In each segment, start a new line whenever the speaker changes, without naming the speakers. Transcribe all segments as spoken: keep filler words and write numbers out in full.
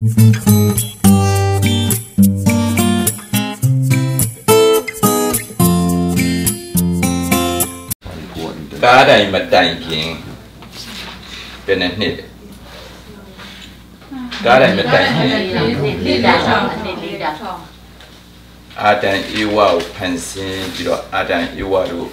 Cả đây mà đại kiếnเป็นอันนี้cả đây mà đại kiếnอาจารย์อีวาวพันสินပြီးတော့อาจารย์อีวาတို့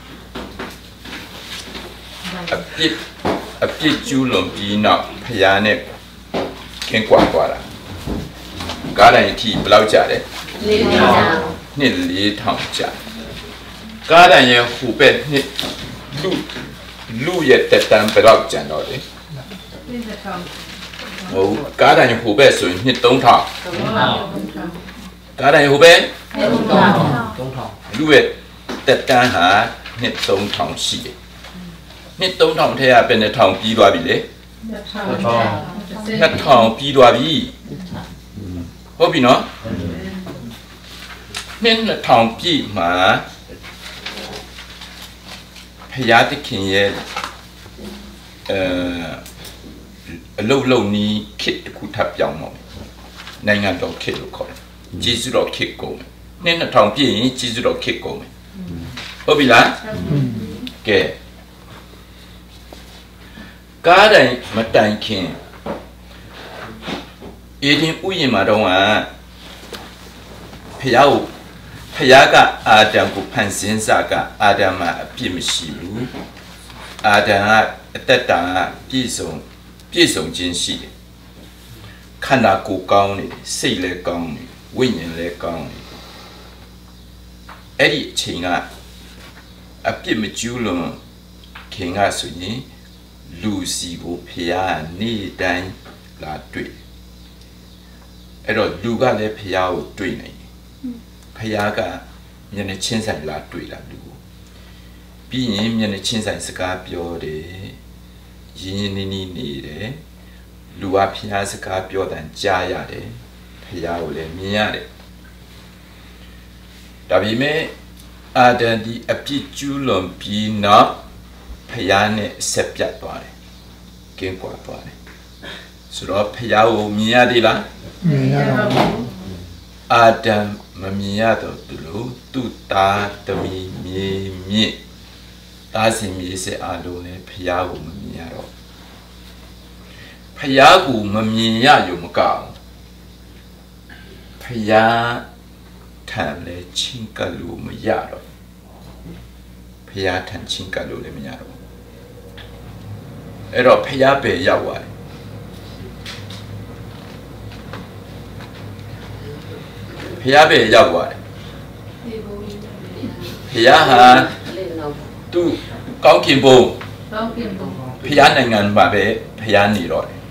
အပြစ်အပြစ်ကျူးလွန်ပြီးနောက်ဖျားနဲ့ခင်းကွာသွားတာကားတိုင်းအထိဘယ်လောက်ကြာလဲလေးထောင်နှစ်လေးထောင်ကြာကားတိုင်းရဲ့ဟိုဘက်နှစ်လူလူရဲ့တက်တန်းဘယ်လောက်ကြာတော့လဲဟုတ်ကားတိုင်းဟိုဘက်ဆိုရင်နှစ်သုံးထောင်ကားတိုင်းဟိုဘက်သုံးထောင်လူရဲ့တက်တန်းဟာနှစ်သုံးထောင်ရှိတယ်နှစ်သုံးထောင်ထဲကเป็นထောင်ပြီးသွားပြီလေနှစ်ထောင်ပြီးသွားပြီဟုတ်ပြီနော်နှစ်နှစ်ထောင်ပြည့်မှာဖယားသခင်ရဲ့အဲအလုတ်လုံနီးခေတ်တစ်ခုထပ်ပြောင်းတော့နိုင်ငံတော်ခေတ်လို့ခေါ်တယ်ဂျေဇုတော်ခေတ်ကုန်နှစ်နှစ်ထောင်ပြည့်ရင်ဂျေဇုတော်ခေတ်ကုန်ဟုတ်ပြီလားကဲကားတိုင်းမတိုင်ခင်အေဒင်ဥယျာဉ်မှာတော့ဖယားကိုဖယားကအာဒံကိုဖန်ဆင်းစားကအာဒံမှာအပြစ်မရှိဘူးအာဒံကအတ္တတာပြည့်စုံပြည့်စုံခြင်းရှိတယ်ခန္ဓာကိုယ်ကောင်းနေစိတ်လည်းကောင်းနေဝိညာဉ်လည်းကောင်းနေအဲ့ဒီအချိန်ကအပြစ်မကျူးလွန်ခင်ကဆိုရင်လူစီကိုဖျားနေတိုင်းလာတွေ့အဲ့တော့လူကလည်းဖျားကိုတွေ့နေဖျားကမျက်နှာချင်းဆိုင်လာတွေ့လာလူကိုပြီးရင်မျက်နှာချင်းဆိုင်စကားပြောတယ်ရင်းရင်းနှီးနှီးနေတယ်လူကဖျားစကားပြောတဲ့ကြားရတယ်ဖျားကိုလည်းမြင်ရတယ်ဒါပေမဲ့အာဒံဒီအပြစ်ကျူးလွန်ပြီးနောက်ဖယားနဲ့ဆက်ပြတ်သွားတယ်ကင်းကွာသွားတယ်ဆိုတော့ဖယားကိုမြင်ရသေးလားမြင်ရပါဘူးအာဒံမမြင်ရတော့သူလို့သူ့သားသမီးမြေမြင့်သားစင်မြေစက်အားလုံးလည်းဖယားကိုမမြင်ရတော့ဖယားကိုမမြင်ရရုံမကအောင်ဖယားထံလည်းချင်းကလို့မရတော့ဖယားထံချင်းကလို့လည်းမရတော့အဲ့တော့ဖယားပဲရောက်သွားတယ်ဖယားပဲရောက်သွားတယ်ဖယားဟာသူကောင်းကင်ဘုံဖယားနိုင်ငံမှာပဲဖယားနေတော့တယ်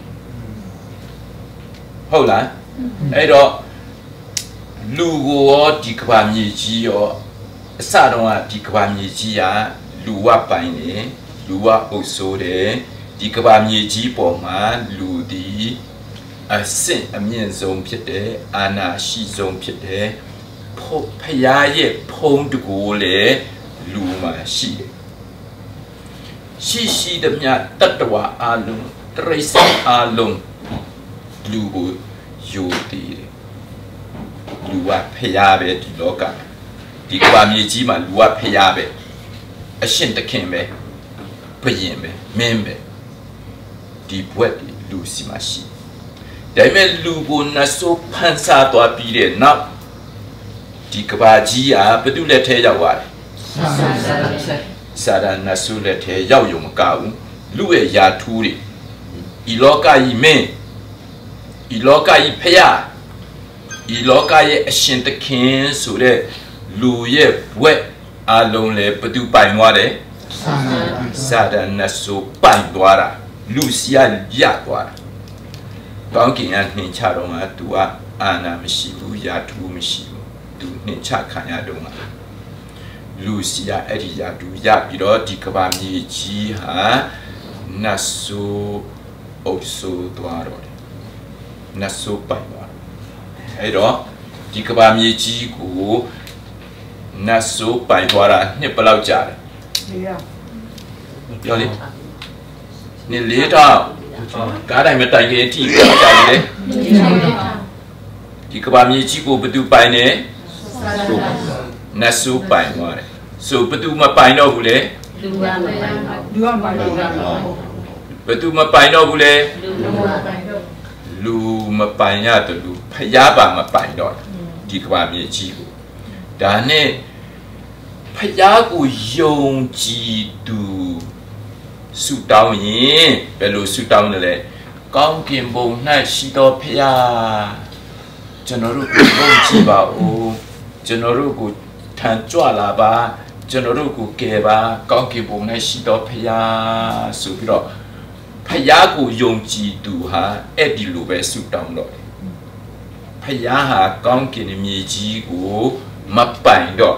ဟုတ်လားအဲ့တော့လူကိုရောဒီကဘာမြေကြီးရောအစတုန်းကဒီကဘာမြေကြီးကလူဝပိုင်နေလူဝအုပ်ဆိုးတယ်ဒီကဘာမြေကြီးပေါ်မှာလူဒီအဆင့်အမြင့်ဆုံးဖြစ်တယ်အာနာရှိဆုံးဖြစ်တယ်ဖယားရဲ့ဖုံးတကူလေလူမှာရှိတယ်ရှိရှိတမျှတတ္တဝါအလုံးတရိစ္ဆာန်အလုံးလူကိုယူတည်တယ်လူကဖယားပဲဒီလောကဒီကဘာမြေကြီးမှာလူကဖယားပဲအရှင်တခင်ပဲဘုရင်ပဲမင်းပဲဒီဘွက်လူစီမရှိဒါပေမဲ့လူကိုနတ်ဆိုးဖန်ဆာသွားပြီးတဲ့နောက်ဒီကဘာကြီးဟာဘယ်သူလက်ထဲရောက်သွားလဲစာရနတ်ဆိုးလက်ထဲရောက်ရုံမကဘူးလူရဲ့ယာထူးတွေဤလောကကြီးမင်းဤလောကကြီးဖယားဤလောကရဲ့အရှင်တခင်ဆိုတဲ့လူရဲ့ဘွက်အလုံးလေဘသူပိုင်သွားတယ်စာရနတ်ဆိုးပိုင်သွားတာလူစီရရသွားတာကောင်းကင်ကနှင်ချတော့မှသူကအာနာမရှိဘူးယာထူးမရှိဘူးသူနှင်ချခံရတော့မှလူစီရအဲ့ဒီယာထူးရပြီးတော့ဒီကဘာမြေကြီးဟာနတ်ဆိုးအုပ်ဆိုးသွားတော့တယ်နတ်ဆိုးပိုင်သွားအဲ့တော့ဒီကဘာမြေကြီးကိုနတ်ဆိုးပိုင်သွားတာနှစ်ဘယ်လောက်ကြာလဲပြောလေနှစ်လေးတော့ကားတိုင်းမတိုင်ခင်အထိကြာပြီလေဒီကဘာမြေကြီးကိုဘသူပိုင်နေနတ်ဆိုးပိုင်သွားတယ်ဆိုဘသူမပိုင်တော့ဘူးလေလူကမပိုင်တော့လူကမပိုင်တော့ဘသူမပိုင်တော့ဘူးလေလူကမပိုင်တော့လူမပိုင်ရတော့လူဖျားပါမပိုင်တော့ဒီကဘာမြေကြီးကိုဒါနဲ့ဖျားကိုယုံကြည်သူဆုတောင်းရင်ဘယ်လိုဆုတောင်းလဲကောင်းကင်ဘုံ၌ရှိတော်ဖျားကျွန်တော်တို့ကိုယုံကြည်ပါဦးကျွန်တော်တို့ကိုထန်ကြွလာပါကျွန်တော်တို့ကိုကယ်ပါကောင်းကင်ဘုံ၌ရှိတော်ဖျားဆိုပြီးတော့ဖျားကိုယုံကြည်သူဟာအဲ့ဒီလိုပဲဆုတောင်းတော့ဖျားဟာကောင်းကင်မြေကြီးကိုမပိုင်တော့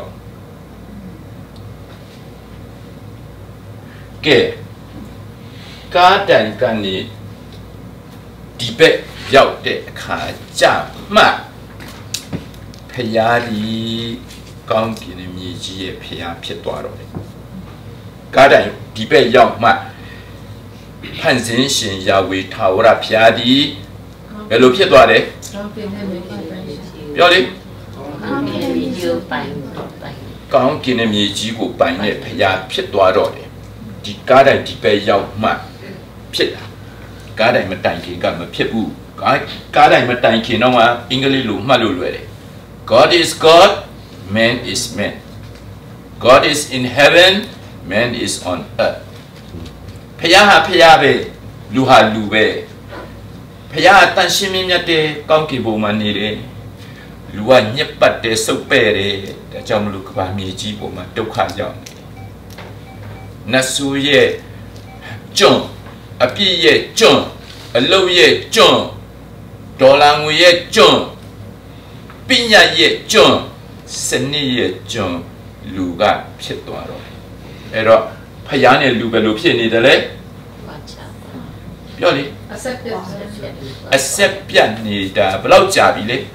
ကဲကားတိုင်ကနေဒီဘက်ရောက်တဲ့အခါကြမှဖျားဒီကောင်းကင်မြေကြီးရဲ့ဖျားဖြစ်သွားတော့တယ်ကားတိုင်ဒီဘက်ရောက်မှဖန်ဆင်းရှင်ယာဝေထာဝရဖျားဒီဘယ်လိုဖြစ်သွားလဲပြောလေကောင်းကင်မြေကြီးကိုပိုင်ကောင်းကင်မြေကြီးကိုပိုင်တဲ့ဖျားဖြစ်သွားတော့တယ်ဒီကားတိုင်ဒီဘက်ရောက်မှဖြစ်တာကားတိုင်မတိုင်ခင်ကမဖြစ်ဘူးကားကားတိုင်မတိုင်ခင်တော့မှအင်္ဂလိပ်လိုမှတ်လို့လွယ်တယ် God is God man is man God is in heaven man is on earth ဖျားဟာဖျားပဲလူဟာလူပဲဖျားတန်ရှင်းမြတ်တဲ့ကောင်းကင်ဘုံမှာနေတယ်လူကညက်ပတ်တယ်စုပ်ပဲ့တယ်ဒါကြောင့်မလို့ကဘာမြေကြီးပေါ်မှာဒုက္ခရောက်နတ်ဆိုးရဲ့ကျွန်းအပြည့်ရဲ့ကျွန်းအလုပ်ရဲ့ကျွန်းဒေါ်လာငွေရဲ့ကျွန်းပညာရဲ့ကျွန်းစနစ်ရဲ့ကျွန်းလူကဖြစ်သွားတော့အဲ့တော့ဖယားနဲ့လူပဲလို့ဖြစ်နေတယ်လေပြောလေအဆက်ပြတ်အဆက်ပြတ်နေတာဘယ်လောက်ကြာပြီလေ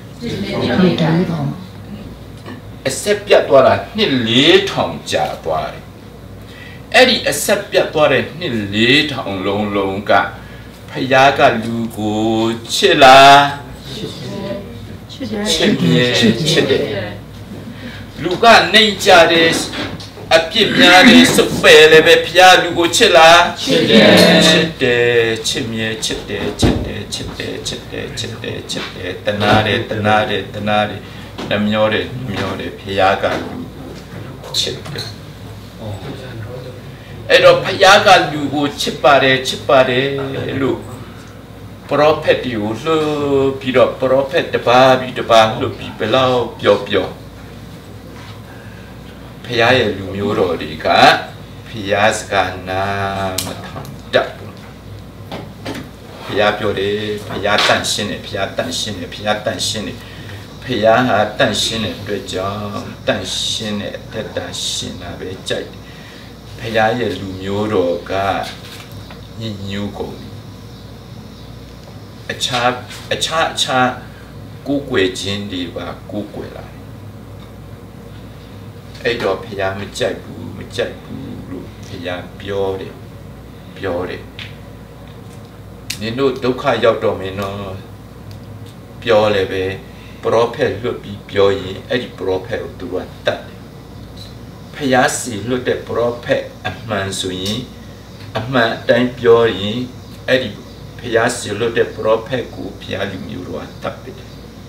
အဆက်ပြတ်သွားတာနှစ်လေးထောင်ကြာသွားတယ်အဲ့ဒီအဆက်ပြတ်သွားတဲ့နှစ်လေးထောင်လုံးလုံးကဖယားကလူကိုချစ်လားချစ်တယ်ချစ်တယ်လူကနေကြတယ်အပြစ်များတယ်စုပ်ပယ်လည်းပဲဖယားလူကိုချစ်လားချစ်တယ်ချစ်တယ်ချစ်မြဲချစ်တယ်ချစ်တယ်ချစ်တယ်ချစ်တယ်ချစ်တယ်ချစ်တယ်တနာတယ်တနာတယ်တနာတယ်နှမျောတယ်နှမျောတယ်ဖယားကလူချစ်တယ်အဲ့တော့ဖယားကလူကိုချစ်ပါတယ်ချစ်ပါတယ်လို့ပရောဖက်တွေကိုလှုပ်ပြီးတော့ပရောဖက်တစ်ပါးပြီးတစ်ပါးလှုပ်ပြီးဘယ်လောက်ပြောပြောဖယားရဲ့လူမျိုးတော်တွေကဖယားစကားနာမထောင်တတ်ဘူးဖယားပြောတယ်ဖယားတန့်ရှင်းတယ်ဖယားတန့်ရှင်းတယ်ဖယားတန့်ရှင်းတယ်ဖယားဟာတန့်ရှင်းတဲ့အတွက်ကြောင့်တန့်ရှင်းတဲ့အသက်တာရှင်းတာပဲကြိုက်တယ်ဖယားရဲ့လူမျိုးတော်ကညဉ့်ညူးကုန်အခြားအခြားအခြားကိုယ်ွယ်ခြင်းတွေပါကိုယ်ွယ်လာအဲ့တော့ဖယားမကြိုက်ဘူးမကြိုက်ဘူးလို့ဖယားပြောတယ်ပြောတယ်နင်တို့ဒုက္ခရောက်တော့မင်းတော့ပြောလည်းပဲပရောဖက်လွတ်ပြီးပြောရင်အဲ့ဒီပရောဖက်ကိုသူကတတ်တယ်ဖယားစီလွတ်တဲ့ပရောဖက်အမှန်ဆိုရင်အမှန်အတိုင်းပြောရင်အဲ့ဒီဖယားစီလွတ်တဲ့ပရောဖက်ကိုဖယားလူမျိုးတော်ကတတ်တယ်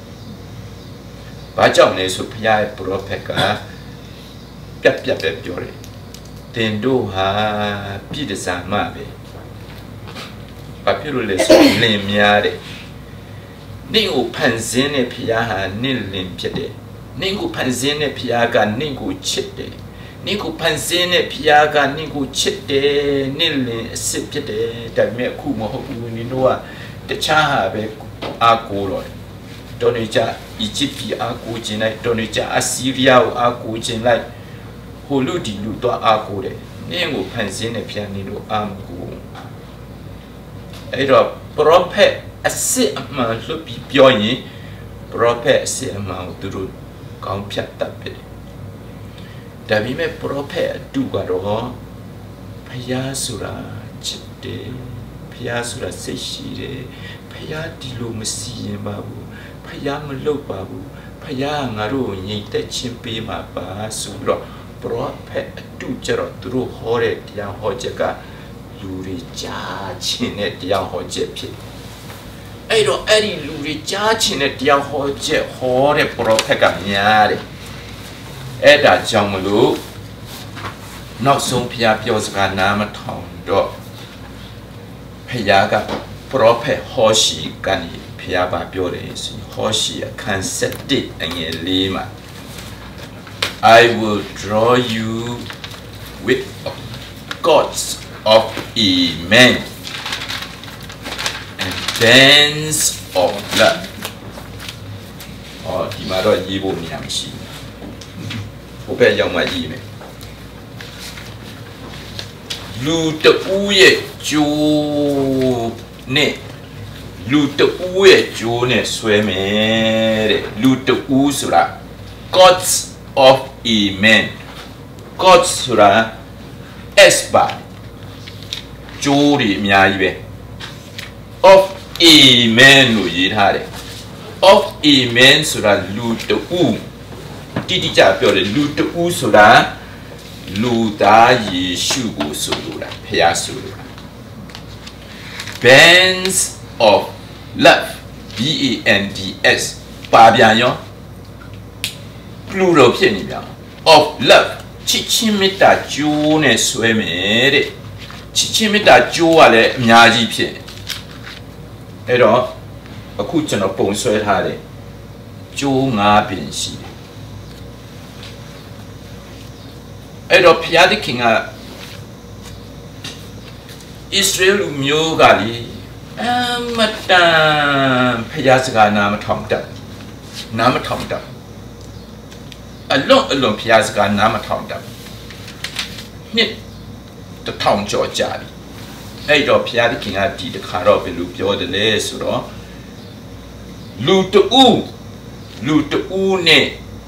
ဘာကြောင့်လဲဆိုဖယားရဲ့ပရောဖက်ကပြတ်ပြတ်ပဲပြောတယ်တင်တို့ဟာပြည်တစားမှပဲဘာဖြစ်လို့လဲဆိုလင်များတယ်နင့်ကိုဖန်ဆင်းတဲ့ဖယားဟာနင့်လင်ဖြစ်တယ်နင့်ကိုဖန်ဆင်းတဲ့ဖယားကနင့်ကိုချစ်တယ်နင့်ကိုဖန်ဆင်းတဲ့ဖယားကနင့်ကိုချစ်တယ်နင့်လင်အစ်စ်ဖြစ်တယ်ဒါပေမဲ့အခုမဟုတ်ဘူးနင်တို့ကတခြားဟာပဲအာကိုတော့တော်နေကြအီဂျစ်ပြည်အာကိုခြင်းလိုက်တော်နေကြအဆီးရီးယားကိုအာကိုခြင်းလိုက်ဟိုလူဒီလူတော့အာကိုတယ်နင့်ကိုဖန်ဆင်းတဲ့ဖယားနင်တို့အာမကိုအဲ့တော့ပရောဖက်အစစ်အမှန်လွတ်ပြီးပြောရင်ပရောဖက်အစစ်အမှန်ကိုသူတို့ကောင်းဖြတ်တတ်တယ်ဒါပေမဲ့ပရောဖက်အတူကတော့ဖယားဆိုတာချစ်တယ်ဖယားဆိုတာစိတ်ရှိတယ်ဖဖယားဒီလိုမစီရင်ပါဘူးဖယားမလုပ်ပါဘူးဖယားငါတို့ညီတက်ချင်းပေးမှာပါဆိုတော့ prophet အတူကြတော့သူတို့ဟောတဲ့တရားဟောချက်ကလူတွေကြားချင်းတဲ့တရားဟောချက်ဖြစ်အဲ့တော့အဲ့ဒီလူတွေကြားချင်းတဲ့တရားဟောချက်ဟောတဲ့ prophet ကများတယ်အဲ့ဒါကြောင့်မလို့နောက်ဆုံးဖယားပြောစကားနားမထောင်တော့ဖယားက prophet ဟောရှိကနေဖယားပါပြောတယ်ဆိုဟောရှိအခန်းဆက်တစ်အငယ်လေးမှာ I will draw you with cords of amen and bands of love อ๋อဒီမှာတော့ရေးဖို့နေရာမရှိဘူးဘယ်ရောက်မှရေးမယ်လူတူရဲ့ဂျိုးနဲ့လူတူရဲ့ဂျိုးနဲ့ဆွဲမယ်တဲ့လူတူဆိုတာ Gods of Amen Gods ဆိုတာ S ပါဂျိုးတွေအများကြီးပဲ of Amen လို့ရေးထားတယ် of Amen ဆိုတာလူတူတိတိကျပြောတယ်လူတူဆိုတာလူသားယေရှုကိုဆိုလိုတာဖျားဆိုလိုတာ bands of love B A N D S ပါပြန်ရော plural ဖြစ်နေပြန် of love ချစ်ချင်းမေတ္တာကြိုးနဲ့ဆွဲမယ်တဲ့ချစ်ချင်းမေတ္တာကြိုးကလည်းအများကြီးဖြစ်အဲ့တော့အခုကျွန်တော်ပုံဆွဲထားတယ်ကြိုး၅ပင်ရှိတယ်အဲ့တော့ဖျားသခင်က Israel မျိုးကလေအမတန်ဖျားစကားနာမထောင်တတ်နာမထောင်တတ်အလုံးအလုံးဖျားစကားနာမထောင်တတ်နှစ်တထောင်ကျော်ကြာပြီအဲ့တော့ဖျားသခင်ကဒီတခါတော့ဘယ်လိုပြောတယ်လဲဆိုတော့လူတူလူတူနဲ့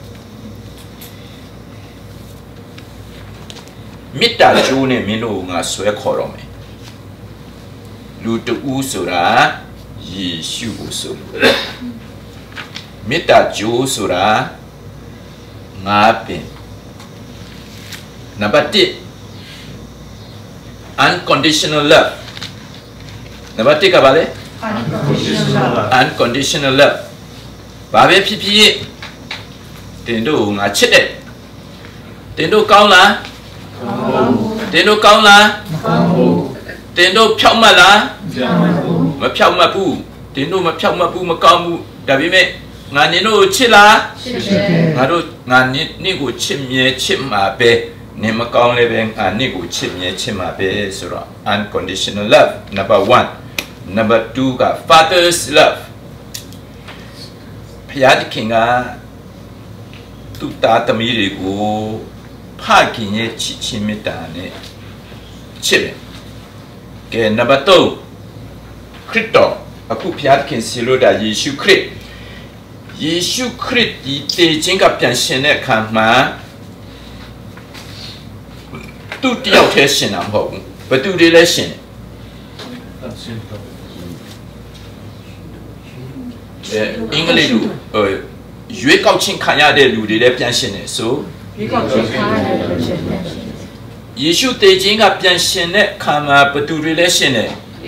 မေတ္တာကြိုးနဲ့မင်းတို့ငါဆွဲခေါ်တော့မယ်လူတူဆိုတာယေရှုကိုဆိုလို့မေတ္တာကြိုးဆိုတာငါပင်နံပါတ်တစ် unconditional love နံပါတ်တစ်ကဘာလဲ unconditional love unconditional love ဘာပဲဖြစ်ဖြစ်တင်တို့ငါချစ်တယ်တင်တို့ကောင်းလားတင်တို့ကောင်းလားတင်တို့ဖြောက်မှတ်လားမဖြောက်မှတ်ဘူးတင်တို့မဖြောက်မှတ်ဘူးမကောင်းဘူးဒါပေမဲ့ငါနင်တို့ချစ်လားချစ်တယ်ငါတို့ငါနင်နင့်ကိုချစ်မြဲချစ်မှာပဲနင်မကောင်းလည်းပဲငါနင့်ကိုချစ်မြဲချစ်မှာပဲဆိုတော့ unconditional love number one number two က father's love ဖျားသခင်ကသူ့သားသမီးတွေကိုဖခင်ရဲ့ချစ်ချင်းမေတ္တာနဲ့ချစ်တယ်ကဲနံပါတ်သုံးခရစ်တော်အခုဖျားသခင်ဆီလို့တာယေရှုခရစ်ယေရှုခရစ်ဒီတေခြင်းကပြန်ရှင်တဲ့အခါမှာသူတယောက်တည်းရှင်တာမဟုတ်ဘူးဘယ်သူတွေလဲရှင်တယ်အင်္ဂလိပ်လိုရွေးကောက်ခြင်းခံရတဲ့လူတွေလည်းပြန်ရှင်တယ်ဆိုယေရှုတေခြင်းကပြန်ရှင်တဲ့အခါမှာဘယ်သူတွေလဲရှင်တယ်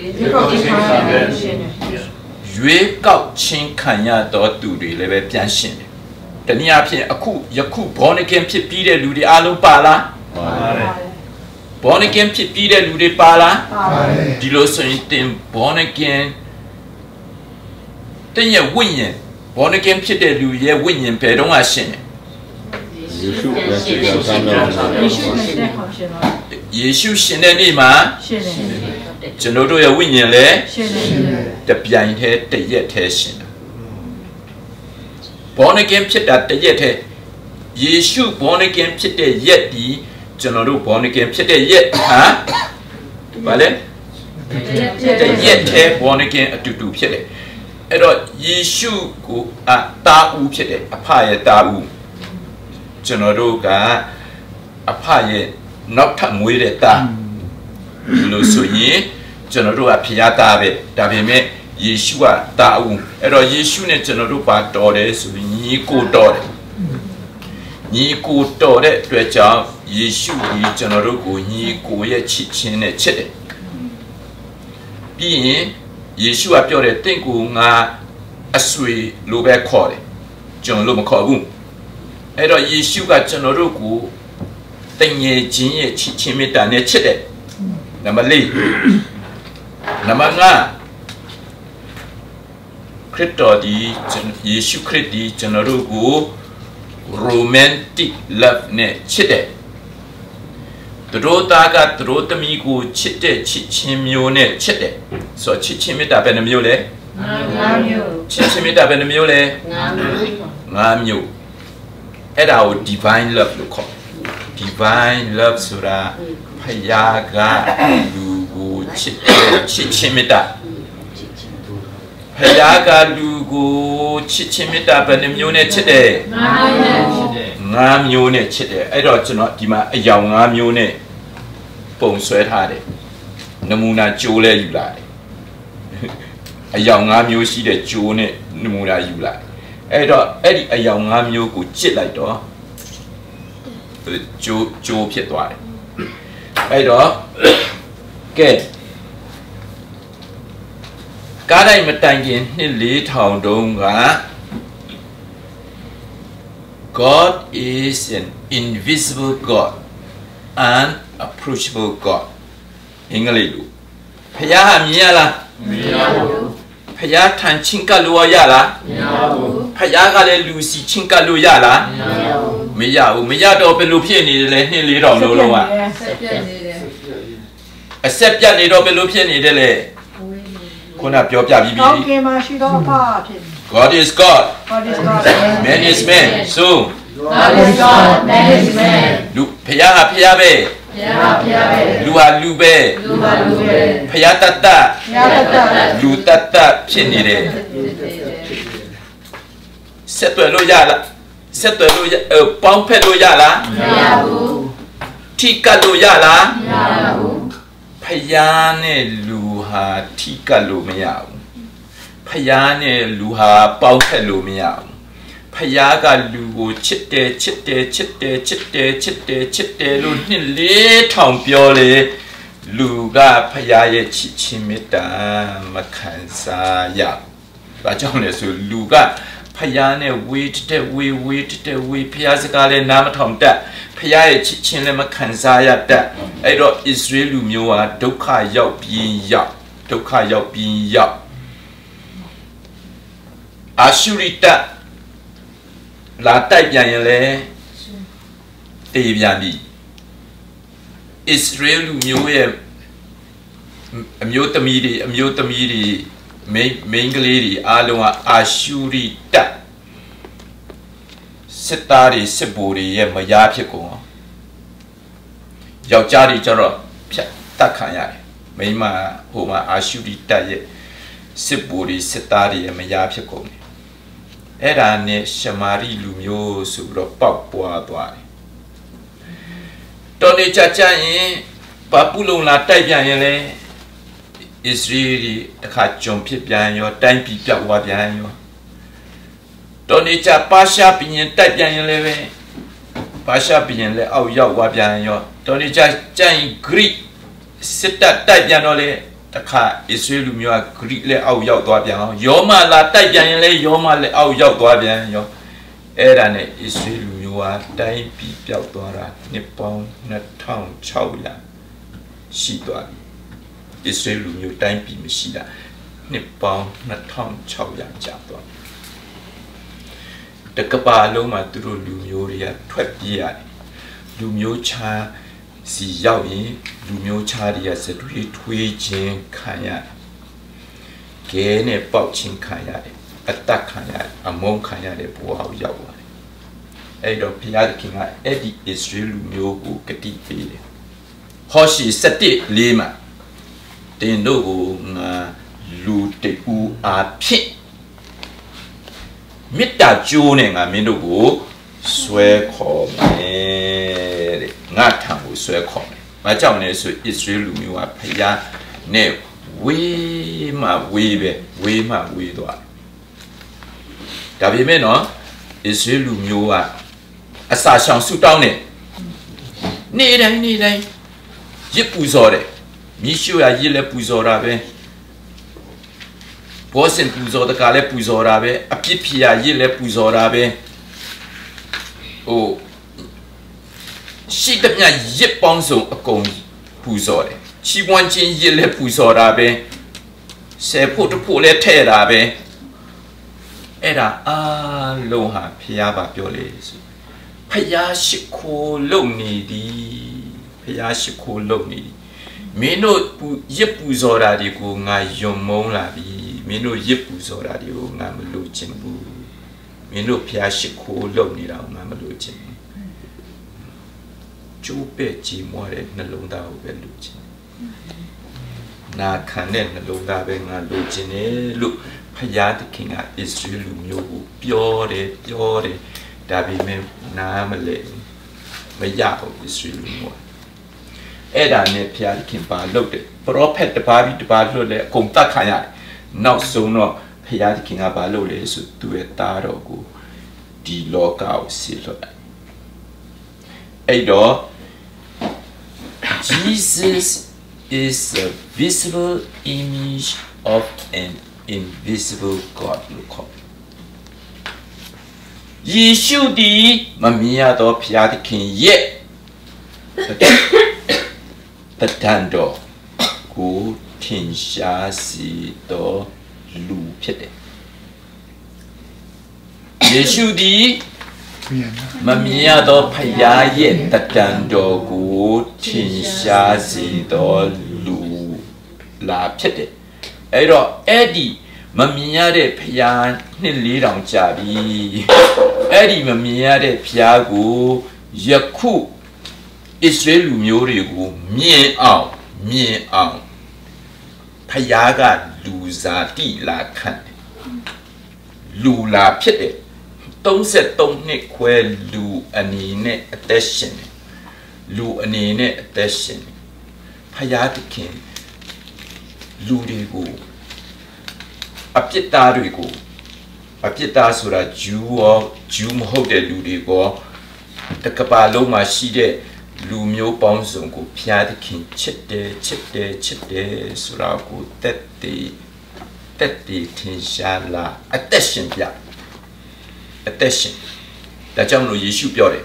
ရွေးကောက်ခြင်းခံရတော့သူတွေလည်းပဲပြန်ရှင်တယ်တနည်းအားဖြင့်အခုယခု born again ဖြစ်ပြီးတဲ့လူတွေအားလုံးပါလားပါတယ် born again ဖြစ်ပြီးတဲ့လူတွေပါလားပါတယ်ဒီလိုဆိုရင်တင် born again တင်ရဲ့ဝိညာဉ် born again ဖြစ်တဲ့လူရဲ့ဝိညာဉ်ဘယ်တော့မှရှင်တယ်ယေရှုယေရှုရှင်တဲ့နေ့မှာရှင်တယ်ကျွန်တော်တို့ရဲ့ဝိညာဉ်လည်းရှင်တယ်တပြိုင်တည်းတရက်တည်းရှင်တယ် born again ဖြစ်တာတရက်တည်းယေရှု born again ဖြစ်တဲ့ရက်ဒီကျွန်တော်တို့ born again ဖြစ်တဲ့ရက်ဟာဘာလဲတရက်တည်း born again အတူတူဖြစ်တယ်အဲ့တော့ယေရှုကိုအတာဦးဖြစ်တယ်အဖရဲ့တာဦးကျွန်တော်တို့ကအဖရဲ့နောက်ထပ်မွေးတဲ့သားလို့ဆိုရင်ကျွန်တော်တို့ကဖျားသားပဲဒါပေမဲ့ယေရှုကတာဦးအဲ့တော့ယေရှုနဲ့ကျွန်တော်တို့ပါတော်တယ်ဆိုပြီးညီကိုတော်တယ်ညီကိုတော်တဲ့အတွက်ကြောင့်ယေရှုဒီကျွန်တော်တို့ကိုညီကိုရဲ့ချစ်ခြင်းနဲ့ချစ်တယ်ပြီးရင်ယေရှုကပြောတယ်တင့်ကိုငါအဆွေလိုပဲခေါ်တယ်ကျွန်တော်တို့မခေါ်ဘူးအဲ့တော့ယေရှုကကျွန်တော်တို့ကိုတငယ်ချင်းရဲ့ချစ်ချင်းမေတ္တာနဲ့ချစ်တယ်နံပါတ်၄နံပါတ်၅ခရစ်တော်ဒီယေရှုခရစ်ဒီကျွန်တော်တို့ကို romantic love နဲ့ချစ်တယ်သူတို့သားကသူတို့သမီးကိုချစ်တဲ့ချစ်ချင်းမျိုးနဲ့ချစ်တယ်ဆိုတော့ချစ်ချင်းမေတ္တာဘယ်နှမျိုးလဲ၅မျိုးချစ်ချင်းမေတ္တာဘယ်နှမျိုးလဲ၅မျိုးအဲ့ဒါကို divine love လို့ခေါ် divine love ဆိုတာဖယားကလူကိုချစ်တဲ့ချစ်ချင်းမေတ္တာဖယားကလူကိုချစ်ချင်းမေတ္တာဘယ်နှမျိုးနဲ့ချစ်တယ်၅မျိုးနဲ့ချစ်တယ်အဲ့တော့ကျွန်တော်ဒီမှာအယောင်၅မျိုးနဲ့ပုံဆွဲထားတယ်နမူနာကြိုးလဲယူလာတယ်အယောင်၅မျိုးရှိတဲ့ကြိုးနဲ့နမူနာယူလာအဲ့တော့အဲ့ဒီအယောင်၅မျိုးကိုကြစ်လိုက်တော့ကြိုးကြိုးဖြစ်သွားတယ်အဲ့တော့ကဲကားတိုင်းမတိုင်ခင်နှစ်လေးထောင်တုန်းက God is an invisible God unapproachable God အင်္ဂလိပ်လိုဖယားမြင်ရလားမမြင်ရဘူးဖယားထန်ချင်းကလို့ရလားမရဘူးဖယားကလည်းလူစီချင်းကလို့ရလားမရဘူးမရဘူးမရတော့ဘယ်လိုဖြစ်နေတယ်လဲနှစ်လေးထောင်လုံးလုံးကဆက်ပြတ်နေတယ်အဆက်ပြတ်နေတော့ဘယ်လိုဖြစ်နေတယ်လဲခုနပြောပြပြီးပြီ God is God man is man so
God is God man is man
လူဖယားဟာဖယားပဲ
ဖယားဟာဖယားပဲ
လူဟာလူပဲ
လူဟာလူပဲ
ဖယားတတ်တတ်
ဖယားတတ်တတ်
လူတတ်တတ်ဖြစ်နေတယ်ဆက်သွယ်လို့ရလားဆက်သွယ်လို့ပေါင်းဖက်လို့ရလား
မရဘူး
ထိကတ်လို့ရလား
မရဘူး
ဖယားနဲ့လူဟာထိကတ်လို့မရဘူးဖယားနဲ့လူဟာပေါင်းဖက်လို့မရဘူးဖယားကလူကိုချစ်တယ်ချစ်တယ်ချစ်တယ်ချစ်တယ်ချစ်တယ်ချစ်တယ်လို့နှစ်လေးထောင်ပြောလေလူကဖယားရဲ့ချစ်ချင်းမေတ္တာမခံစားရဘူးဒါကြောင့်လေဆိုလူကဖယားနဲ့ဝေးတဲ့ဝေးဝေးတဲ့ဝေးဖယားစကားလည်းနားမထောင်တတ်ဖယားရဲ့ချစ်ချင်းလည်းမခံစားရတတ်အဲ့တော့ဣသရေလလူမျိုးဟာဒုက္ခရောက်ပြီးရောက်ဒုက္ခရောက်ပြီးရောက်အာရှုရိတလာတိုက်ပြန်ရင်လေတေးပြန်ပြီဣသရေလလူမျိုးရဲ့အမျိုးသမီးတွေအမျိုးသမီးတွေမိန်းမိန်းကလေးတွေအားလုံးကအာရှုရိတစစ်သားတွေစစ်ဗိုလ်တွေရဲ့မယားဖြစ်ကုန်အောင်ယောက်ျားတွေကျတော့ဖြတ်တတ်ခံရတယ်မိန်းမဟိုမှာအာရှုရိတရဲ့စစ်ဗိုလ်တွေစစ်သားတွေရဲ့မယားဖြစ်ကုန်တယ်အဲ့ဒါနဲ့ရှမာရိလူမျိုးဆိုတော့ပေါက်ပွားသွားတယ်တော်နေကြကြရင်ဘာပုလုံလာတိုက်ပြန်ရင်လေဣသရေလတခါကြုံဖြစ်ပြန်ရောတိုင်းပြည်ပြောက်သွားပြန်ရောတော်နေကြပါရှားပြင်းတိုက်ပြန်ရင်လည်းပဲပါရှားပြင်းလည်းအောက်ရောက်သွားပြန်ရောတော်နေကြကြိုင်ဂရိစစ်တပ်တိုက်ပြန်တော့လေတခါဣသရေလလူမျိုးကဂရိလည်းအောက်ရောက်သွားပြန်အောင်ယောမလာတိုက်ပြန်ရင်လည်းယောမလည်းအောက်ရောက်သွားပြန်ရောအဲ့ဒါနဲ့ဣသရေလလူမျိုးကတိုင်းပြည်ပြောက်သွားတာနှစ်ပေါင်းနှစ်ထောင်ခြောက်ရာရှိသွားပြီဣသရေလလူမျိုးတိုင်းပြည်မရှိတာနှစ်ပေါင်းနှစ်ထောင်ခြောက်ရာကြာသွားတကပါလုံးမှာသူတို့လူမျိုးတွေကထွက်ပြေးရတယ်လူမျိုးခြားစီရောက်ရင်လူမျိုးခြားတွေကစတွေးထွေးခြင်းခံရတယ်။ခဲနဲ့ပေါက်ခြင်းခံရတယ်။အသက်ခံရတယ်။အမုန်းခံရတဲ့ဘဝကိုရောက်သွားတယ်။အဲ့တော့ဘုရားသခင်ကအဲ့ဒီဣသရေလလူမျိုးကိုဂတိပေးတယ်။ဟောရှိစတိလေးမှာတင်တို့ကိုငါလူတူအားဖြင့်မေတ္တာကြိုးနဲ့ငါမင်းတို့ကိုဆွဲခေါ်မယ်တဲ့ငါထံကိုဆွဲခေါ်မယ်။ဘာကြောင့်လဲဆိုဣသရေလလူမျိုးကဖယားနဲ့ဝဝေးမှဝေးပဲဝေးမှဝေးသွားဒါပေမဲ့နော်ဣသရေလလူမျိုးကအစာရှောင်ဆူတောင်းတယ်နေ့တိုင်းနေ့တိုင်းရစ်ပူဇော်တယ်မိရှုရရစ်လည်းပူဇော်တာပဲဘောစင်ပူဇော်တကလည်းပူဇော်တာပဲအပြစ်ဖြေရရစ်လည်းပူဇော်တာပဲဟိုရှိတဲ့မြရစ်ပေါင်းစုံအကုန်ပူဇော်တယ်ချီးမွမ်းခြင်းရစ်လည်းပူဇော်တာပဲဆယ်ဖို့တဖို့လည်းထဲ့တာပဲအဲ့ဒါအားလုံးဟာဖျားပါပြောလေဆိုဖျားရှိခိုးလုံနေသည်ဖျားရှိခိုးလုံနေသည်မင်းတို့ရစ်ပူဇော်တာဒီကိုငါယုံမုန်းလာပြီမင်းတို့ရစ်ပူဇော်တာဒီကိုငါမလို့ချင်ဘူးမင်းတို့ဖျားရှိခိုးလုံနေတာကိုငါမလို့ချင်ဘူးကျိုးပဲ့ကြည်မွားတဲ့နှလုံးသားကိုပဲလို့ချင်နာခံတဲ့နှလုံးသားပဲငါလို့ချင်တယ်လို့ဖယားသခင်ကဣသရေလလူမျိုးကိုပြောတယ်ပြောတယ်ဒါပေမဲ့နားမလဲမရဘူးဣသရေလလူမျိုးအဲ့ဒါနဲ့ဖယားသခင်ပါလုပ်တယ်ပရောဖက်တပါးပြီးတပါးလွတ်လဲအကုန်တတ်ခံရတယ်နောက်ဆုံးတော့ဖယားသခင်ကပါလုပ်လေဆိုသူ့ရဲ့သားတော်ကိုဒီလောကကိုဆေလွတ်တယ်အဲ့တော့ Jesus is a visible image of an invisible God လို့ခေါ်ယေရှုဒီမမြင်ရသောဘုရားသခင်ရဲ့တတန်တော်ကိုထင်ရှားစေသောလူဖြစ်တယ်ယေရှုဒီမမြင်ရသောဘုရားရဲ့တတန်တော်ကိုထင်ရှားစေသောလူလာဖြစ်တယ်အဲ့တော့အဲ့ဒီမမြင်ရတဲ့ဖျားနှစ်လေးတောင်ကြာပြီအဲ့ဒီမမြင်ရတဲ့ဖျားကိုယခုဣသရေလလူမျိုးတွေကိုမြင်အောင်မြင်အောင်ဖျားကလူစားတိလာခံတယ်လူလာဖြစ်တယ်သုံးဆယ်သုံးနှစ်ခွဲလူအနေနဲ့အသက်ရှင်တယ်လူအနေနဲ့အသက်ရှင်တယ်ဖျားသခင်လူတွေကိုအပြစ်သားတွေကိုအပြစ်သားဆိုတာဂျူးရောဂျူးမဟုတ်တဲ့လူတွေကိုတကဘာလုံးမှာရှိတဲ့လူမျိုးပေါင်းစုံကိုဖျားသခင်ချစ်တယ်ချစ်တယ်ချစ်တယ်ဆိုတာကိုတက်တည်တက်တည်ထင်ရှားလာအသက်ရှင်ပြအသက်ရှင်ဒါကြောင့်မလို့ယေရှုပြောတယ်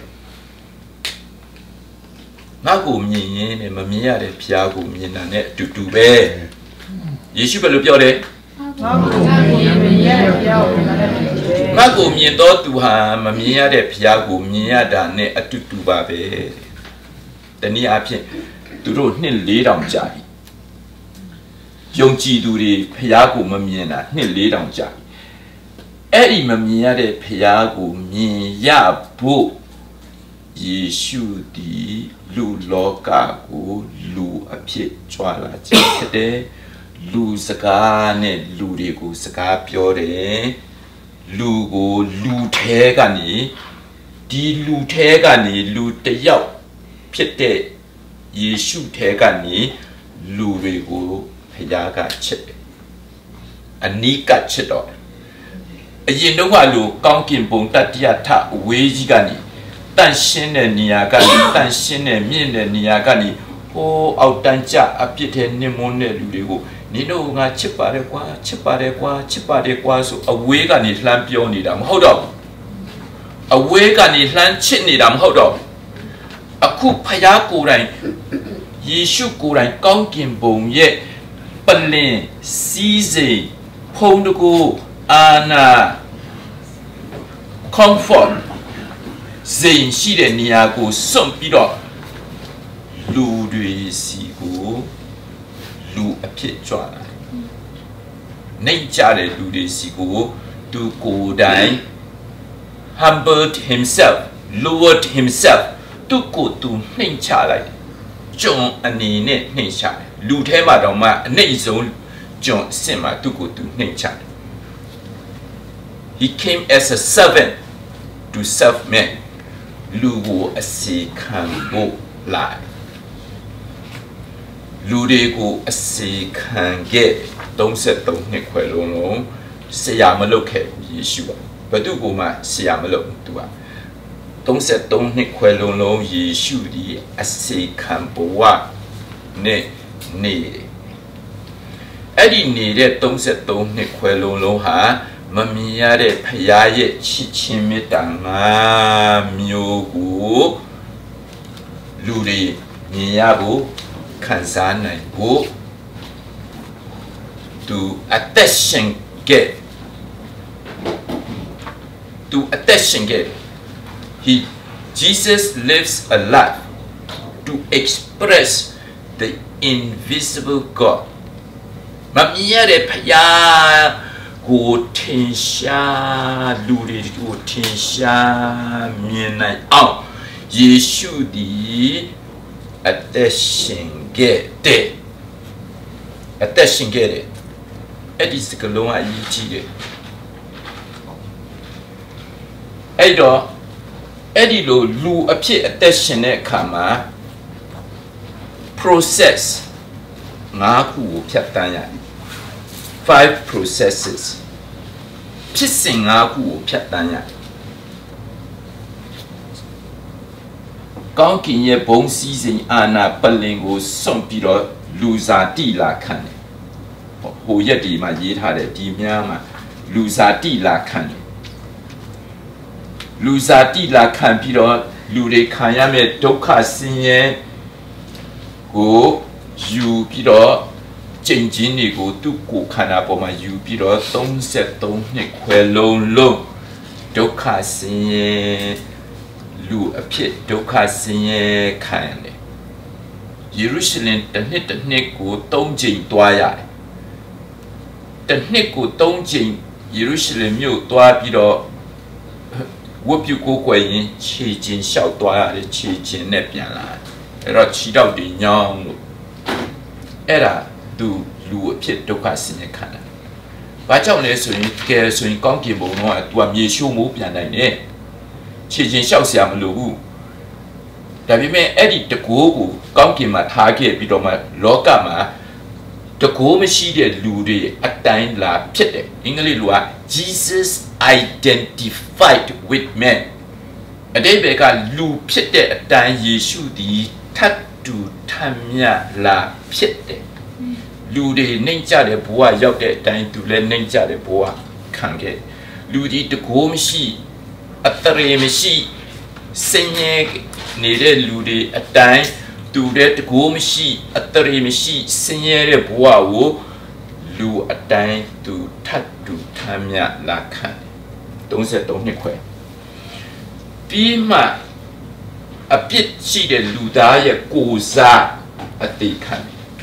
ငါ့ကိုမြင်ရင်နဲ့မမြင်ရတဲ့ဖျားကိုမြင်တာနဲ့အတူတူပဲယေရှုဘယ်လိုပြောလဲငါ့ကိုမြင်မြင်ရတဲ့ဖျားကိုမြင်တာနဲ့ငါ့ကိုမြင်တော့သူဟာမမြင်ရတဲ့ဖျားကိုမြင်ရတာနဲ့အတူတူပါပဲတနည်းအားဖြင့်သူတို့နှစ်လေးတောင်ကြာပြီယုံကြည်သူတွေဖျားကိုမမြင်တာနှစ်လေးတောင်ကြာပြီအဲ့ဒီမမြင်ရတဲ့ဖျားကိုမြင်ရဖို့ယေရှုဒီလူလောကကိုလူအဖြစ်ကြွလာခြင်းဖြစ်တယ်လူစကားနဲ့လူတွေကိုစကားပြောတယ်လူကိုလူထဲကနေဒီလူထဲကနေလူတယောက်ဖြစ်တဲ့ယေရှုထဲကနေလူတွေကိုဖခင်ကချစ်တယ်အနိကချစ်တော့အရင်တော့ကလူကောင်းကင်ဘုံတတ္တယထအဝေးကြီးကနေတန့်ရှင်းတဲ့နေရာကနေတန့်ရှင်းတဲ့မြင့်တဲ့နေရာကနေဟိုးအောက်တန်းကျအပြစ်ထဲနှိမ့်မွန်းတဲ့လူတွေကိုနင်တို့ငါချစ်ပါတယ်ကွာချစ်ပါတယ်ကွာချစ်ပါတယ်ကွာဆိုအဝေးကနေလှမ်းပြောနေတာမဟုတ်တော့ဘူးအဝေးကနေလှမ်းချစ်နေတာမဟုတ်တော့ဘူးအခုဖယားကိုယ်တိုင်ယေရှုကိုယ်တိုင်ကောင်းကင်ဘုံရဲ့ပလင်စီးစိမ်ဖုံးတကူအာနာ comfort စိမ်ရှိတဲ့နေရာကိုစွန့်ပြီးတော့လူတွေစီကိုလူအဖြစ်ကြွလာနေကြတဲ့လူတွေစီကိုသူကိုယ်တိုင် humbled himself lowered himself သူကိုယ်သူနှိမ်ချလိုက်ကျွန်အနေနဲ့နှိမ်ချတယ်လူထဲမှာတော့မှအနှိမ့်ဆုံးကျွန်အစ်စ်မှာသူကိုယ်သူနှိမ်ချတယ် he came as a servant to serve men လူကိုအစီခံဖို့လာလူတွေကိုအစေခံခဲ့သုံးဆက်သုံးနှစ်ခွဲလုံးလုံးဆရာမလုပ်ခဲ့ယေရှုဘယ်သူကမှဆရာမလုပ်သူကသုံးဆက်သုံးနှစ်ခွဲလုံးလုံးယေရှုဒီအစေခံဘဝနဲ့နေအဲ့ဒီနေတဲ့သုံးဆက်သုံးနှစ်ခွဲလုံးလုံးဟာမမြင်ရတဲ့ဖခင်ရဲ့ချစ်ချင်းမေတ္တာငါမျိုးကိုလူတွေမြင်ရဖို့ခံစားနိုင်ဖို့သူအသက်ရှင်ခဲ့သူအသက်ရှင်ခဲ့ he Jesus lives a life to express the invisible God မမြင်ရတဲ့ဖခင်ကိုထင်ရှားလူတွေကိုထင်ရှားမြင်နိုင်အောင်ယေရှုသည်အသက်ရှင်ခဲ့တဲ့အသက်ရှင်ခဲ့တဲ့အဲ့ဒီစကလုံးအရေးကြီးတယ်အဲ့တော့အဲ့ဒီလိုလူအဖြစ်အသက်ရှင်တဲ့အခါမှာ process ငါးခုကိုဖြတ်တန်းရတယ် five processes ဖြစ်စဉ်ငါးခုကိုဖြတ်တန်းရတယ်ကောင်းကင်ရဲ့ဘုံစည်းစိမ်အာဏာပလင်ကိုစွန့်ပြီးတော့လူစားတိလာခံတယ်ဟိုရက်ဒီမှာရေးထားတယ်ဒီများမှာလူစားတိလာခံတယ်လူစားတိလာခံပြီးတော့လူတွေခံရမယ့်ဒုက္ခဆင်းရဲကိုယူပြီးတော့ကျင့်ခြင်းတွေကိုသူ့ကိုယ်ခန္ဓာပေါ်မှာယူပြီးတော့သုံးဆက်သုံးနှစ်ခွဲလုံးလုံးဒုက္ခဆင်းရဲလူအဖြစ်ဒုက္ခဆင်းရဲခံရတယ်ယေရုရှလင်တစ်နှစ်တစ်နှစ်ကိုသုံးချိန်သွားရတယ်တစ်နှစ်ကိုသုံးချိန်ယေရုရှလင်မြို့သွားပြီးတော့ဝတ်ပြုကိုယ်ကွယ်ရင်ခြေချင်းလျှောက်သွားရတယ်ခြေချင်းနဲ့ပြန်လာအဲ့တော့ခြေတော့ဒီညောင်းလို့အဲ့ဒါသူလူအဖြစ်ဒုက္ခဆင်းရဲခံတယ်ဘာကြောင့်လဲဆိုရင်ကဲဆိုရင်ကောင်းကင်ဘုံတော့သူကမြေရှိုးမိုးပြန်နိုင်တယ်ခြေချင်းလျှောက်เสียမလို့ဘူးဒါပေမဲ့အဲ့ဒီတကိုးကိုကောင်းကင်မှာထားခဲ့ပြီးတော့မှလောကမှာတကိုးမရှိတဲ့လူတွေအတိုင်းလာဖြစ်တယ်အင်္ဂလိပ်လိုက Jesus identified with men အတိတ်ဘက်ကလူဖြစ်တဲ့အတိုင်းယေရှုသည်ထပ်တူထမြလာဖြစ်တယ်လူတွေနှိမ့်ကြတဲ့ဘဝရောက်တဲ့အတိုင်းသူလည်းနှိမ့်ကြတဲ့ဘဝခံခဲ့လူဒီတကိုးမရှိအတရေမရှိစင်ရဲ့နေတဲ့လူတွေအတိုင်းသူတဲ့တကိုးမရှိအတရေမရှိစင်ရဲ့တဲ့ဘဝကိုလူအတိုင်းသူထပ်တူထမ်းမြလာခံသုံးဆက်သုံးနှစ်ခွဲပြီးမှအပြစ်ရှိတဲ့လူသားရဲ့ကိုယ်စားအသေးခံ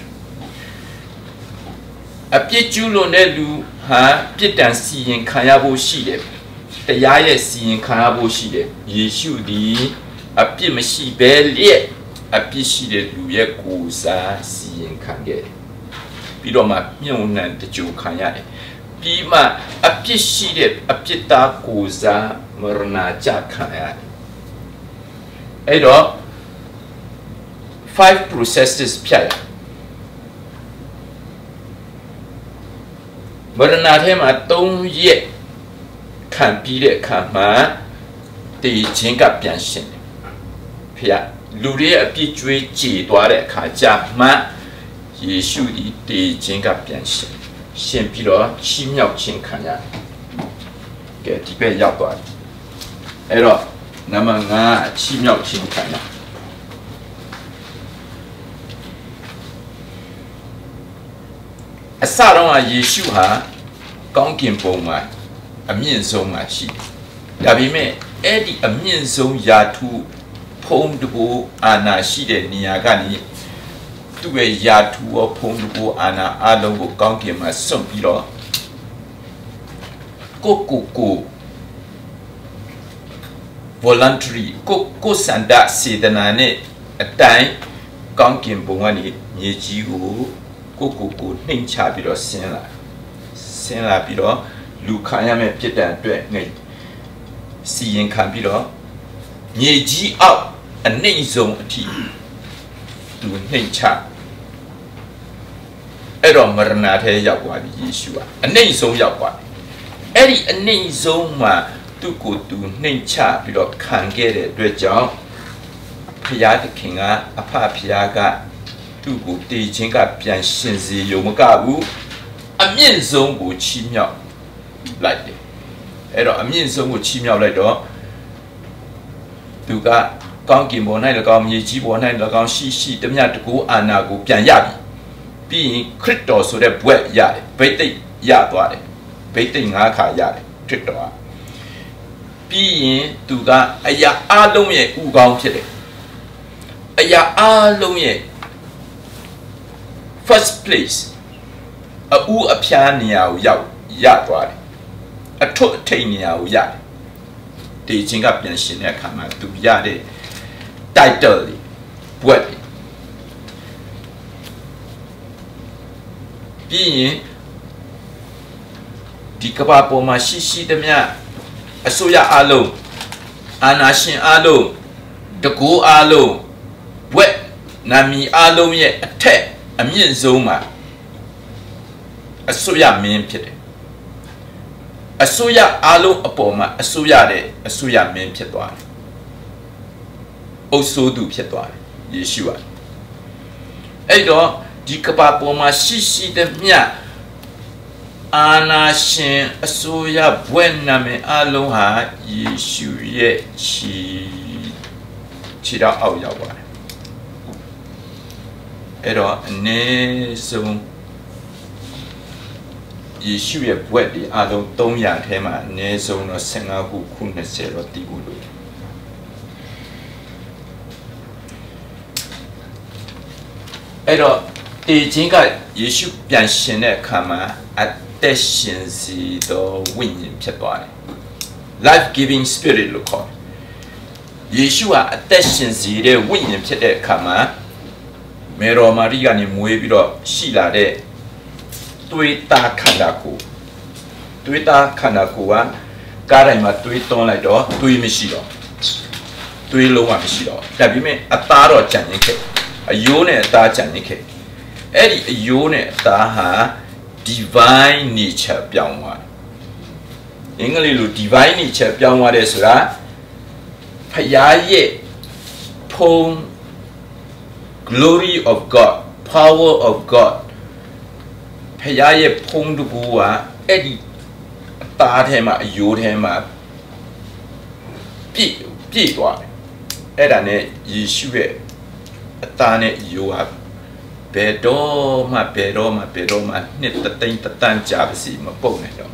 အပြစ်ကျူးလွန်တဲ့လူဟာပြစ်ဒဏ်စီရင်ခံရဖို့ရှိတယ်တရားရဲ့စီရင်ခံရဖို့ရှိတယ်ယေရှုသည်အပြစ်မရှိဘဲလျက်အပြစ်ရှိတဲ့လူရဲ့ကိုယ်စားစီရင်ခံခဲ့တယ်ပြီးတော့မှမြုံနှံတကြိုခံရတယ်ပြီးမှအပြစ်ရှိတဲ့အပြစ်သားကိုယ်စားမရဏကြခံရတယ်အဲ့တော့ five processes ဖြတ်ရမရဏထဲမှာသုံးရက်ခံပြီးတဲ့အခါမှာတည်ခြင်းကပြန်ရှင်တယ်ဖေရလူတွေအပြစ်ကြွေးကြေသွားတဲ့အခါကျမှယေရှုဒီတည်ခြင်းကပြန်ရှင်ရှင်ပြီးတော့ချီးမြှောက်ခြင်းခံရတယ်ကဲဒီဘက်ရောက်သွားတယ်အဲ့တော့နံပါတ်၅ချီးမြှောက်ခြင်းခံရအစတော့ယေရှုဟာကောင်းကင်ဘုံမှာအမြင့်ဆုံးမှာရှိတယ်ဒါပေမဲ့အဲ့ဒီအမြင့်ဆုံးယာထုဖုံးတကူအာနာရှိတဲ့နေရာကနေသူ့ရဲ့ယာထုရောဖုံးတကူအာနာအလုံးကိုကောင်းကင်မှာစွန့်ပြီးတော့ကိုကိုကို voluntary ကိုကိုစန္ဒစေတနာနဲ့အတိုင်းကောင်းကင်ဘုံကနေမြေကြီးကိုကိုကိုကိုနှိမ်ချပြီးတော့ဆင်းလာဆင်းလာပြီးတော့လူခံရမယ့်ပြစ်ဒဏ်အတွက်ငိတ်စီရင်ခံပြီးတော့မြေကြီးအောက်အနှိမ့်ဆုံးအထိသူနှိမ်ချအဲ့တော့မရဏထဲရောက်သွားပြီယေရှုကအနှိမ့်ဆုံးရောက်သွားတယ်အဲ့ဒီအနှိမ့်ဆုံးမှာသူ့ကိုယ်သူနှိမ့်ချပြီးတော့ခံခဲ့တဲ့အတွက်ကြောင့်ဖျားသခင်ကအဖဖျားကသူ့ကိုတည်ခြင်းကပြန်ရှင်စေရုံမကဘူးအမြင့်ဆုံးကိုချီးမြှောက်လိုက်တယ်အဲ့တော့အမြင့်ဆုံးကိုချီးမြှောက်လိုက်တော့သူကကောင်းကင်ဘုံ၌၎င်းမြေကြီးဘုံ၌၎င်းရှိရှိတမျှတကူအာနာကိုပြန်ရပြီပြီးရင်ခရစ်တော်ဆိုတဲ့ဘွဲ့ရတယ်ဗိသိက်ရသွားတယ်ဗိသိက်ငါးခါရတယ်ခရစ်တော်ကပြီးရင်သူကအရာအလုံးရဲ့ဥကောင်းဖြစ်တယ်အရာအလုံးရဲ့ first place အဥအဖျားနေရာကိုရောက်ရသွားတယ်အထွတ်အထိပ်နေရာကိုရတယ်တည်ခြင်းကပြန်ရှင်တဲ့အခါမှာသူရတဲ့ title လေးဘွဲ့ပြီးရင်ဒီကဘာပေါ်မှာရှိရှိသမျှအစိုးရအလုံးအာဏာရှင်အလုံးတကူအလုံးဘွဲ့နာမီအလုံးရဲ့အထက်အမြင့်ဆုံးမှာအစိုးရမင်းဖြစ်တယ်အစိုးရအလုံးအပေါ်မှာအစိုးရတဲ့အစိုးရမင်းဖြစ်သွားတယ်အုပ်စိုးသူဖြစ်သွားတယ်ယေရှုကအဲ့တော့ဒီကဘာပေါ်မှာရှိရှိသမျှအာနာရှင်အစိုးရဘွဲ့နာမည်အလုံးဟာယေရှုရဲ့ခြေခြေတော်အောက်ရောက်သွားတယ်အဲ့တော့အနည်းဆုံးယေရှုရဲ့ဘွဲ့ဒီအလုံးသုံးရာထဲမှာအနည်းဆုံးတော့ဆယ်ငါးခုခုနှစ်ဆယ်တော့တည်ဖို့လို့အဲ့တော့တည်ခြင်းကယေရှုပြန်ရှင်တဲ့အခါမှာအသက်ရှင်စီသောဝိညာဉ်ဖြစ်သွားတယ် life giving spirit လို့ခေါ်တယ်ယေရှုကအသက်ရှင်စီတဲ့ဝိညာဉ်ဖြစ်တဲ့အခါမှာမေရောမာရိကနေမွေးပြီးတော့ရှိလာတဲ့သွေးသားခန္ဓာကိုယ်သွေးသားခန္ဓာကိုယ်ကကားတိုင်းမှာသွေးသွန်းလိုက်တော့သွေးမရှိတော့သွေးလုံးဝမရှိတော့ဒါပေမဲ့အသားတော့ကြံ့ရစ်ခဲ့အယိုးနဲ့အသားကြံ့ရစ်ခဲ့အဲ့ဒီအယိုးနဲ့အသားဟာ divine nature ပြောင်းသွားတယ်အင်္ဂလိပ်လို divine nature ပြောင်းသွားတယ်ဆိုတာဖခင်ရဲ့ဖုံး glory of God power of God ဖခင်ရဲ့ဖုံးတကူကအဲ့ဒီအသားထဲမှာအယိုးထဲမှာပြည့်ပြည့်သွားတယ်အဲ့ဒါနဲ့ယေရှုရဲ့အသားနဲ့အယိုးဟာဘယ်တော့မှဘယ်တော့မှဘယ်တော့မှနှစ်တသိန်းတတန်းကြာပါစီမပုတ်နိုင်တော့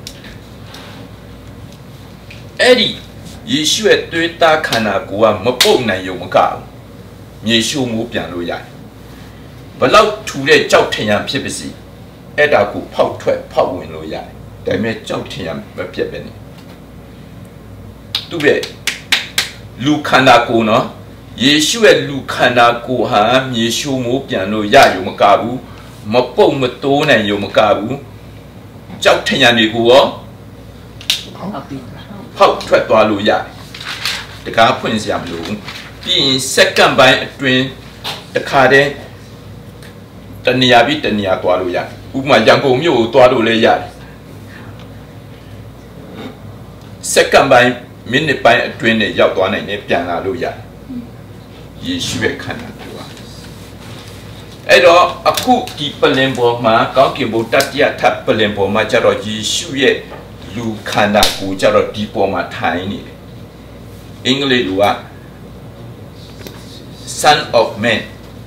အဲ့ဒီယေရှုရဲ့သွေးသားခန္ဓာကိုယ်ကမပုတ်နိုင်ရုံမကဘူးမြေရှုမှုပြန်လို့ရတယ်ဘလောက်ထူတဲ့ကြောက်ထင်ရဖြစ်ပါစီအဲ့ဒါကိုဖောက်ထွက်ဖောက်ဝင်လို့ရတယ်ဒါပေမဲ့ကြောက်ထင်ရမပြတ်ပဲနေသူပဲလူခန္ဓာကိုယ်နော်ယေရှုရဲ့လူခန္ဓာကိုယ်ဟာမြေရှုမှုပြန်လို့ရရုံမကဘူးမပုတ်မတိုးနိုင်ရုံမကဘူးကြောက်ထင်ရနေကိုရောဖောက်ထွက်သွားလို့ရတယ်တကားဖွင့်စရာမလိုဘူးပြီးရင်စက္ကန့်ပိုင်းအတွင်းတခါတည်းတနေရာပြီးတနေရာသွားလို့ရတယ်ဥပမာရန်ကုန်မြို့ကိုသွားလို့လည်းရတယ်စက္ကန့်ပိုင်းမိနစ်ပိုင်းအတွင်းနဲ့ရောက်သွားနိုင်တယ်ပြန်လာလို့ရတယ်ယေရှုရဲ့ခန္ဓာကိုယ်ပါအဲ့တော့အခုဒီပလင်ပေါ်မှာကောင်းကင်ဘုံတတိယထပ်ပလင်ပေါ်မှာကျတော့ယေရှုရဲ့လူခန္ဓာကိုယ်ကျတော့ဒီပေါ်မှာထိုင်နေတယ်အင်္ဂလိပ်လိုက Son of Man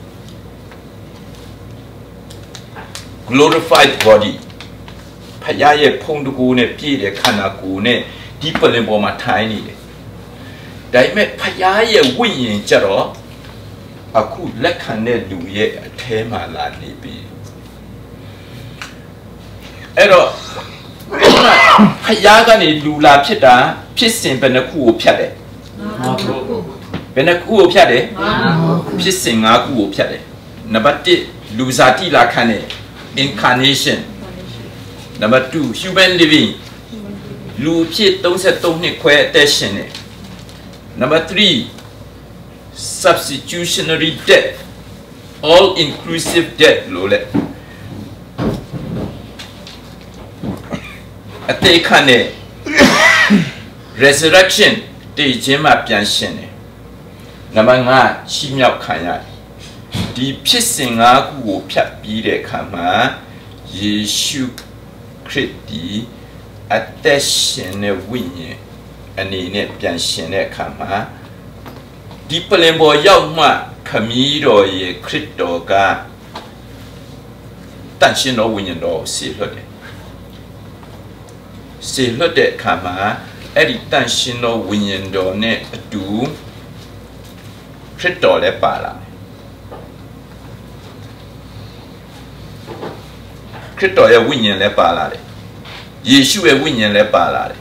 glorified body ဖခင်ရဲ့ဖုံးတကူနဲ့ပြည့်တဲ့ခန္ဓာကိုယ်နဲ့ဒီပလင်ပေါ်မှာထိုင်နေတယ်ဒါပေမဲ့ဖခင်ရဲ့ဝိညာဉ်ကျတော့အခုလက်ခံတဲ့လူရဲ့အထဲမှာလာနေပြီအဲ့တော့ဖခင်ကနေလူလာဖြစ်တာဖြစ်စဉ်ဘယ်နှခုကိုဖြတ်တယ်ဘယ်နှခုကိုဖြတ်တယ်ဖြစ်စဉ်၅ခုကိုဖြတ်တယ်နံပါတ်တစ်လူစားတိလာခံတဲ့ incarnation number two human living လူဖြစ်၃၃နှစ်ခွဲအသက်ရှင်တယ် number three substitutionary death all inclusive death လို့လေအသေးခံတဲ့ resurrection တည်ခြင်းမှာပြန်ရှင်တယ်နံပါတ်ငါချီးမြှောက်ခံရတယ်ဒီဖြစ်စဉ်ငါးခုကိုဖြတ်ပြီးတဲ့အခါမှာယေရှုခရစ်ဒီအသက်ရှင်တဲ့ဝိညာဉ်အနေနဲ့ပြန်ရှင်တဲ့အခါမှာဒီပလင်ပေါ်ရောက်မှခမည်းတော်ရဲ့ခရစ်တော်ကတန်ရှင်တော်ဝိညာဉ်တော်ဆေလွတ်တယ်ဆေလွတ်တဲ့အခါမှာအဲ့ဒီတန်ရှင်တော်ဝိညာဉ်တော်နဲ့အတူခရစ်တော်လည်းပါလာခရစ်တော်ရဲ့ဝိညာဉ်လည်းပါလာတယ်ယေရှုရဲ့ဝိညာဉ်လည်းပါလာတယ်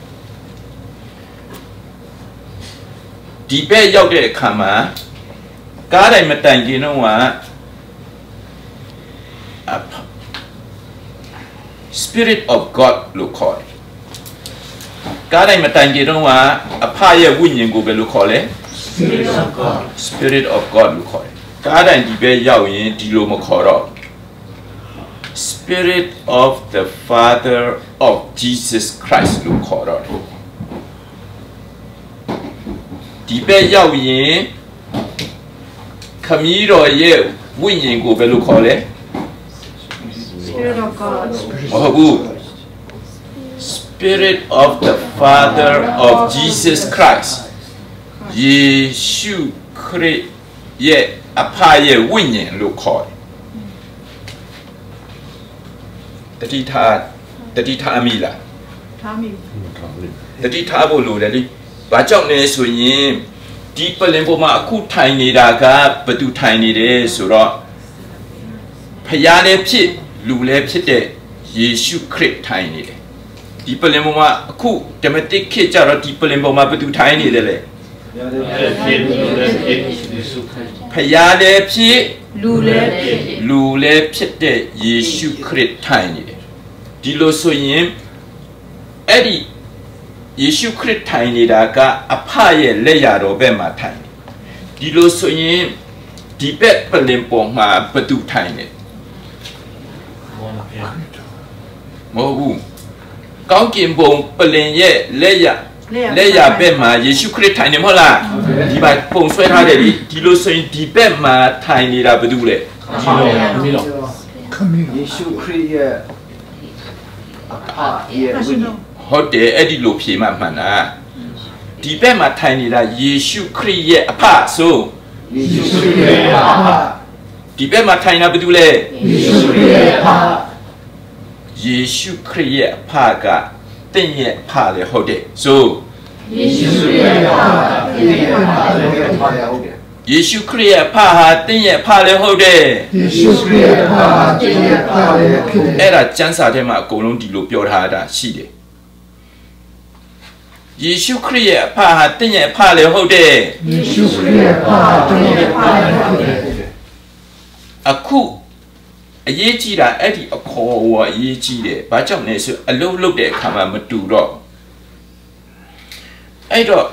ဒီဘက်ရောက်တဲ့အခါမှာကားတိုင်းမတိုင်ခင်တော့က Spirit of God လို့ခေါ်တယ်ကားတိုင်းမတိုင်ခင်တော့ကအဖရဲ့ဝိညာဉ်ကိုပဲလို့ခေါ်လဲ
Spirit of God
Spirit of God လို့ခေါ်တယ်ကားတိုင်းဒီဘက်ရောက်ရင်ဒီလိုမခေါ်တော့ Spirit of the Father of Jesus Christ လို့ခေါ်တော့တယ်ဒီဘက်ရောက်ရင်ခမည်းတော်ရဲ့ဝိညာဉ်ကိုပဲလို့ခေါ်လဲ
Spirit of God
မဟုတ်ဘူး Spirit of the Father of Jesus Christ ယေရှုခရစ်ရဲ့အဖရဲ့ဝိညာဉ်လို့ခေါ်တယ်တတိထားတတိထားမိလားထားမိတတိထားဖို့လိုတယ်လေဘာကြောင့်လဲဆိုရင်ဒီပလင်ပေါ်မှာအခုထိုင်နေတာကဘယ်သူထိုင်နေတယ်ဆိုတော့ဖျားလည်းဖြစ်လူလည်းဖြစ်တဲ့ယေရှုခရစ်ထိုင်နေတယ်ဒီပလင်ပေါ်မှာအခုဓမ္မတိခေတ်ကြတော့ဒီပလင်ပေါ်မှာဘယ်သူထိုင်နေတယ်လဲဖျားလည်းဖြစ်လူလည်းဖြစ်လူလည်းဖြစ်တဲ့ယေရှုခရစ်ထိုင်နေတယ်ဒီလိုဆိုရင်အဲ့ဒီယေရှုခရစ်ထိုင်နေတာကအဖရဲ့လက်ရတော်ဘက်မှာထိုင်တယ်ဒီလိုဆိုရင်ဒီဘက်ပလင်ပေါ်မှာဘယ်သူထိုင်နေမဟုတ်ဘူးကောင်းကင်ဘုံပလင်ရဲ့လက်ရလက်ရဘက်မှာယေရှုခရစ်ထိုင်နေမဟုတ်လားဒီမှာပုံဆွဲထားတယ်ဒီဒီလိုဆိုရင်ဒီဘက်မှာထိုင်နေတာဘယ်သူလဲခမီးတော်ခမီးယေရှုခရစ်ရဲ့အဖရဲ့ဝိညာဉ်ဟုတ်တယ်အဲ့ဒီလိုဖြေမှမှန်တာဒီဘက်မှာထိုင်နေတာယေရှုခရစ်ရဲ့အဖဆိုယေရှုခရစ်ရဲ့အဖဒီဘက်မှာထိုင်တာဘယ်သူလဲယေရှုခရစ်ရဲ့အဖယေရှုခရစ်ရဲ့အဖကတင့်ရဲ့အဖလေဟုတ်တယ်ဆိုယေရှုခရစ်ရဲ့အဖတင့်ရဲ့အဖလေဟုတ်တယ်ယေရှုခရစ်ရဲ့အဖဟာတင့်ရဲ့အဖလေဟုတ်တယ်ယေရှုခရစ်ရဲ့အဖဟာတင့်ရဲ့အဖလေဖြစ်တယ်အဲ့ဒါကျမ်းစာထဲမှာအကုန်လုံးဒီလိုပြောထားတာရှိတယ်ယေရှုခရစ်ရဲ့အဖဟာတင့်ရဲ့အဖလေဟုတ်တယ်ယေရှုခရစ်ရဲ့အဖဟာတင့်ရဲ့အဖလေဟုတ်တယ်အခုအရေးကြီးတာအဲ့ဒီအခေါ်အဝေါ်အရေးကြီးတယ်ဘာကြောင့်လဲဆိုအလုံးလုံးတဲ့အခါမှာမတူတော့အဲ့တော့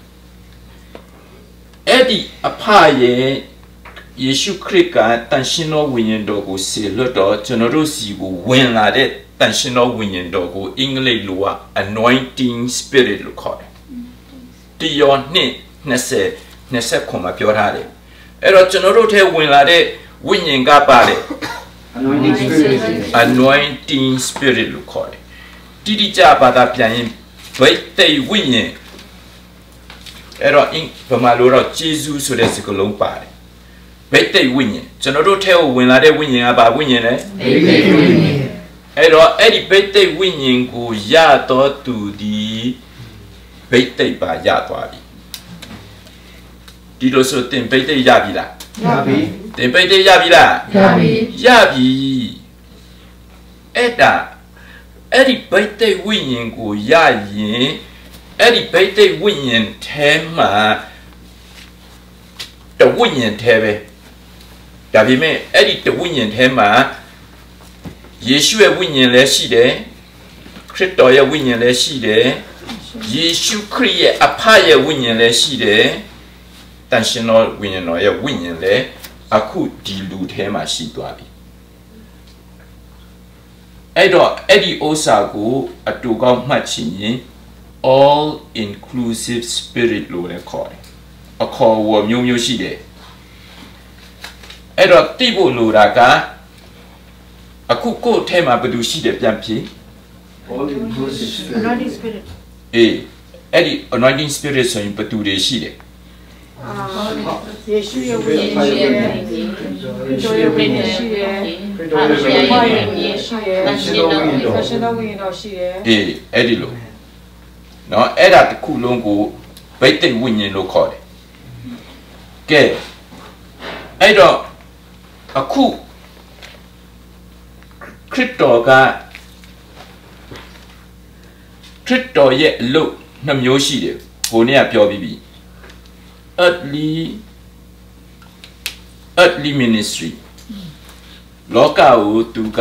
အဲ့ဒီအဖရဲ့ယေရှုခရစ်ကတန်ရှင်တော်ဝိညာဉ်တော်ကိုဆေလွတ်တော့ကျွန်တော်တို့စီကိုဝင်လာတဲ့တန်ရှင်တော်ဝိညာဉ်တော်ကိုအင်္ဂလိပ်လိုက anointing spirit လို့ခေါ်တယ်။ဒီယောနှစ်20 20ခုမှာပြောထားတယ်။အဲ့တော့ကျွန်တော်တို့ထဲဝင်လာတဲ့ဝိညာဉ်ကပါတယ် anointing spirit anointing spirit လို့ခေါ်တယ်။တိတိကျဘာသာပြန်ရင်ဗိတ်သိက်ဝိညာဉ်အဲ့တော့အင်ဗမာလိုတော့ဂျေဇုဆိုတဲ့စကားလုံးပါတယ်။ဗိတ်သိက်ဝိညာဉ်ကျွန်တော်တို့ထဲဝင်လာတဲ့ဝိညာဉ်ကဘာဝိညာဉ်လဲဗိတ်သိက်ဝိညာဉ်အဲ့တော့အဲ့ဒီဗိတ်သိက်ဝိညာဉ်ကိုရတော့သူဒီဗိတ်သိက်ပါရသွားပြီဒီလိုဆိုတင်ဗိတ်သိက်ရပြီလားရပြီတင်ဗိတ်သိက်ရပြီလားရပြီရပြီအဲ့ဒါအဲ့ဒီဗိတ်သိက်ဝိညာဉ်ကိုရရင်အဲ့ဒီဗိတ်သိက်ဝိညာဉ်ထဲမှာတဝိညာဉ်ထဲပဲဒါပေမဲ့အဲ့ဒီတဝိညာဉ်ထဲမှာယေရှုရဲ့ဝိညာဉ်လည်းရှိတယ်ခရစ်တော်ရဲ့ဝိညာဉ်လည်းရှိတယ်ယေရှုခရစ်ရဲ့အဖရဲ့ဝိညာဉ်လည်းရှိတယ်တန်ရှင်တော်ဝိညာဉ်တော်ရဲ့ဝိညာဉ်လည်းအခုဒီလူထဲမှာရှိသွားပြီအဲ့တော့အဲ့ဒီဥစ္စာကိုအတူကောင်းမှတ်ချင်ရင် all inclusive spirit လို့လည်းခေါ်တယ်အခေါ်အဝေါ်မျိုးမျိုးရှိတယ်အဲ့တော့တိဖို့လိုတာကအခုကိုယ်ထဲမှာဘယ်သူရှိတယ်ပြန်ဖြေ
all inclusive spirit
အေးအဲ့ဒီ anointing spirit ဆိုရင်ဘယ်သူတွေရှိတယ်
အာယေရှုရဲ့ဝိညာဉ်ရှိတယ်ခရစ်တော်ရဲ့ဝိညာဉ်ရှိတယ်ခရစ်တော်ရဲ့ဝိညာဉ်ရှိတယ်ဆရှင်တော်ဝိညာဉ်ဆရှင်တော်ဝိညာဉ်တော်ရှိတယ်
အေးအဲ့ဒီလိုနော်အဲ့ဒါတစ်ခုလုံးကိုဗိသိက်ဝိညာဉ်လို့ခေါ်တယ်ကဲအဲ့တော့အခုခရစ်တော်ကခရစ်တော်ရဲ့အလုပ်နှမျိုးရှိတယ်ဘုန်းကြီးကပြောပြီးပြီ earthly earthly ministry လောကကိုသူက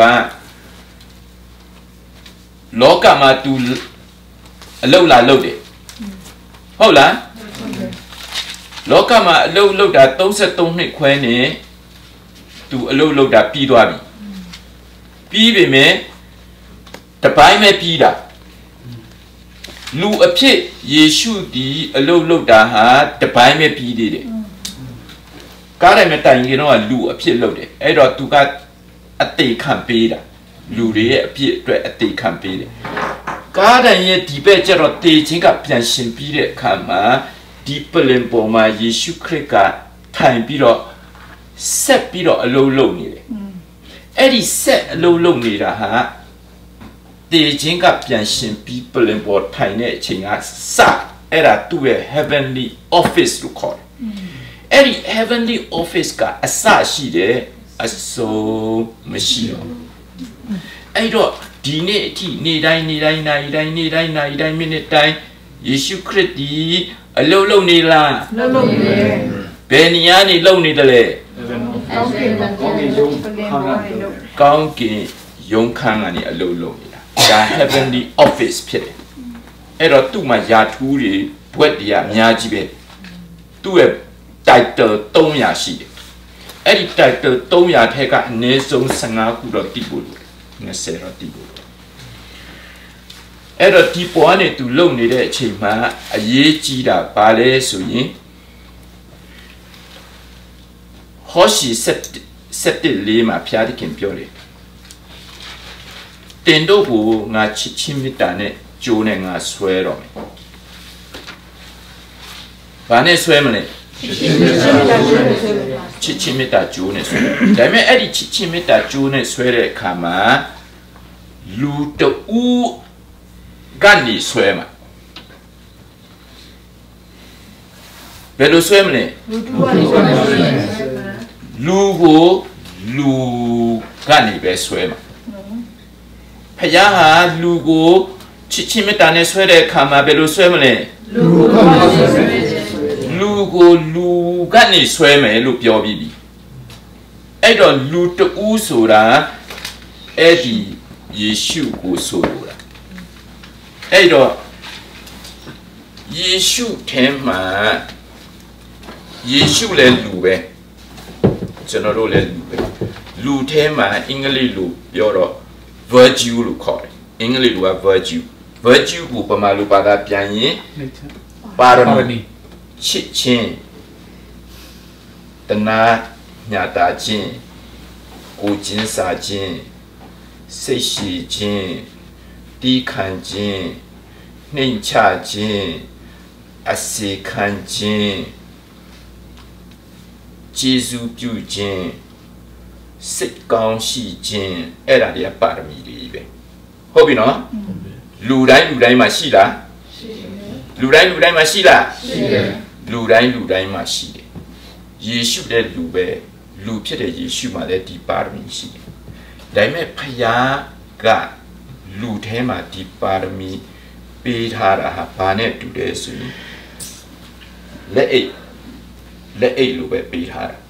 လောကမှာသူအလုပ်လာလုပ်တယ်ဟုတ်လားလောကမှာအလုပ်လုပ်တာသirty threeနှစ်ခွဲနဲ့သူအလုပ်လုပ်တာပြီးသွားပြီပြီးပြီမဲ့တပိုင်းပဲပြီးတာလူအဖြစ်ယေရှုဒီအလုပ်လုပ်တာဟာတပိုင်းပဲပြီးသေးတယ်ကားတိုင်းမတိုင်ခင်တော့လူအဖြစ်လုပ်တယ်အဲ့တော့သူကအသေးခံပေးတာလူတွေရဲ့အဖြစ်အတွက်အသေးခံပေးတယ်ကားတိုင်းရဲ့ဒီဘက်ကျတော့တေချင်းကပြန်ရှင်ပြီးတဲ့အခါမှာဒီပလင်ပေါ်မှာယေရှုခရစ်ကထိုင်ပြီးတော့ဆက်ပြီးတော့အလုံးလုံးနေတယ်အဲ့ဒီဆက်အလုံးလုံးနေတာဟာတေချင်းကပြန်ရှင်ပြီးပလင်ပေါ်ထိုင်တဲ့အချိန်ကစအဲ့ဒါသူ့ရဲ့ heavenly office လို့ခေါ်တယ်အဲ့ဒီ heavenly office ကအစရှိတယ်အဆုံးမရှိတော့အဲ့တော့ဒီနေ့အထိနေ့တိုင်းနေ့တိုင်းနေ့တိုင်းနေ့တိုင်းနေ့တိုင်းမိနစ်တိုင်းယေရှုခရစ်ဒီအလုံးလုံးနေလား
အလုံးလုံးနေတယ်
ဘယ်နေရာနေလုံးနေတယ်လဲ
ကောင်းကင်ကောင်းကင်ယုံ
ကောင်းကင်ယုံခန်းကနေအလုံးလုံးနေတာဒါ heavenly office ဖြစ်တယ်အဲ့တော့သူ့မှာယာထူးတွေဘွက်တွေအများကြီးပဲသူ့ရဲ့ title three hundredရှိတယ်အဲ့ဒီ title three hundredထဲကအနည်းဆုံးfifteenခုတော့တည်ဖို့လိုtwentyတော့တည်ဖို့လိုအဲ့တော့ဒီပေါ်ကနေသူလုံနေတဲ့အချိန်မှာအရေးကြီးတာဘာလဲဆိုရင်ဟောရှိseventy-fourမှာဖျားသခင်ပြောတယ်တင်တို့ကိုငါချစ်ချင်းမေတ္တာနဲ့ကြိုးနဲ့ငါဆွဲတော့မယ်ဘာနဲ့ဆွဲမလဲချစ်ချင်းမေတ္တာကြိုးနဲ့ဆွဲဒါပေမဲ့အဲ့ဒီချစ်ချင်းမေတ္တာကြိုးနဲ့ဆွဲတဲ့အခါမှာလူတူကနေဆွဲမှာဘယ်လိုဆွဲမလဲ
လူတူကနေဆွဲမှာ
လူကိုလူကနေပဲဆွဲမှာဖယားဟာလူကိုချစ်ချင်းမေတ္တာနဲ့ဆွဲတဲ့အခါမှာဘယ်လိုဆွဲမလဲ
လူကိုကနေဆွဲ
လူကိုလူကနေဆွဲမယ်လို့ပြောပြီးပြီအဲ့တော့လူတူဆိုတာအဲ့ဒီယေရှုကိုဆိုလိုတာအဲ့တော့ယေရှုထဲမှာယေရှုလည်းလူပဲကျွန်တော်တို့လည်းလူပဲလူထဲမှာအင်္ဂလိပ်လိုပြောတော့ virtue လို့ခေါ်တယ်အင်္ဂလိပ်လိုက virtue virtue ကိုပမာလိုဘာသာပြန်ရင်ပါရမီချစ်ချင်းတနာညာတာချင်းကိုချင်းစာချင်းစိတ်ရှိချင်းတီးခံခြင်းနှိမ်ချခြင်းအစေခံခြင်းကျေးဇူးပြုခြင်းစိတ်ကောင်းရှိခြင်းအဲ့ဒါတွေကပါရမီတွေပဲဟုတ်ပြီနော်လူတိုင်းလူတိုင်းမှာရှိလားရှိတယ်လူတိုင်းလူတိုင်းမှာရှိလားရှိတယ်လူတိုင်းလူတိုင်းမှာရှိတယ်ယေရှုတဲ့လူပဲလူဖြစ်တဲ့ယေရှုမှာလည်းဒီပါရမီရှိတယ်ဒါပေမဲ့ဖယားကလူထဲမှာဒီပါရမီပေးထားတာဟာဘာနဲ့တူတယ်ဆိုရင်လက်အိတ်လက်အိတ်လိုပဲပေးထားတာ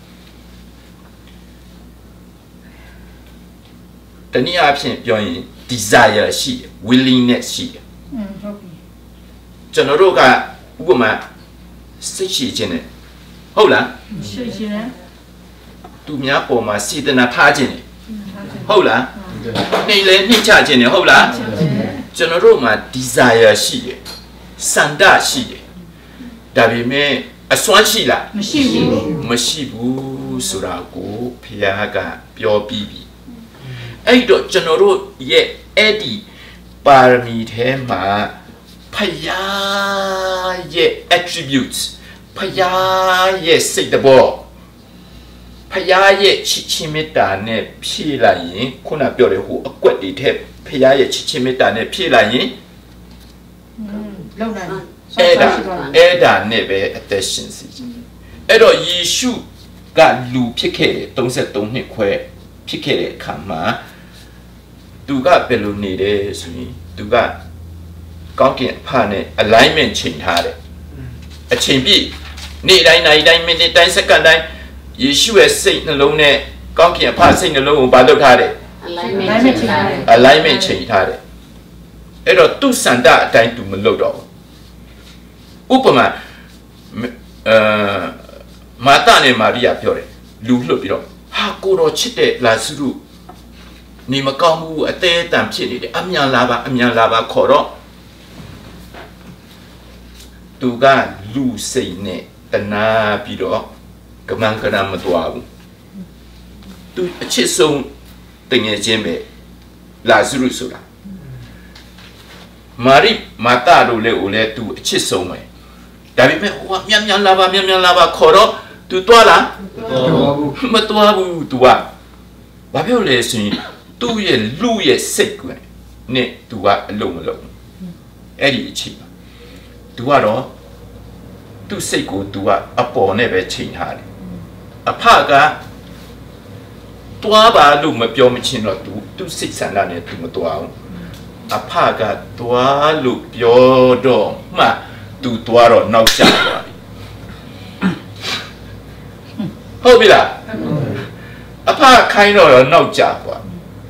တနည်းအားဖြင့်ပြောရင် desire ရှိတယ် willingness ရှိတယ်
อืมဟုတ်ပြီ
ကျွန်တော်တို့ကဥပမာစိတ်ရှိခြင်းနဲ့ဟုတ်လား
ရှိခြင်းနဲ့
သူများပေါ်မှာစေတနာထားခြင်းနဲ့ဟုတ်လားနေလေနှိမ့်ချခြင်းနဲ့ဟုတ်လားကျွန်တော်တို့မှာ desire ရှိတယ်စန္ဒရှိတယ်ဒါပေမဲ့အစွမ်းရှိလားမရှိဘူးမရှိဘူးဆိုတာကိုဘုရားကပြောပြီးပြီအဲ့တော့ကျွန်တော်တို့ရဲ့အဲ့ဒီပါရမီထဲမှာဘုရားရဲ့ attributes ဘုရားရဲ့စိတ်တော်ဘုရားရဲ့ချစ်ချင်းမေတ္တာနဲ့ဖြည့်လိုက်ရင်ခုနပြောတဲ့ဟိုအကွက်တွေထက်ဘုရားရဲ့ချစ်ချင်းမေတ္တာနဲ့ဖြည့်လိုက်ရင်
လုံနိုင်
အဲ့ဒါအဲ့ဒါနဲ့ပဲအသက်ရှင်စီအဲ့တော့ယေရှုကလူဖြစ်ခဲ့တယ်သုံးဆယ်သုံးနှစ်ခွဲဖြစ်ခဲ့တဲ့အခါမှာသူကဘယ်လိုနေတယ်ဆိုရင်သူကကောင်းကင်အဖနဲ့ alignment ချိန်ထားတယ်အချိန်ပြည့်နေ့တိုင်းနေ့တိုင်းမိနစ်တိုင်းစက္ကန့်တိုင်းယေရှုရဲ့စိတ်နှလုံးနဲ့ကောင်းကင်အဖစိတ်နှလုံးကိုဘာလုပ်ထားတယ်
alignment ချိန်ထားတယ်
alignment ချိန်ထားတယ်အဲ့တော့သူစန္ဒအတိုင်းသူမလုပ်တော့ဘူးဥပမာအဲမာသနဲ့မာရိယာပြောတယ်လူလှုပ်ပြီးတော့ဟာကိုတော်ချစ်တဲ့လာဇရုနေမကောင်းဘူးအသေးအတန်ဖြစ်နေတယ်အမြန်လာပါအမြန်လာပါခေါ်တော့သူကလူစိတ်နဲ့တနာပြီးတော့ကမန်ကရမတော်ဘူးသူအချစ်ဆုံးတငယ်ချင်းပဲလာဇရုဆိုတာမာရိမာသတို့လည်းဦးလည်းသူအချစ်ဆုံးပဲဒါပေမဲ့ဟိုကမြန်မြန်လာပါမြန်မြန်လာပါခေါ်တော့သူသွားလားမသွားဘူး तू ကဘာပြောလဲဆိုရင်သူ့ရဲ့လူရဲ့စိတ်ကွယ်နဲ့ तू ကအလုံးမလုံးအဲ့ဒီအချိန်မှာ तू ကတော့သူ့စိတ်ကို तू ကအပေါ်နဲ့ပဲချိန်ထားတယ်အဖကတွားပါလို့မပြောမချင်းတော့ तू သူ့စိတ်ဆန္ဒနဲ့ तू မတွားဘူးအဖကတွားလို့ပြောတော့မှ तू တွားတော့နောက်ကျသွားပြီဟုတ်ပြီလားအဖခိုင်းတော့နောက်ကျသွား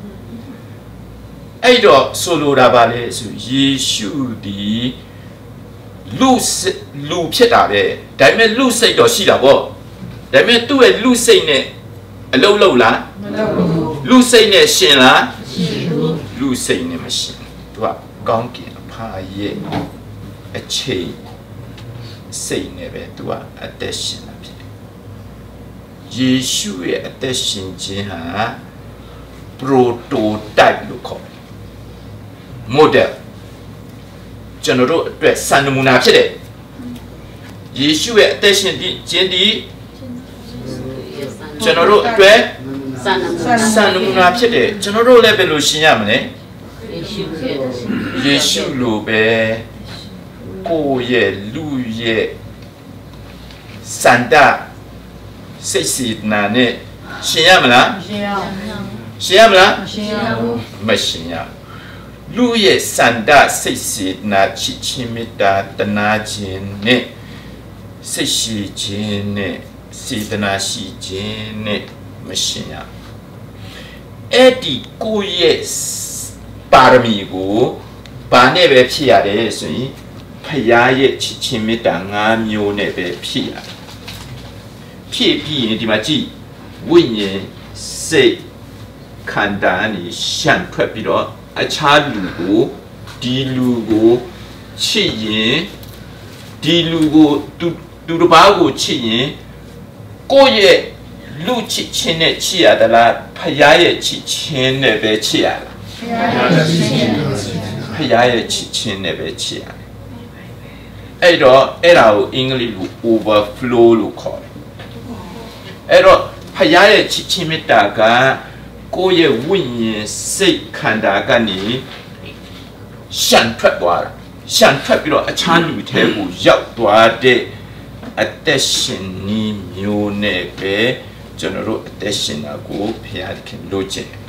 အဲ့တော့ဆိုလိုတာပါလေဆိုယေရှုဒီလူလူဖြစ်တာပဲဒါပေမဲ့လူစိတ်တော့ရှိတာပေါ့ဒါပေမဲ့သူ့ရဲ့လူစိတ်နဲ့အလုံးလုံးလားမလုံးဘူးလူစိတ်နဲ့ရှင်လားမရှိဘူးလူစိတ်နဲ့မရှင်သူကကောင်းကင်အဖရဲ့အချိန်စိတ်နဲ့ပဲသူကအသက်ရှင်တာဖြစ်တယ်ယေရှုရဲ့အသက်ရှင်ခြင်းဟာ prototype လို့ခေါ်တယ် model ကျွန်တော်တို့အတွက်စံနမူနာဖြစ်တယ်ယေရှုရဲ့အသက်ရှင်ခြင်းဒီကျွန်တော်တို့အတွက်စံနမူနာဖြစ်တယ်ကျွန်တော်တို့လည်းဘယ်လိုရှင်ရမလဲယေရှုလိုပဲကိုယ့်ရဲ့လူရဲ့စန္ဒစိတ်စီနာနဲ့ရှင်ရမလားရှင်ရရှင်ရမလားရှင်ရဘူးမရှင်ရလူရဲ့စန္ဒစိတ်စီနာချစ်ချင်းမေတ္တာတနာခြင်းနဲ့စိတ်ရှိခြင်းနဲ့စေတနာရှိခြင်းနဲ့မရှင်ရအဲ့ဒီကိုယ့်ရဲ့ပါရမီကိုဘာနဲ့ပဲဖြစ်ရတယ်ဆိုရင်ဖရာရဲ့ချစ်ချင်းမေတ္တာ၅မျိုးနဲ့ပဲဖြစ်ရတယ်ဖြစ်ပြီးရင်ဒီမှာကြည့်ဝိညာဉ်စိတ်ခန္ဓာအနေရှန့်ထွက်ပြီးတော့အခြားလူကိုဒီလူကိုချစ်ရင်ဒီလူကိုသူသူတစ်ပါးကိုချစ်ရင်ကိုယ့်ရဲ့လူချစ်ချင်းနဲ့ချစ်ရသလားဖရာရဲ့ချစ်ချင်းနဲ့ပဲချစ်ရလားဖရာရဲ့ချစ်ချင်းနဲ့ပဲချစ်ရတယ်အဲ့တော့အဲ့ဒါကိုအင်္ဂလိပ်လို overflow လို့ခေါ်တယ်အဲ့တော့ဖရာရဲ့ချစ်ချင်းမေတ္တာကကိုယ့်ရဲ့ဝိညာဉ်စိတ်ခန္ဓာကနေရှန့်ထွက်သွားတာရှန့်ထွက်ပြီးတော့အခြားလူထဲကိုရောက်သွားတဲ့အသက်ရှင်နည်းမျိုးနဲ့ပဲကျွန်တော်တို့အသက်ရှင်တာကိုဖရာခင်လိုချင်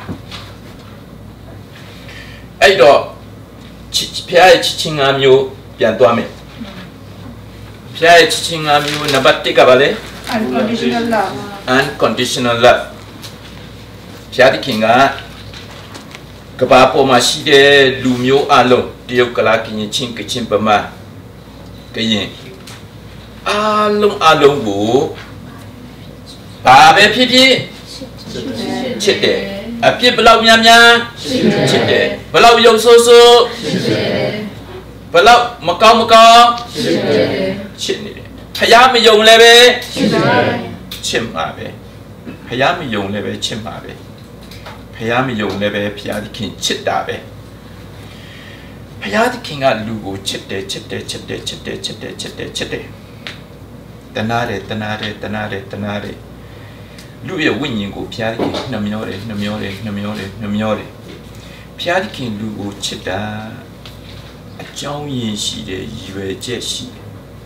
အဲ့တော့ဖရာရဲ့ချစ်ချင်း၅မျိုးပြန်သွားမယ်ဖရာရဲ့ချစ်ချင်း၅မျိုးနံပါတ်၁ကဘာလဲ unconditional love unconditional love ဖရာခင်ကကဘာပေါ်မှာရှိတဲ့လူမျိုးအလုံးတရုတ်ကလာကင်းချင်းကချင်းပမာကရင်အလုံးအလုံးကိုဘာပဲဖြစ်ဖြစ်ချစ်တယ်အပြစ်ဘလောက်များများချစ်တယ်ဘလောက်ယုံဆိုးဆိုးဘလောက်မကောင်းမကောင်းချစ်နေတယ်ဖယားမယုံလည်းပဲချစ်မှာပဲဖယားမယုံလည်းပဲချစ်မှာပဲဖယားမယုံလည်းပဲဖယားသခင်ချစ်တာပဲဖယားသခင်ကလူကိုချစ်တယ်ချစ်တယ်ချစ်တယ်ချစ်တယ်ချစ်တယ်ချစ်တယ်ချစ်တယ်တနာတယ်တနာတယ်တနာတယ်တနာတယ်လူရဲ့ဝိညာဉ်ကိုဖျားသခင်နှမျောတယ်နှမျောတယ်နှမျောတယ်နှမျောတယ်ဖျားသခင်လူကိုချစ်တာအကြောင်းရင်းရှိတယ်ရည်ရွယ်ချက်ရှိတယ်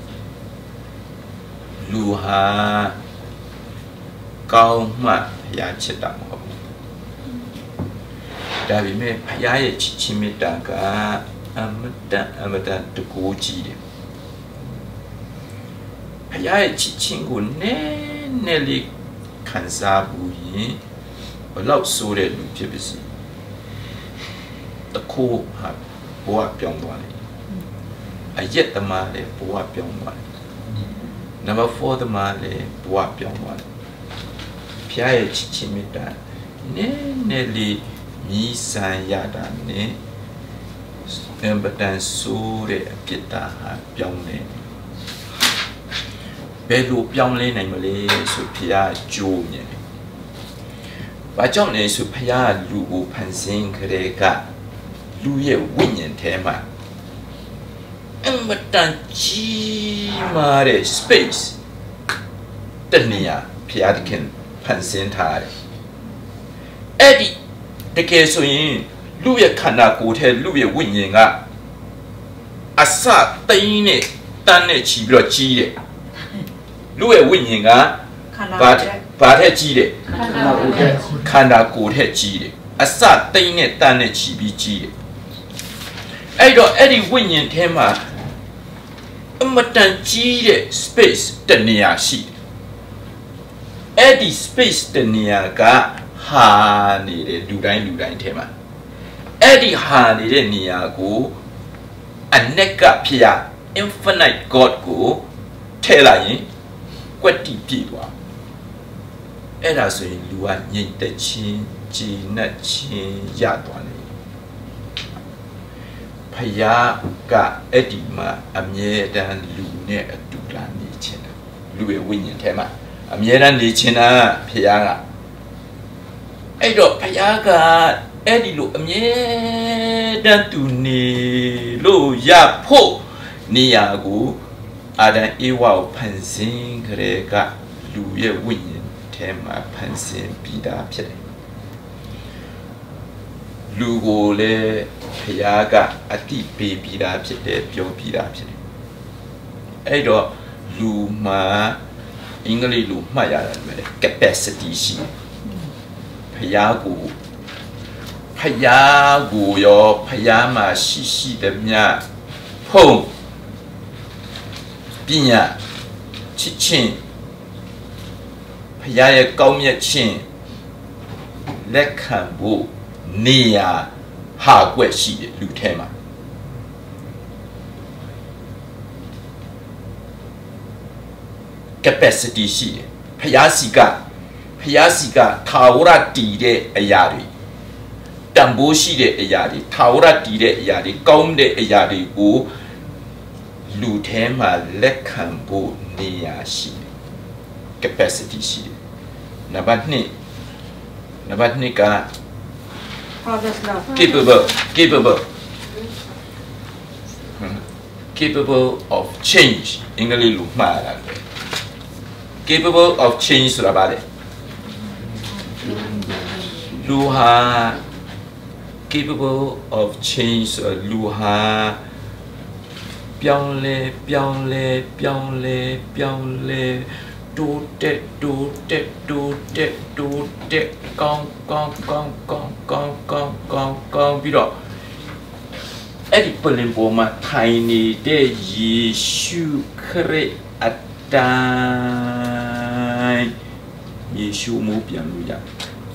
လူဟာကောင်းမှဖျားချစ်တာမဟုတ်ဘူးဒါပေမဲ့ဖျားရဲ့ချစ်ချင်းမေတ္တာကအမတန်အမတန်တကူကြီးတယ်ဖျားရဲ့ချစ်ချင်းကိုနည်းနည်းလေးခံစားဘူးရင်ဘလောက်ဆိုးတဲ့လူဖြစ်ပါစေတခိုးဟာဘဝပြောင်းသွားတယ်အရက်သမားလည်းဘဝပြောင်းသွားတယ်နံပါတ် four သမားလည်းဘဝပြောင်းသွားတယ်ဖျားရဲ့ချစ်ချင်းမေတ္တာနည်းနည်းလေးမြည်ဆန်ရတာနဲ့အံပတန်ဆိုးတဲ့အပြစ်တာဟာပြောင်းနေဘယ်လိုပြောင်းလဲနိုင်မလဲဆိုဖျားကြိုးမြင်တယ်။ဘာကြောင့်လဲဆိုဖျားလူကိုဖန်ဆင်းကြတဲ့ကလူရဲ့ဝိညာဉ်ထဲမှာအမတန်ကြီးမားတဲ့ space တနေရာဖျားတခင်ဖန်ဆင်းထားတယ်။အဲ့ဒီတကယ်ဆိုရင်လူရဲ့ခန္ဓာကိုယ်ထဲလူရဲ့ဝိညာဉ်ကအစသိန်းနဲ့တန်းနဲ့ချီပြီးတော့ကြီးတယ်လူရဲ့ဝိညာဉ်ကဘာဘာထက်ကြီးတယ်ခန္ဓာကိုယ်ထက်ကြီးတယ်အစသိန်းနဲ့တန်းနဲ့ချီပြီးကြီးတယ်အဲ့တော့အဲ့ဒီဝိညာဉ်ထဲမှာအမတန်ကြီးတဲ့ space တနေရာရှိတယ်အဲ့ဒီ space တနေရာကဟာနေတဲ့လူတိုင်းလူတိုင်းထဲမှာအဲ့ဒီဟာနေတဲ့နေရာကိုအနက်ကဖျား infinite God ကိုထည့်လိုက်ရင်ကွက်တီပြည့်သွားအဲ့ဒါဆိုရင်လူကငြိမ်သက်ခြင်းကြည်နပ်ခြင်းရသွားတယ်ဖယားကအဲ့ဒီမှာအမြဲတမ်းလူနဲ့အတူလာနေခြင်းတယ်လူရဲ့ဝိညာဉ်ထဲမှာအမြဲတမ်းနေခြင်းတာဖယားကအဲ့တော့ဖယားကအဲ့ဒီလိုအမြဲတမ်းသူနေလို့ရဖို့နေရာကိုအာဒံဧဝကိုဖန်ဆင်းကြတဲ့ကလူရဲ့ဝိညာဉ်ထဲမှာဖန်ဆင်းပြီးသားဖြစ်တယ်လူကိုလည်းဖယားကအတိပေးပြီးသားဖြစ်တယ်ပြောပြီးသားဖြစ်တယ်အဲ့တော့လူမှာအင်္ဂလိပ်လိုမှတ်ရတယ်မယ် capacity ရှိတယ်ဖယားကိုဖယားကိုရောဖယားမှာရှိရှိတဲ့မြတ်ဖုံးပညာချစ်ချင်းဖယားရဲ့ကောင်းမြတ်ခြင်းလက်ခံဖို့နေရာဟာကွက်ရှိတယ်လူထဲမှာcapacity ရှိတယ်ဖယားစီကဖယားစီကထာဝရတည်တဲ့အရာတွေတန်ဖိုးရှိတဲ့အရာတွေထာဝရတည်တဲ့အရာတွေကောင်းတဲ့အရာတွေကိုလူထဲမှာလက်ခံဖို့နေရာရှိတယ် capacity ရှိတယ်နံပါတ်twoနံပါတ်twoက capable capable capable of change အင်္ဂလိပ်လိုမှားတာ capable of change ဆိုတာဘာလဲလူဟာ capable of change လူဟာပြောင်းလဲပြောင်းလဲပြောင်းလဲပြောင်းလဲတိုးတက်တိုးတက်တိုးတက်တိုးတက်ကောင်းကောင်းကောင်းကောင်းကောင်းကောင်းကောင်းကောင်းပြီးတော့အဲ့ဒီပလင်ပေါ်မှာထိုင်နေတဲ့ယေရှုခရစ်အတိုင်းယေရှုမိုးပြန်လို့ရ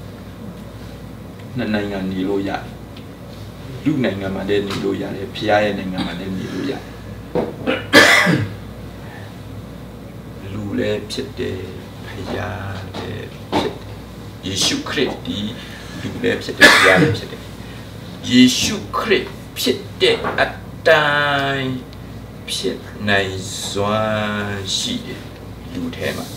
နှစ်နိုင်ငံနေလို့ရလူနိုင်ငံမှာလည်းနေလို့ရတယ်ဖျားရဲ့နိုင်ငံမှာလည်းနေလို့ရတယ်လူလည်းဖြစ်တယ်ဖျားလည်းဖြစ်တယ်ယေရှုခရစ်ဒီလူလူလည်းဖြစ်တယ်ဘုရားလည်းဖြစ်တယ်ယေရှုခရစ်ဖြစ်တဲ့အတိုင်းဖြစ်နိုင်စွမ်းရှိတယ်လူထဲမှာ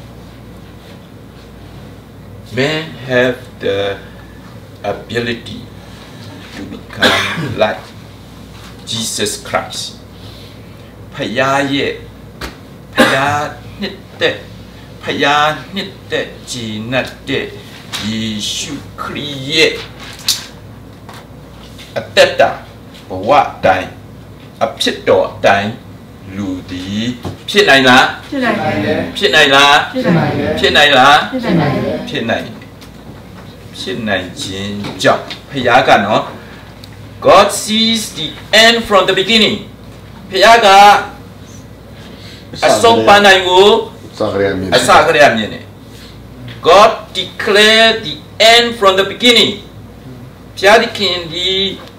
men have the ability to become like Jesus Christ พยาเยพยานิตเตพยานิตเตจีนัตเตเยซูคริสต์อัตตาบวะไตอภิตอไตလူဒီဖြစ်နိုင်လားဖြစ်နိုင်တယ်ဖြစ်နိုင်လားဖြစ်နိုင်လားဖြစ်နိုင်လားဖြစ်နိုင်တယ်ဖြစ်နိုင်ခြင်းကြောင့်ဖခင်ကနော် God sees the end from the beginning ဖခင်ကအဆုံးပန်းနိုင်ကိုအစကတည်းကမြင်တယ် God declared the end from the beginning ဖခင်ဒီခင်ဒီ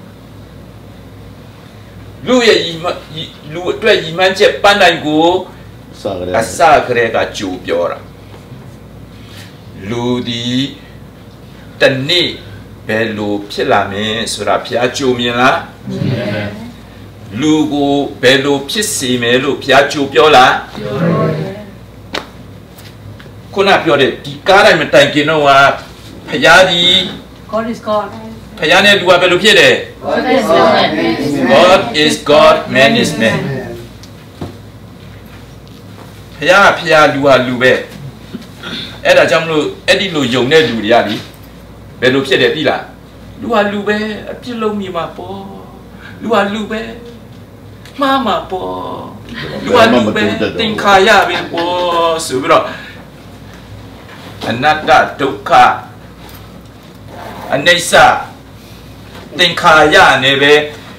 လူရဲ့လူအတွက်ညီမှန်းချက်ပန်းတိုင်ကိုအစကတည်းကကြိုပြောတာလူဒီတနေ့ဘယ်လိုဖြစ်လာမလဲဆိုတာဘုရားကြိုမြင်လားလူကိုဘယ်လိုဖြစ်စေမယ်လို့ဘုရားကြိုပြောလားပြောတယ်ခုနပြောတဲ့ဒီကားတိုင်းမတိုင်ခင်တော့ကဘုရားဒီ
God is God
ဖခင်နဲ့လူကဘယ်လိုဖြစ်လဲ God is God man is man ဖခင်ကဖခင်လူကလူပဲအဲ့ဒါကြောင့်မလို့အဲ့ဒီလိုယုံတဲ့လူတွေကဒီဘယ်လိုဖြစ်တယ်သိလားလူကလူပဲအပြစ်လုံးမိမှာပေါ့လူကလူပဲမှားမှာပေါ့လူကလူပဲသင်္ခါရပဲပေါ့ဆိုပြီးတော့အနတ္တဒုက္ခအနိစ္စသင်္ခါရနေပဲ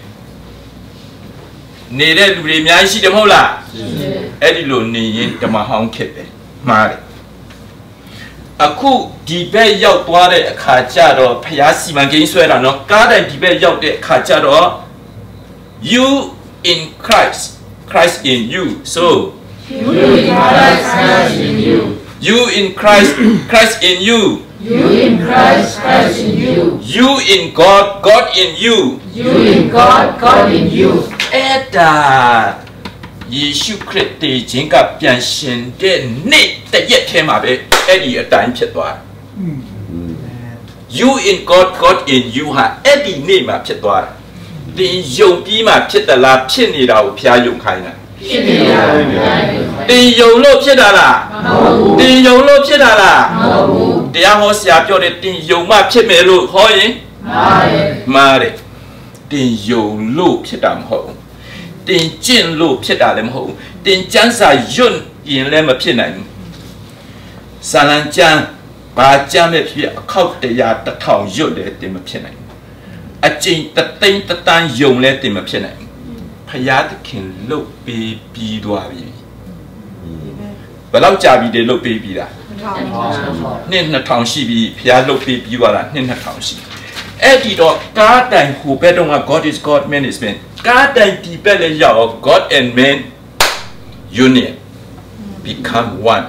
နေတဲ့လူတွေအများကြီးရှိတယ်မဟုတ်လားအဲ့ဒီလိုနေရင်ဓမ္မဟောင်းဖြစ်တယ်မှားတယ်အခုဒီဘက်ရောက်သွားတဲ့အခါကျတော့ဖျားစီမံကိန်းဆွဲတာနော်ကားတိုင်းဒီဘက်ရောက်တဲ့အခါကျတော့ you in Christ Christ in you so
you in Christ Christ in you
you in Christ Christ in you
you in Christ Christ in you
you in God God in you
you in God God in you
အဲ့ဒါယေရှုခရစ်တည်ခြင်းကပြန်ရှင်တဲ့နေ့တရက်ထဲမှာပဲအဲ့ဒီအတိုင်းဖြစ်သွားတယ် you in God God in you ဟာအဲ့ဒီနေ့မှာဖြစ်သွားတယ်တင်ယုံပြီးမှဖြစ်သလားဖြစ်နေတာကိုဖျားယုံခိုင်းတာ
ဖြစ်နေတာ
တင်ယုံလို့ဖြစ်တာလားမဟုတ်ဘူးတင်ယုံလို့ဖြစ်တာလားမဟုတ်ဘူးတရားဟောဆရာပြောတယ်တင်ယုံမှဖြစ်မယ်လို့ဟောရင်မှားတယ်မှားတယ်တင်ယုံလို့ဖြစ်တာမဟုတ်ဘူးတင်ကျင့်လို့ဖြစ်တာလည်းမဟုတ်ဘူးတင်ကျမ်းစာယွတ်ရင်လည်းမဖြစ်နိုင်ဘူးစာလံကျမ်းဘာကျမ်းပဲဖြစ်အခောက်တရားတစ်ထောင်ယွတ်လည်းတင်မဖြစ်နိုင်ဘူးအကျင့်တသိန်းတတန်းယုံလည်းတင်မဖြစ်နိုင်ဘူးဖယားသခင်လုတ်ပေးပြီးသွားပြီဘယ်လောက်ကြာပြီđểလုတ်ပေးပြီးတာနှစ်နှစ်ထောင်ရှိပြီဖယားလုတ်ပေးပြီးသွားတာနှစ်နှစ်ထောင်ရှိအဲ့ဒီတော့ကားတိုင်ဟိုဘက်တော့က God is God man is man ကားတိုင်ဒီဘက်လည်းရောက် God and man union become one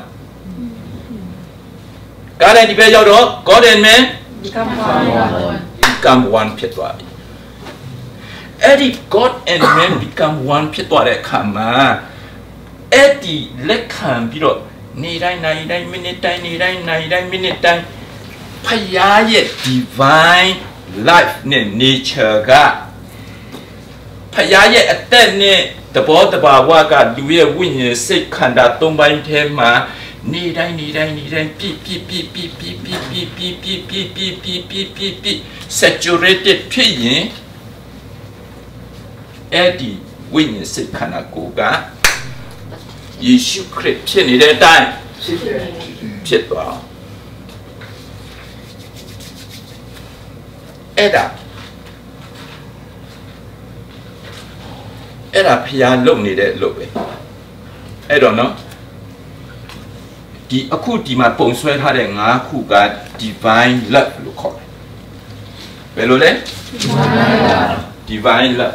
ကားတိုင်ဒီဘက်ရောက်တော့ God and man
become one
become one ဖြစ်သွားပြီအဲ့ဒီ God and man become one ဖြစ်သွားတဲ့အခါမှာအဲ့ဒီလက်ခံပြီးတော့နေတိုင်းနိုင်တိုင်းမိနစ်တိုင်းနေတိုင်းနိုင်တိုင်းမိနစ်တိုင်းဖယားရဲ့ divine life နဲ့ nature ကဖယားရဲ့အသက်နဲ့သဘောတဘာဝကလူရဲ့ဝိညာဉ်စိတ်ခန္ဓာသုံးပိုင်းထဲမှာနေတိုင်းနေတိုင်းနေတိုင်းပြည့်ပြည့်ပြည့်ပြည့်ပြည့်ပြည့်ပြည့်ပြည့်ပြည့်ပြည့်ပြည့်ပြည့်ပြည့်ပြည့်ပြည့် saturated ဖြစ်ရင်အဲ့ဒီဝိညာဉ်စိတ်ခန္ဓာကိုယ်ကယေရှုခရစ်ဖြစ်နေတဲ့အတိုင်းဖြစ်သွားအဲ့ဒါအဲ့ဒါဖျားလုံနေတဲ့အလုပ်ပဲအဲ့တော့နော်ဒီအခုဒီမှာပုံဆွဲထားတဲ့၅ခုက divine love လို့ခေါ်တယ်ဘယ်လိုလဲ divine love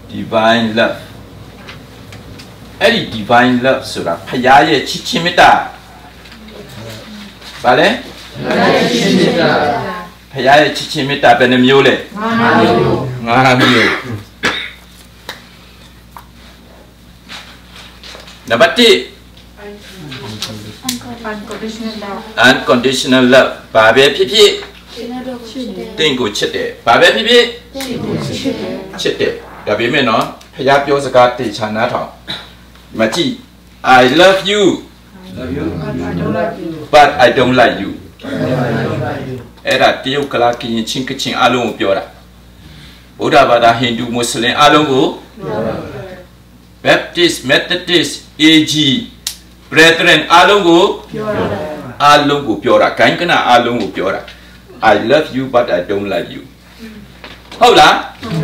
divine love အဲ့ဒီ divine love ဆိုတာဖခင်ရဲ့ချစ်ချင်းမေတ္တာဗါလဲဖခင်ရဲ့ချစ်ချင်းမေတ္တာဖခင်ရဲ့ချစ်ချင်းမေတ္တာဘယ်နှမျိုးလဲငါးမျိုးငါးမျိုးနံပါတ် unconditional love unconditional love ဘာပဲဖြစ်ဖြစ်တင့်ကိုချစ်တယ်ဘာပဲဖြစ်ဖြစ်ချစ်တယ်ဒါပေမဲ့နော်ဖခင်ပြောစကားတေချာနားထောင်မကြည့် I love you but I don't like you အဲ့ဒါတရုတ်ကလာကရင်ချင်းကချင်းအလုံးကိုပြောတာဗုဒ္ဓဘာသာဟိန္ဒူမွတ်စလင်အလုံးကို Baptist Methodist အေ ဂျီ Brethren အလုံးကိုပြောတာအလုံးကိုပြောတာဂိုင်းကနအလုံးကိုပြောတာ I love you but I don't like you ဟုတ်လား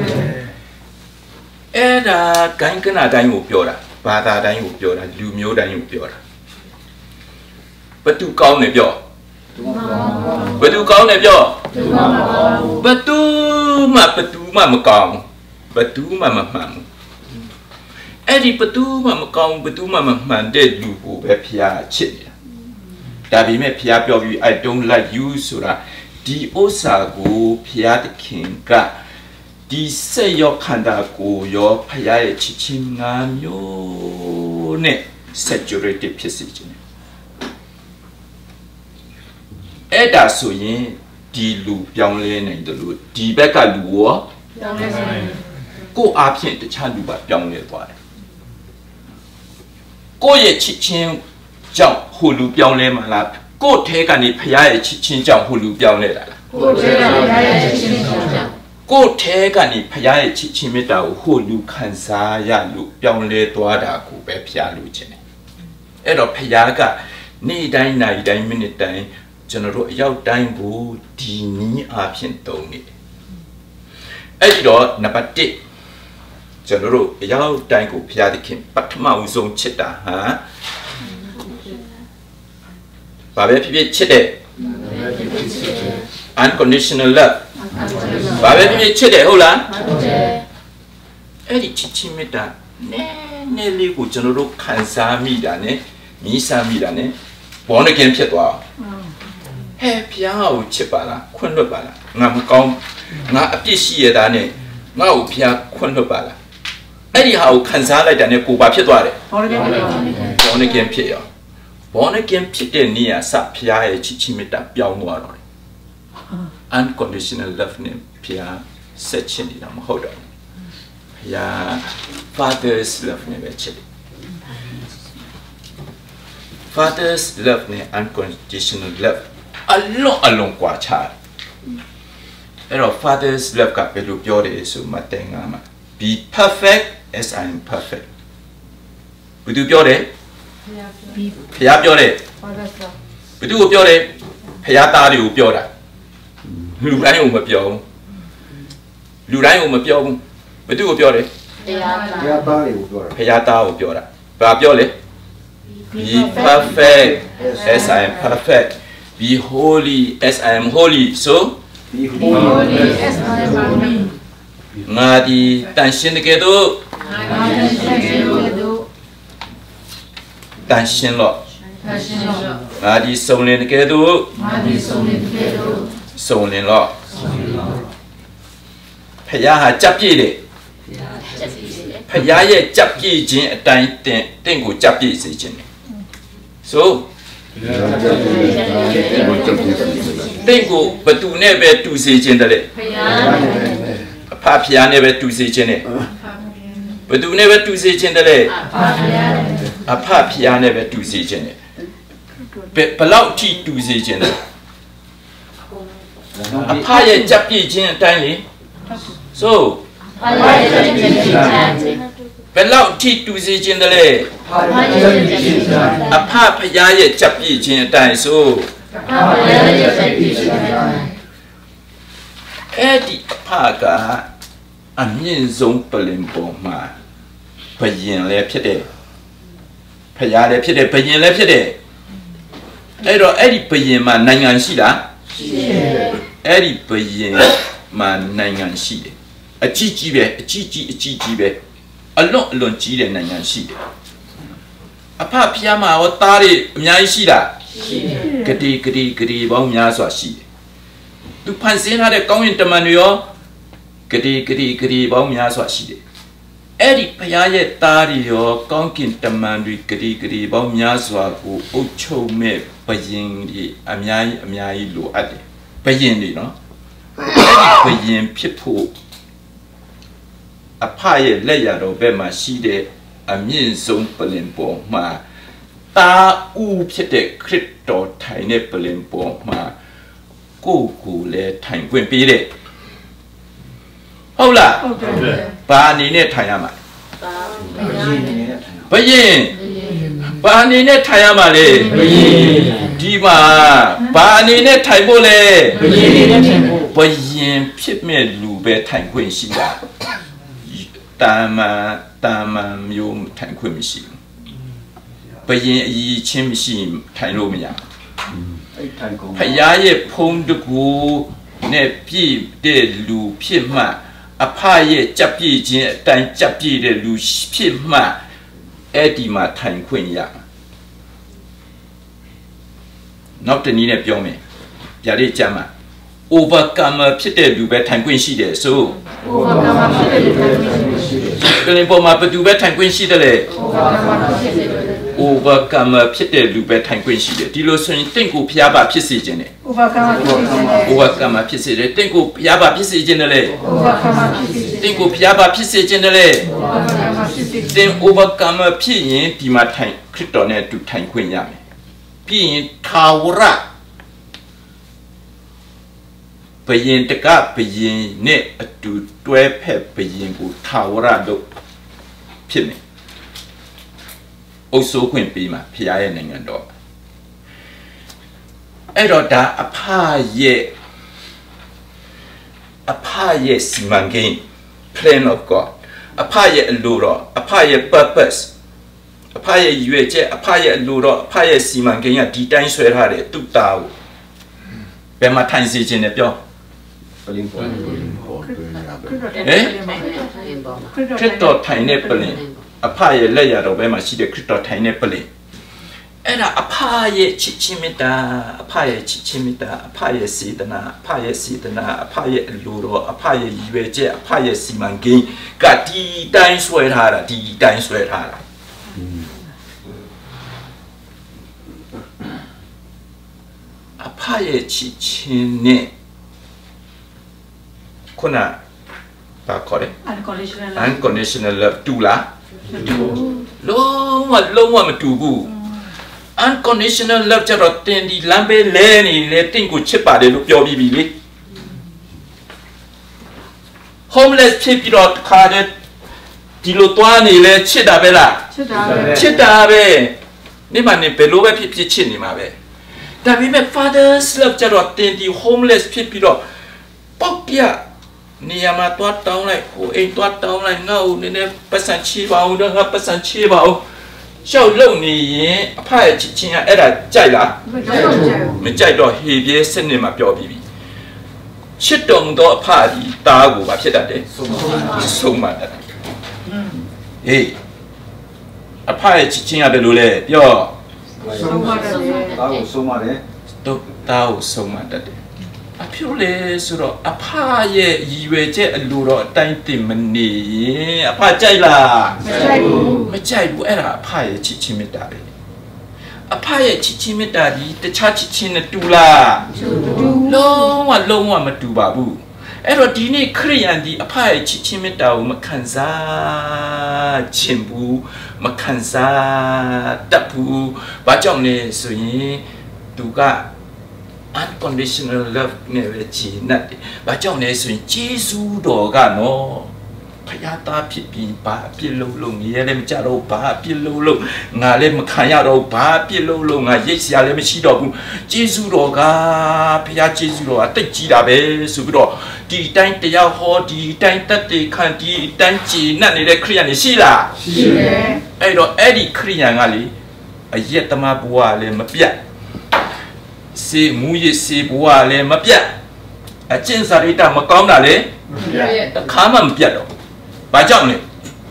အဲ့ဒါဂိုင်းကနတိုင်းကိုပြောတာဘာသာတိုင်းကိုပြောတာလူမျိုးတိုင်းကိုပြောတာဘသူကောင်းတယ်ပြောဘသူကောင်းတယ်ပြောဘသူမှဘသူမှမကောင်းဘသူမှမမှန်အဲ့ဒီဘသူမှမကောင်းဘသူမှမမှန်တဲ့လူကိုပဲဖျားချစ်နေတာဒါပေမဲ့ဖျားပြောပြီး I don't like you ဆိုတာဒီဥစ္စာကိုဖျားသခင်ကဒီစေရောခန္ဓာကိုရောဖျားရဲ့ချစ်ချင်းငါမျိုးနဲ့ saturated ဖြစ်စေခြင်းအဲ့ဒါဆိုရင်ဒီလူပြောင်းလဲနိုင်တယ်လို့ဒီဘက်ကလူရောပြောင်းလဲနိုင်ကိုယ်အားဖြင့်တခြားလူပါပြောင်းလဲသွားတယ်ကိုယ့်ရဲ့ချစ်ချင်းကြောင့်ဟိုလူပြောင်းလဲမှာလားကိုယ့်ထဲကနေဖျားရဲ့ချစ်ချင်းကြောင့်ဟိုလူပြောင်းလဲတာလားကိုယ့်ထဲကနေဖျားရဲ့ချစ်ချင်းကြောင့်ကိုယ့်ထဲကနေဖျားရဲ့ချစ်ချင်းမေတ္တာကိုဟိုလူခံစားရလို့ပြောင်းလဲသွားတာကိုပဲဖျားလို့ခြင်းတယ်အဲ့တော့ဖျားကနေ့တိုင်းနေ့တိုင်းမိနစ်တိုင်းကျွန်တော်တို့အရောက်တိုင်းကိုဒီနည်းအားဖြင့်သုံးနေတယ်အဲ့ဒီတော့နံပါတ် ကျွန်တော်တို့အရောက်တိုင်းကိုဖျားသခင်ပထမဦးဆုံးချစ်တာဟာဘာပဲဖြစ်ဖြစ်ချစ်တယ် unconditional love ဘာပဲဖြစ်ဖြစ်ချစ်တယ်ဟုတ်လားဟုတ်တယ်အဲ့ဒီချစ်ချင်းမေတ္တာနည်းနည်းလေးကိုကျွန်တော်တို့ခံစားမိတာ ਨੇ မြည်စားမိတာ ਨੇ ဘောနကင်ဖြစ်သွားဟဲ့ဖျားကိုချစ်ပါလားခွင့်လွတ်ပါလားငါမကောင်းငါအပြစ်ရှိရတာ ਨੇ ငါ့ကိုဖျားခွင့်လွတ်ပါလားအဲ့ဒီဟာကိုခံစားလိုက်တာ ਨੇ ကိုပါဖြစ်သွားတယ်ဘောနကင်ဘောနကင်ဖြစ်ရောဘောနကင်ဖြစ်တဲ့နေရာစဖျားရဲ့ချစ်ချင်းမေတ္တာပြောင်းသွားတော့ unconditional love နဲ့ဖျားဆက်ချင်နေတာမဟုတ်တော့ဖျား father's love နဲ့ပဲချစ်တယ် father's love နဲ့ unconditional love အလုံးအလုံးကွာခြားအဲ့တော့ father's love ကဘယ်လိုပြောတယ်ဆိုမှတင်ငါမှာ be perfect as I am perfect ဘယ်သူပြောတယ်ဖျားပြောတယ်ဘယ်သူကိုပြောတယ်ဖျားသားတွေကိုပြောတာလူတိုင်းကိုမပြောဘူးလူတိုင်းကိုမပြောဘူးဘယ်သူကိုပြောတယ်ဖျားသားတွေကိုပြောတာဖျားသားကိုပြောတာဘာပြောလဲ be perfect as I am perfect be holy as I am holy so be holy as I am holy ငါဒီတန်ရှင်းတဲ့ကဲ့သို့ငါတန်ရှင်းတဲ့ကဲ့သို့တန်ရှင်းလို့တန်ရှင်းလို့ငါဒီစုံလင်တဲ့ကဲ့သို့ငါဒီစုံလင်တဲ့ကဲ့သို့စုံလင်လို့ဖယားဟာကြပ်ပြည့်တယ်ဖယားရဲ့ကြပ်ပြည့်ခြင်းအတိုင်းတင်တင့်ကိုကြပ်ပြည့်စေခြင်းဆိုတင့်ကိုဘသူနဲ့ပဲတူစေခြင်းတည်းဖယားအဖဖယားနဲ့ပဲတူစေခြင်းနဲ့ဘသူနဲ့ပဲတူစေခြင်းတည်းအဖဖယားနဲ့ပဲတူစေခြင်းနဲ့ဘလောက်ထိတူစေခြင်းလဲအဖရဲ့ကြပ်ပြည့်ခြင်းအတိုင်းလေဆိုဘယ်လောက်ထိတူစေခြင်းတည်းအဖဖယားရဲ့ကြပ်ပြည့်ခြင်းအတိုင်းဆိုအဲ့ဒီအဖကအမြင့်ဆုံးပလင်ပေါ်မှာဘယင်လည်းဖြစ်တယ်ဖယားလည်းဖြစ်တယ်ဘယင်လည်းဖြစ်တယ်အဲ့တော့အဲ့ဒီဘယင်မှာနိုင်ငံရှိလားရှိတယ်အဲ့ဒီဘယင်မှာနိုင်ငံရှိတယ်အကြီးကြီးပဲအကြီးကြီးအကြီးကြီးပဲအလွန်အလွန်ကြီးတဲ့နိုင်ငံရှိတယ်အဖဖျားမှာရောသားတွေအများကြီးရှိတာရှိတယ်ဂတိဂတိဂတိပေါင်းများစွာရှိတယ်သူဖန်ဆင်းထားတဲ့ကောင်းရင်တမန်တွေရောဂတိဂတိဂတိပေါင်းများစွာရှိတယ်အဲ့ဒီဖျားရဲ့သားတွေရောကောင်းကင်တမန်တွေဂတိဂတိပေါင်းများစွာကိုအုပ်ချုပ်မဲ့ဘယင်တွေအများကြီးအများကြီးလိုအပ်တယ်ဘယင်တွေနော်အဲ့ဒီဘယင်ဖြစ်ဖို့အဖရဲ့လက်ရတော်ဘက်မှာရှိတဲ့အမြင့်ဆုံးပလင်ပေါ်မှာတာဥဖြစ်တဲ့ခရစ်တော်ထိုင်တဲ့ပလင်ပေါ်မှာကိုယ်ကိုလည်းထိုင်ခွင့်ပေးတယ်ဟုတ်လားဟုတ်တယ်ဘာအနေနဲ့ထိုင်ရမှာဘယင်ဘာအနေနဲ့ထိုင်ရမှာလဲဘယင်ဒီမှာဘာအနေနဲ့ထိုင်ဖို့လဲဘယင်အနေနဲ့ထိုင်ဖို့ဘယင်ဖြစ်မဲ့လူပဲထိုင်ခွင့်ရှိတာတာမန်တာမန်မျိုးထိုင်ခွင့်မရှိဘူးဘယင်အကြီးချင်းမရှိထိုင်လို့မရအဲ့ထိုင်ကုန်ဖယားရဲ့ဖုံးတကူနဲ့ပြည့်တဲ့လူဖြစ်မှအဖရဲ့ကြက်ပြည့်ခြင်းအတိုင်းကြက်ပြည့်တဲ့လူဖြစ်မှအဲ့ဒီမှာထိုင်ခွင့်ရနောက်တနည်းနဲ့ပြောမယ်ဗျာဒိတ်ကျမ်းမှာ overcomer ဖြစ်တဲ့လူပဲထိုင်ခွင့်ရှိတယ်ဆို overcomer ဖြစ်တဲ့လူပဲထိုင်ခွင့်ရှိတယ်ကလေးပေါ်မှာဘယ်သူပဲထိုင်ခွင့်ရှိတယ်လဲ overcomer ဖြစ်တဲ့လူပဲထိုင်ခွင့်ရှိတယ်ဒီလိုဆိုရင်တင့်ကိုဖျားပါဖြစ်စေခြင်းတယ် overcomer ဖြစ်စေခြင်းတယ် overcomer ဖြစ်စေတယ်တင့်ကိုဖျားပါဖြစ်စေခြင်းတယ်လေ overcomer ဖြစ်စေတင့်ကိုဖျားပါဖြစ်စေခြင်းတယ်လေ overcomer ဖြစ်စေတင် overcomer ဖြစ်ရင်ဒီမှာထိုင်ခရစ်တော်နဲ့တူထိုင်ခွင့်ရမယ်ပြီးရင်ထာဝရဘယင်တကဘယင်နဲ့အတူတွဲဖက်ဘယင်ကိုထာဝရလို့ဖြစ်မယ်အုပ်စိုးခွင့်ပေးမှာဖခင်ရဲ့နိုင်ငံတော်အဲ့တော့ဒါအဖရဲ့အဖရဲ့စီမံကိန်း plan of God အဖရဲ့အလိုတော်အဖရဲ့ purpose အဖရဲ့ရွေချက်အဖရဲ့အလိုတော်အဖရဲ့စီမံကိန်းကဒီတိုင်းဆွဲထားတယ်သူ့သားကိုဘယ်မှာထိုင်စေခြင်းလဲပြောပလင်ပေါ်ဟဲ့ခရစ်တော်ထိုင်တဲ့ပလင်အဖရဲ့လက်ရတော်ဘဲမှာရှိတဲ့ခရစ်တော်ထိုင်တဲ့ပလင်အဲ့ဒါအဖရဲ့ချစ်ချင်းမေတ္တာအဖရဲ့ချစ်ချင်းမေတ္တာအဖရဲ့စေတနာအဖရဲ့စေတနာအဖရဲ့အလိုတော်အဖရဲ့ရည်ရွယ်ချက်အဖရဲ့စီမံကိန်းကဒီတိုင်းဆွဲထားတာဒီတိုင်းဆွဲထားတာအဖရဲ့ချစ်ချင်းနဲ့ခုနဘာခေါ်လဲ unconditional love unconditional love တူလားမတူဘူးလုံးဝလုံးဝမတူဘူး unconditional love ကျတော့တင်ဒီလမ်းပဲလဲနေလေတင့်ကိုချစ်ပါတယ်လို့ပြောပြီးပြီလေ homeless ဖြစ်ပြီးတော့ခါတဲ့ဒီလိုတွားနေလဲချစ်တာပဲလားချစ်တာပဲချစ်တာပဲနေမနေဘယ်လိုပဲဖြစ်ဖြစ်ချစ်နေမှာပဲဒါပေမဲ့ father's love ကျတော့တင်ဒီ homeless ဖြစ်ပြီးတော့ပေါက်ပြနေရာမှာတွားတောင်းလိုက်ဟိုအိမ်တွားတောင်းလိုက်ငါ့ကိုနည်းနည်းပတ်စံချေပါဦးတော့ငါပတ်စံချေပါဦးရှောက်လုံနေရင်အဖရဲ့ချစ်ချင်းကအဲ့ဒါကြိုက်လားမကြိုက်ဘူးမကြိုက်တော့ဟေပြဲစနစ်မှာပြောပြီးပြီချစ်တော်မူသောအဖဒီတားကိုဘာဖြစ်တတ်တယ်ဆုံးမတတ်တယ်ဟေးအဖရဲ့ချစ်ချင်းကဘယ်လိုလဲပြောဆုံးမတတ်တယ်တားကိုဆုံးမတယ်တော့တားကိုဆုံးမတတ်တယ်အဖြိုးလေဆိုတော့အဖရဲ့ရည်ရွယ်ချက်အလိုတော့အတိုင်းတင်မနေရင်အဖကြိုက်လားမကြိုက်ဘူးမကြိုက်ဘူးအဲ့ဒါအဖရဲ့ချစ်ချင်းမေတ္တာပဲအဖရဲ့ချစ်ချင်းမေတ္တာဒီတခြားချစ်ချင်းနဲ့တူလားမတူဘူးလုံးဝလုံးဝမတူပါဘူးအဲ့တော့ဒီနေ့ခရိယန်ဒီအဖရဲ့ချစ်ချင်းမေတ္တာကိုမခံစားခြင်းဘူးမခံစားတတ်ဘူးဘာကြောင့်လဲဆိုရင်သူကunconditional love နဲ့ပဲဂျင်းနဲ့ဘာကြောင့်လဲဆိုရင်ဂျေဇုတော်ကနော်ဖယားသားဖြစ်ပြီးဘာအပြစ်လုံးလုံးငရဲလည်းမကြတော့ဘာအပြစ်လုံးလုံးငါလည်းမခံရတော့ဘာအပြစ်လုံးလုံးငါရိတ်စရာလည်းမရှိတော့ဘူးဂျေဇုတော်ကဖယားဂျေဇုတော်ကတိတ်ကြီးတာပဲဆိုပြီးတော့ဒီတိုင်းတရားဟောဒီတိုင်းတတ်တေခံဒီတိုင်းဂျင်းနဲ့နေတဲ့ခရိယန်ရှိလားရှိတယ်အဲ့တော့အဲ့ဒီခရိယန်ကလေအယက်သမားဘဝလည်းမပြတ်စေမူရစေဘဝလည်းမပြတ်အကျင့်စာရိတ္တမကောင်းတာလေမခါမှမပြတ်တော့ဘာကြောင့်လဲ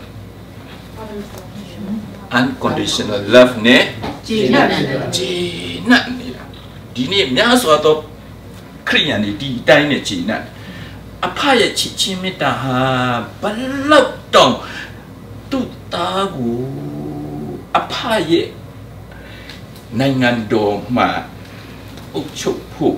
unconditional love နဲ့ဂျေနတ်ဂျေနတ်နေတာဒီနေ့များစွာသောခရိယန်တွေဒီအတိုင်းနဲ့ဂျေနတ်အဖရဲ့ချစ်ချင်းမေတ္တာဟာဘလောက်တောင်သူ့သားကိုအဖရဲ့နိုင်ငံတော်မှာအုပ်ချုပ်ဖို့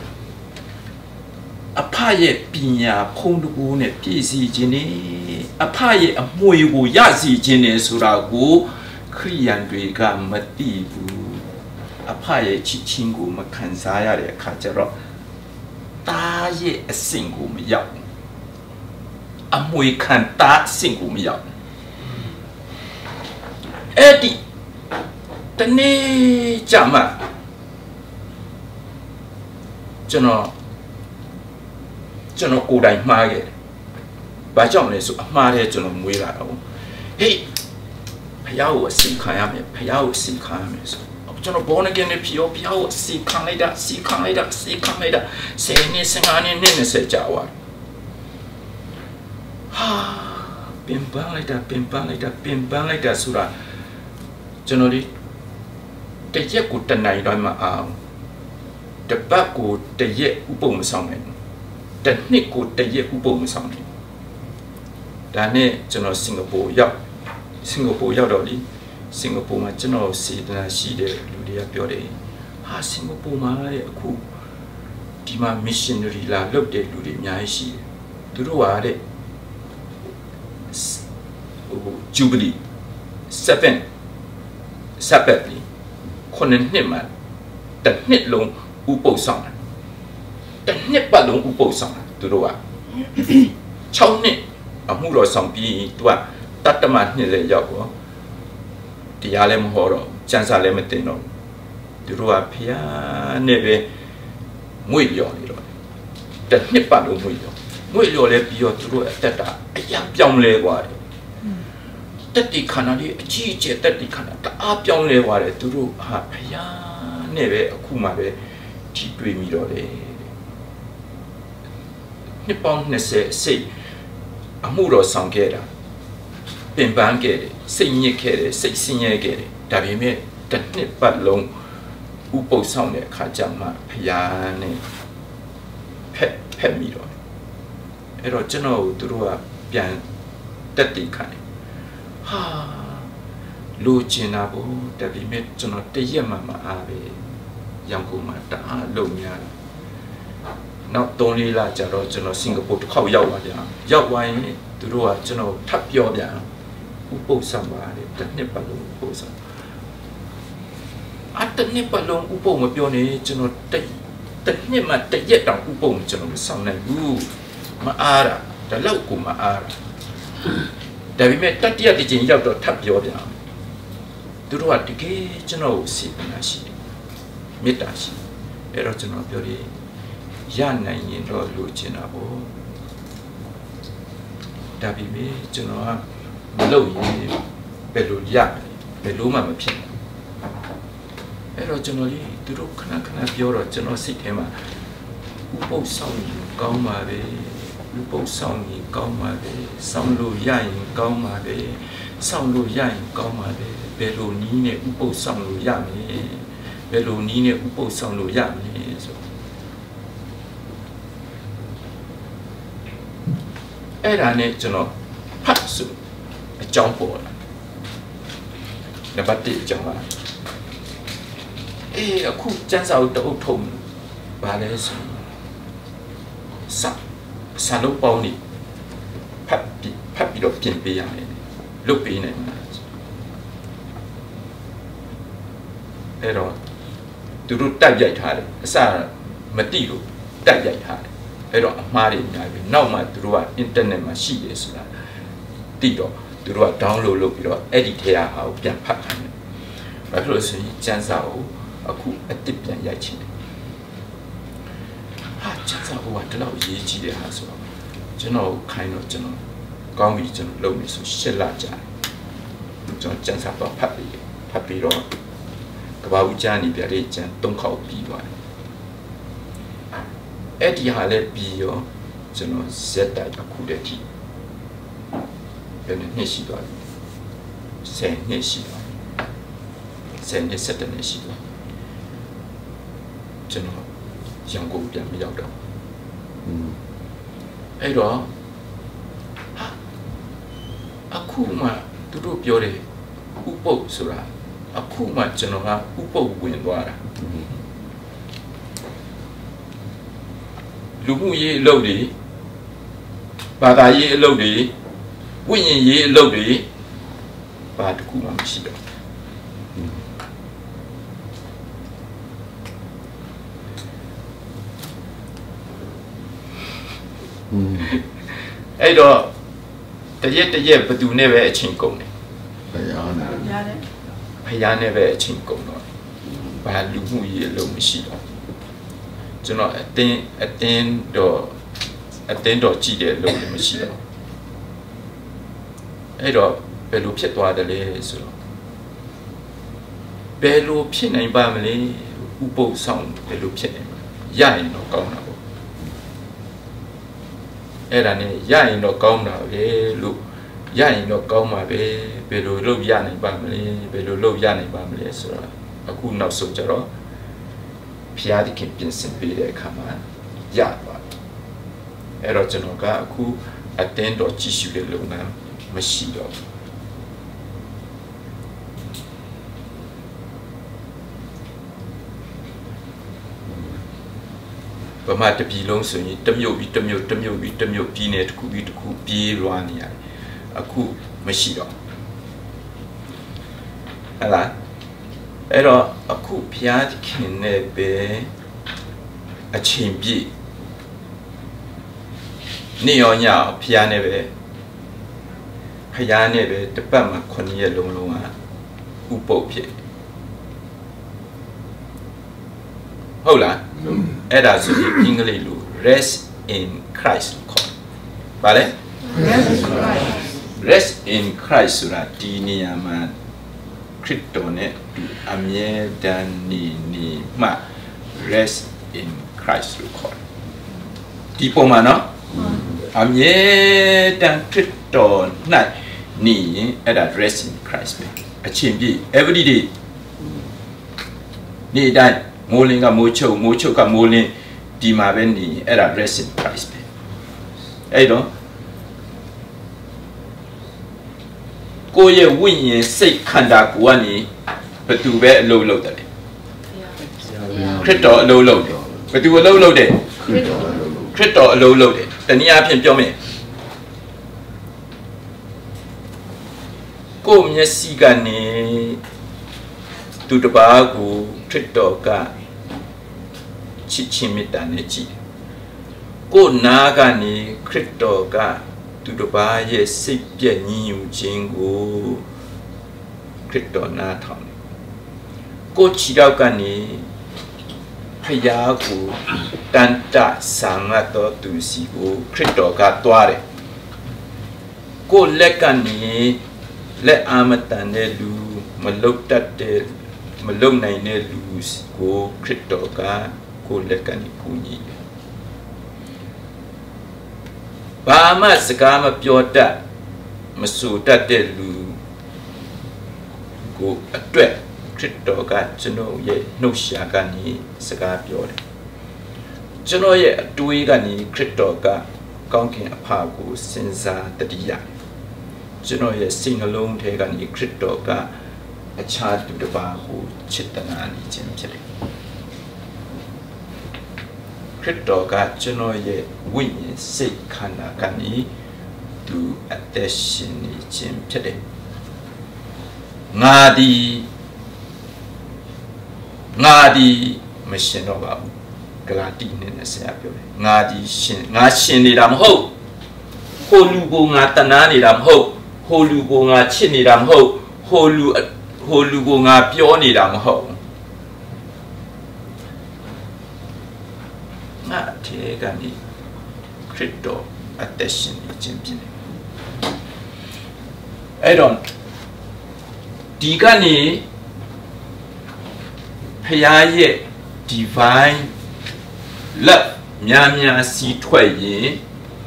အဖရဲ့ပညာဖုံးတကူနဲ့ပြည့်စည်ခြင်းနဲ့အဖရဲ့အမွေကိုရစီခြင်းနဲ့ဆိုတာကိုခရိယန်တွေကမသိဘူးအဖရဲ့ချစ်ချင်းကိုမခံစားရတဲ့အခါကျတော့တားရဲ့အဆင့်ကိုမရောက်အမွေခံတားအဆင့်ကိုမရောက်အဲ့ဒီတနေ့ကြမှာကျွန်တော်ကျွန်တော်ကိုယ်တိုင်မှားခဲ့တယ်။ဘာကြောင့်လဲဆိုအမှားတဲ့ကျွန်တော်မွေးလာတော့ဟေးဖယားကိုအစီခံရမယ်ဖယားကိုအစီခံရမယ်ဆိုကျွန်တော်ဘောနကင်းနဲ့ဖြီရောဖယားကိုအစီခံလိုက်တာအစီခံလိုက်တာအစီခံလိုက်တာဆယ်နှစ်ဆယ်ငါးနှစ်နှစ်နှစ်ကြာသွားဟာပင်ပန်းလိုက်တာပင်ပန်းလိုက်တာပင်ပန်းလိုက်တာဆိုတာကျွန်တော်ဒီတရက်ကိုတနိုင်တိုင်းမှာအောင်တပတ်ကိုတရက်ဥပုံမဆောင်နိုင်တနှစ်ကိုတရက်ဥပုံမဆောင်နိုင်ဒါနဲ့ကျွန်တော်စင်ကာပူရောက်စင်ကာပူရောက်တော့လေစင်ကာပူမှာကျွန်တော်စေတနာရှိတဲ့လူတွေကပြောတယ်ဟာစင်ကာပူမှာတဲ့အခုဒီမှာ missionary လာလုပ်တဲ့လူတွေအများကြီးရှိတယ်သူတို့ကတဲ့ဟို jubilee seven sabbath ခုနှစ်နှစ်မှာတစ်နှစ်လုံးဥပုသ်ဆောင်တယ်တစ်နှစ်ပတ်လုံးဥပုသ်ဆောင်တယ်သူတို့က၆နှစ်အမှုတော်ဆောင်ပြီးသူကတတ္တမနှစ်လည်းရောက်တော့တရားလည်းမဟောတော့ကျမ်းစာလည်းမတင်တော့သူတို့ကဖျားနဲ့ပဲငွေလျော်နေတော့တစ်နှစ်ပတ်လုံးငွေလျော်ငွေလျော်လည်းပြီးတော့သူတို့အသက်တာအရာပြောင်းလဲသွားတယ်တက်တိခန္ဓာလေးအကြီးအကျယ်တက်တိခန္ဓာတအားပြောင်းလဲသွားတယ်သူတို့ဟာဖျားနဲ့ပဲအခုမှပဲထိတွေ့မိတော့တယ်နှစ်ပေါင်းနှစ်ဆယ်စိတ်အမှုတော်ဆောင်ခဲ့တာပင်ပန်းခဲ့တယ်စိတ်ညစ်ခဲ့တယ်စိတ်ဆင်းရဲခဲ့တယ်ဒါပေမဲ့တစ်နှစ်ပတ်လုံးဥပုသ်ဆောင်တဲ့အခါကျမှဖျားနဲ့ဖက်ဖက်မိတော့အဲ့တော့ကျွန်တော်တို့တို့ကပြန်တက်တိခံတယ်ဟာလိုချင်တာဘို့ဒါပေမဲ့ကျွန်တော်တရက်မှမအားပဲရောင်ကုန်မှာတအားလုံများတယ်နောက်သုံးလေးလကြာတော့ကျွန်တော်စင်ကာပူတစ်ခေါက်ရောက်လာပြန်ရောက်သွားရင်သူတို့ကကျွန်တော်ထပ်ပြောပြန်ဥပုသ်ဆောင်ပါတယ်တစ်နှစ်ပတ်လုံးဥပုသ်ဆောင်အတစ်နှစ်ပတ်လုံးဥပုသ်မပြောနေကျွန်တော်တစ်တစ်နှစ်မှတစ်ရက်တောင်ဥပုသ်ကျွန်တော်မဆောင်နိုင်ဘူးမအားတာဒါလောက်ကိုမအားတာဒါပေမဲ့တတိယတစ်ချိန်ရောက်တော့ထပ်ပြောပြန်သူတို့ကတကယ်ကျွန်တော်ကိုစေတနာရှိတယ်မေတ္တာရှိအဲ့တော့ကျွန်တော်ပြောတယ်ရနိုင်ရင်တော့လိုချင်တာပေါ့ဒါပေမဲ့ကျွန်တော်ကမလုပ်ရင်ဘယ်လိုရဘယ်လိုမှမဖြစ်ဘူးအဲ့တော့ကျွန်တော်လေးသူတို့ခဏခဏပြောတော့ကျွန်တော်စိတ်ထဲမှာဥပုသ်ဆောင်ရင်ကောင်းပါပဲဥပုသ်ဆောင်ရင်ကောင်းပါပဲဆောင်လို့ရရင်ကောင်းပါပဲဆောင်လို့ရရင်ကောင်းပါပဲဘယ်လိုနည်းနဲ့ဥပုသ်ဆောင်လို့ရမလဲဘယ်လိုနည်းနဲ့ဥပုသ်ဆောင်လို့ရမလဲဆိုအဲ့ဒါနဲ့ကျွန်တော်ဖတ်ဆိုအကြောင်းပေါ်လာနံပါတ်တစ်အကြောင်းပါအေးအခုကျန်းစာအုပ်တအုပ်ထုံးဘာလဲဆိုစစာလုံးပေါင်းနေဖတ်ပြီးဖတ်ပြီးတော့ပြင်ပေးရမယ်လုတ်ပေးနိုင်မှာအဲ့တော့သူတို့တက်ရိုက်ထားတယ်အစမတိလို့တက်ရိုက်ထားတယ်အဲ့တော့အမှားတွေအများကြီးနောက်မှသူတို့ကအင်တာနက်မှာရှိတယ်ဆိုတာတိတော့သူတို့က download လုပ်ပြီးတော့အဲ့ဒီထဲဟာကိုပြန်ဖတ်ခိုင်းတယ်ဘာဖြစ်လို့ဆိုရင်ကျန်းစာကိုအခုအတစ်ပြန်ရိုက်ချင်တယ်ဟာကျန်းစာကိုကတလောက်ရေးကြည့်တယ်ဟာဆိုတော့ကျွန်တော်ခိုင်းတော့ကျွန်တော်ကောင်းပြီကျွန်တော်လုပ်နေဆိုရှစ်လကြာတယ်ကျွန်တော်ကျန်းစာတော့ဖတ်ပြီးဖတ်ပြီးတော့ကဘာဦးကျန်းနေပြတဲ့ကျန်းသုံးခေါက်ပြီးသွားတယ်အဲ့ဒီဟာလည်းပြီးရောကျွန်တော်ဇက်တိုက်အခုတည်းထိဘယ်နှစ်ရှိသွားလဲဆယ်နှစ်ရှိသွားဆယ်နှစ်ဆက်တဲ့နှစ်ရှိသွားကျွန်တော်ရန်ကုန်ပြန်မရောက်တော့အဲ့တော့အခုမှသူတို့ပြောတယ်ဥပုပ်ဆိုတာအခုမှကျွန်တော်ကဥပုပ်ဝင်သွားတာလူမှုရေးအလုပ်တွေဘာသာရေးအလုပ်တွေဝိညာဉ်ရေးအလုပ်တွေဘာတစ်ခုမှမရှိတော့အဲ့တော့တရက်တရက်ဘယ်သူနဲ့ပဲအချိန်ကုန်တယ်ဘုရားနဲ့ဘုရားနဲ့ပဲအချိန်ကုန်တော့ဘာလူမှုရေးအလုပ်မရှိတော့ကျွန်တော်အတင်းအတင်းတော့အတင်းတော့ကြည့်တယ်လို့လည်းမရှိတော့အဲ့တော့ဘယ်လိုဖြစ်သွားတယ်လဲဆိုတော့ဘယ်လိုဖြစ်နိုင်ပါမလဲဥပုပ်ဆောင်ဘယ်လိုဖြစ်နိုင်မှာရရင်တော့ကောင်းတာပေါ့အဲ့ဒါနဲ့ရရင်တော့ကောင်းတာပဲလို့ရရင်တော့ကောင်းပါပဲဘယ်လိုလုပ်ရနိုင်ပါမလဲဘယ်လိုလုပ်ရနိုင်ပါမလဲဆိုတော့အခုနောက်ဆုံးကြတော့ဖျားသခင်ပြင်ဆင်ပေးတဲ့အခါမှာရသွားတယ်အဲ့တော့ကျွန်တော်ကအခုအတင်းတော်ကြည့်ရှုတဲ့လုပ်ငန်းမရှိတော့ဘူးဗမာတပြည်လုံးဆိုရင်တမျိုးပြီးတမျိုးတမျိုးပြီးတမျိုးပြည်နယ်တစ်ခုပြီးတစ်ခုပြေးလွှားနေရတယ်အခုမရှိတော့ဟဲ့လားအဲ့တော့အခုဘုရားသခင်နဲ့ပဲအချိန်ပြည့်နေရောညဘုရားနဲ့ပဲဘုရားနဲ့ပဲတပတ်မှာခုနှစ်ရက်လုံးလုံးကဥပုပ်ဖြစ်ဟုတ်လားအဲ့ဒါဆိုရင်အင်္ဂလိပ်လို rest in Christ ခေါ်ပါလေ rest in Christ rest in Christ ဆိုတာဒီနေရာမှာခရစ်တော်နဲ့အမြဲတမ်းနေနေမှ rest in Christ လို့ခေါ်တယ်ဒီပုံမှာနော်အမြဲတမ်းခရစ်တော်၌နေရင်အဲ့ဒါ rest in Christ ပဲအချိန်ပြည့် every day နေ့တိုင်းမိုးလင်းကမိုးချုပ်မိုးချုပ်ကမိုးလင်းဒီမှာပဲနေရင်အဲ့ဒါ rest in Christ ပဲအဲ့တော့ကိုယ့်ရဲ့ဝိညာဉ်စိတ်ခန္ဓာကိုယ်ကနေဘယ်သူပဲအလုပ်လုပ်တယ်ခရစ်တော်အလုပ်လုပ်တယ်ဘယ်သူအလုပ်လုပ်တယ်ခရစ်တော်အလုပ်လုပ်တယ်တနည်းအားဖြင့်ပြောမယ်ကိုယ့်မျက်စိကနေသူတစ်ပါးကိုခရစ်တော်ကချစ်ချင်းမေတ္တာနဲ့ကြည့်ကိုယ်နာကနေခရစ်တော်ကသူတစ်ပါးရဲ့စိတ်ပြည့်ညှဉ်းညူခြင်းကိုခရစ်တော်နားထောင်ကိုယ်ခြေထောက်ကနေဖယားကိုတန်တဆာငတ်တော်သူစီကိုခရစ်တော်ကတွားတယ်ကိုယ်လက်ကနေလက်အာမတန်တဲ့လူမလုတ်တတ်တဲ့မလုံနိုင်တဲ့လူကိုခရစ်တော်ကကိုယ်လက်ကနေကူညီတယ်ဘာမှစကားမပြောတတ်မဆိုတတ်တဲ့လူကိုအတွက်ခရစ်တော်ကကျွန်တော်ရဲ့နှုတ်ရှာကနေစကားပြောတယ်ကျွန်တော်ရဲ့အတွေးကနေခရစ်တော်ကကောင်းကင်အဖကိုစဉ်းစားတတိယကျွန်တော်ရဲ့စိတ်နှလုံးထဲကနေခရစ်တော်ကအခြားသူတစ်ပါးကိုချစ်တနာနေခြင်းဖြစ်တယ်ခရစ်တော်ကကျွန်တော်ရဲ့ဝိညာဉ်စိတ်ခန္ဓာကနေသူအသက်ရှင်နေခြင်းဖြစ်တယ်ငါဒီငါဒီမရှင်တော့ပါဘူးဂလာတိနဲ့ဆရာပြောတယ်ငါဒီရှင်ငါရှင်နေတာမဟုတ်ဟိုလူကိုငါတနာနေတာမဟုတ်ဟိုလူကိုငါချစ်နေတာမဟုတ်ဟိုလူဟိုလူကိုငါပြောနေတာမဟုတ်ငါထဲကနေခရစ်တော်အသက်ရှင်နေခြင်းဖြစ်တယ်အဲ့တော့ဒီကနေဖယားရဲ့ divine love များများစီးထွက်ရင်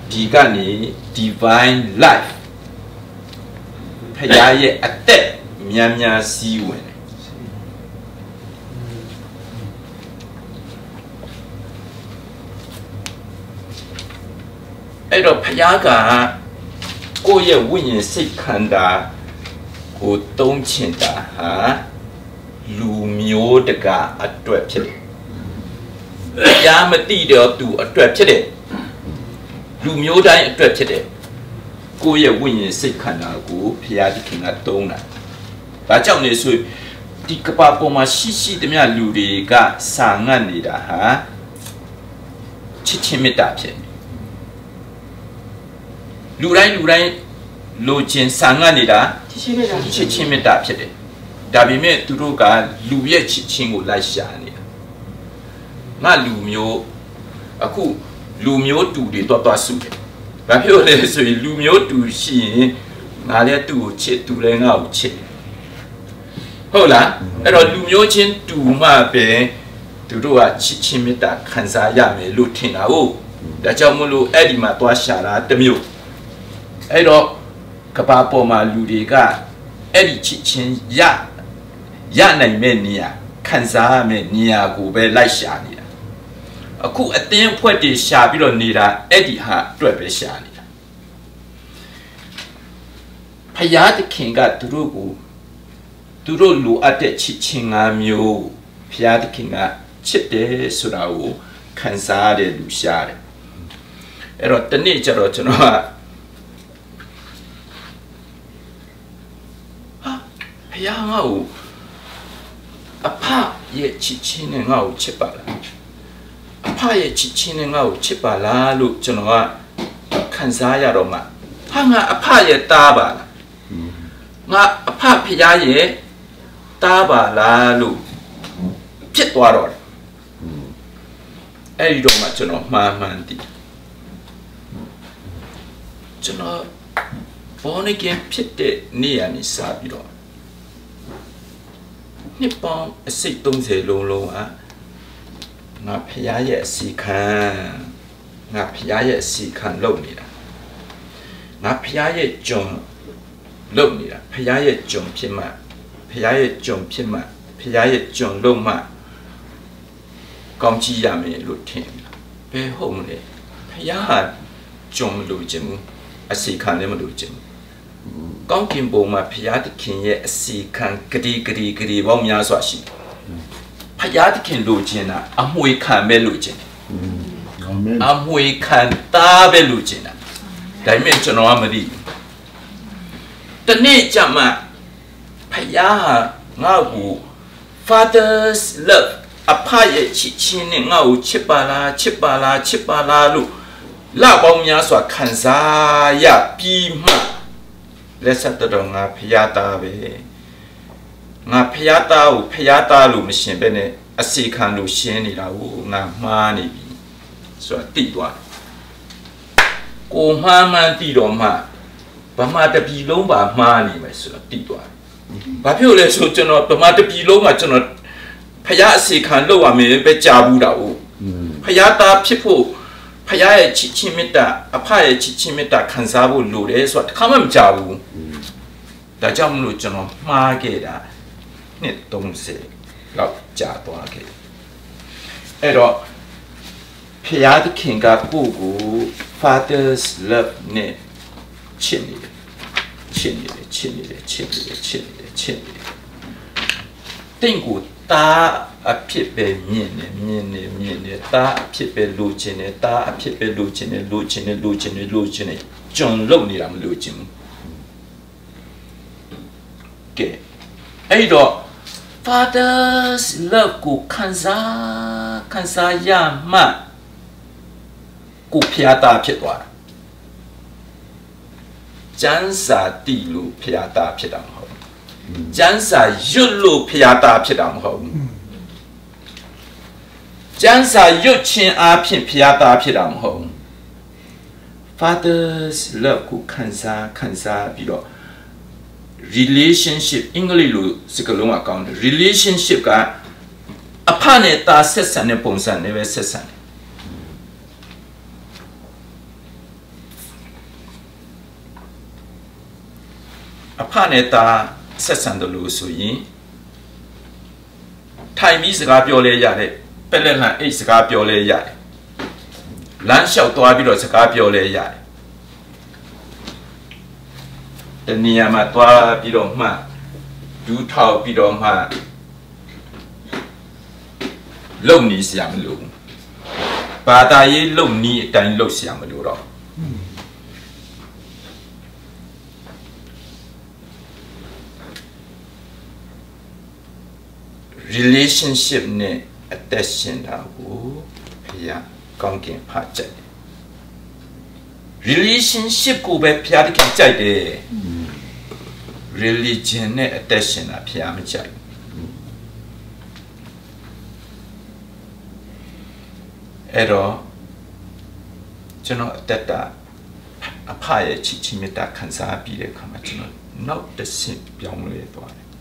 ဒီကနေ divine life ဖယားရဲ့အသက်များများစီးဝင်တယ်အဲ့တော့ဖယားကကိုယ့်ရဲ့ဝိညာဉ်စိတ်ခန္ဓာကိုသုံးချင်တာဟာလူမျိုးတကာအတွက်ဖြစ်တယ်ဖယားမတိတော့သူအတွက်ဖြစ်တယ်လူမျိုးတိုင်းအတွက်ဖြစ်တယ်ကိုယ့်ရဲ့ဝိညာဉ်စိတ်ခန္ဓာကိုဖယားသခင်ကသုံးတာဒါကြောင့်လေဆိုဒီကပ္ပပေါ်မှာရှိရှိသမျှလူတွေကစာငတ်နေတာဟာချစ်ချင်းမေတ္တာဖြစ်တယ်လူတိုင်းလူတိုင်းလိုချင်စာငတ်နေတာချစ်ချင်းမေတ္တာချစ်ချင်းမေတ္တာဖြစ်တယ်ဒါပေမဲ့သူတို့ကလူရဲ့ချစ်ချင်းကိုလိုက်ရှာနေတာငါလူမျိုးအခုလူမျိုးတူတွေတော့တော့စုတယ်ဘာဖြစ်လို့လဲဆိုရင်လူမျိုးတူရှိရင်ငါလည်းသူ့ကိုချစ်သူလည်းငါ့ကိုချစ်ဟုတ်လားအဲ့တော့လူမျိုးချင်းတူမှပဲသူတို့ကချစ်ချင်းမေတ္တာခံစားရမယ်လို့ထင်တာဟုတ်ဒါကြောင့်မလို့အဲ့ဒီမှာသွားရှာတာတမျိုးအဲ့တော့ကဘာပေါ်မှာလူတွေကအဲ့ဒီချစ်ချင်းရရနိုင်မဲ့နေရာခံစားရမဲ့နေရာကိုပဲလိုက်ရှာနေတာအခုအသင်းဖွဲ့တည်ရှာပြီးတော့နေတာအဲ့ဒီဟာအတွက်ပဲရှာနေတာဖယားသခင်ကသူတို့ကိုသူတို့လိုအပ်တဲ့ချစ်ချင်း၅မျိုးဖယားသခင်ကချစ်တယ်ဆိုတာကိုခံစားရတဲ့လူရှာတယ်အဲ့တော့တနေ့ကျတော့ကျွန်တော်ကဖယားငါ့ကိုအဖရဲ့ချစ်ချင်းနဲ့ငါ့ကိုချစ်ပါလားအဖရဲ့ချစ်ချင်းနဲ့ငါ့ကိုချစ်ပါလားလို့ကျွန်တော်ကခံစားရတော့မှဟာငါအဖရဲ့တားပါလားငါအဖဖယားရဲ့တားပါလားလို့ဖြစ်သွားတော့တယ်အဲ့ဒီတော့မှကျွန်တော်မှားမှန်းသိကျွန်တော်ဘောနကင်ဖြစ်တဲ့နေရာနေစားပြီးတော့နှစ်ပေါင်းအစိတ်သုံးဆယ်လုံးလုံးอ่ะငါဖယားရဲ့အစီခံငါဖယားရဲ့အစီခံလုပ်နေတာငါဖယားရဲ့ကြုံလုပ်နေတာဖယားရဲ့ကြုံဖြစ်မှဖယားရဲ့ကြုံဖြစ်မှဖယားရဲ့ကြုံလုံးမှကောင်းကြည့်ရမယ်လို့ထင်တယ်ဘယ်ဟုတ်မလဲဖယားဟာကြုံမလို့ခြင်းဘူးအစီခံလည်းမလို့ခြင်းကောင်းကင်ဘုံမှာဖယားသခင်ရဲ့အစီခံဂတိဂတိဂတိပေါင်းများစွာရှိတယ်ဖယားသခင်လိုချင်တာအမွေခံပဲလိုချင်တယ်အမွေခံသားပဲလိုချင်တာဒါပေမဲ့ကျွန်တော်ကမသိဘူးတနေ့ကျမှဖယားဟာငါ့ကို Father's love အဖရဲ့ချစ်ချင်းနဲ့ငါ့ကိုချစ်ပါလားချစ်ပါလားချစ်ပါလားလို့လပေါင်းများစွာခံစားရပြီးမှလက်ဆက်တော်ငါဖယားသားပဲငါဖယားသားကိုဖယားသားလို့မရှင်ပဲနဲ့အစီခံလို့ရှင်းနေတာကိုငါမှားနေပြီဆိုတာသိသွားကိုမှားမှန်းသိတော့မှဗမာတပြည်လုံးပါမှားနေမယ်ဆိုတာသိသွားဘာဖြစ်လို့လဲဆိုကျွန်တော်ဗမာတပြည်လုံးမှာကျွန်တော်ဖယားအစီခံလို့ရမယ်ပဲကြားဘူးတာဟုတ်ဖယားသားဖြစ်ဖို့ဖယားရဲ့ချစ်ချင်းမေတ္တာအဖရဲ့ချစ်ချင်းမေတ္တာခံစားဖို့လိုတယ်ဆိုတာတစ်ခါမှမကြားဘူးဒါကြောင့်မလို့ကျွန်တော်မှားခဲ့တာနှစ်သုံးဆယ်လောက်ကြာသွားခဲ့အဲ့တော့ဖယားသခင်ကကိုယ့်ကို Father's love နဲ့ချစ်နေတယ်ချစ်နေတယ်ချစ်နေတယ်ချစ်နေတယ်ချစ်နေတယ်ချစ်နေတယ်တင်ကိုတာအဖြစ်ပဲမြင်နေမြင်နေမြင်နေတာအဖြစ်ပဲလိုချင်နေတာအဖြစ်ပဲလိုချင်နေလိုချင်နေလိုချင်နေလိုချင်နေကြုံလုံနေတာမလိုချင်ဘူးကဲအဲ့တော့ Father's love ကိုခံစားခံစားရမှကိုဖျားတာဖြစ်သွားတာကျမ်းစာတိလို့ဖျားတာဖြစ်တာမဟုတ်ကျမ်းစာရွတ်လို့ဖျားတာဖြစ်တာမဟုတ်ကျမ်းစာရွတ်ခြင်းအပြင်ဖျားတာဖြစ်တာမဟုတ် Father's love ကိုခံစားခံစားပြီးတော့ relationship အင်္ဂလိပ်လိုစကားလုံးအကောင်းတယ် relationship ကအဖနဲ့သားဆက်ဆံတဲ့ပုံစံနဲ့ပဲဆက်ဆံတယ်အဖနဲ့သားဆက်ဆံတယ်လို့ဆိုရင်ထိုင်ပြီးစကားပြောလဲရတယ်ပက်လက်လန်အိတ်စကားပြောလဲရတယ်လမ်းလျှောက်သွားပြီးတော့စကားပြောလဲရတယ်တနည်းအားမှာသွားပြီးတော့မှဒူးထောက်ပြီးတော့မှလုံနေစရာမလိုဘာသာရေးလုံနီးအတိုင်းလုံစရာမလိုတော့ relationship နဲ့အသက်ရှင်တာကိုဖျားကောင်းကင်ဖတ်ကြတယ် relationship ကိုပဲဖျားတခင်ကြိုက်တယ် religion နဲ့အသက်ရှင်တာဖျားမကြိုက်အဲ့တော့ကျွန်တော်အသက်တာအဖရဲ့ချစ်ချင်းမေတ္တာခံစားပြီးတဲ့အခါမှာကျွန်တော်နောက်တစ်ဆင့်ပြောင်းလဲသွားတယ်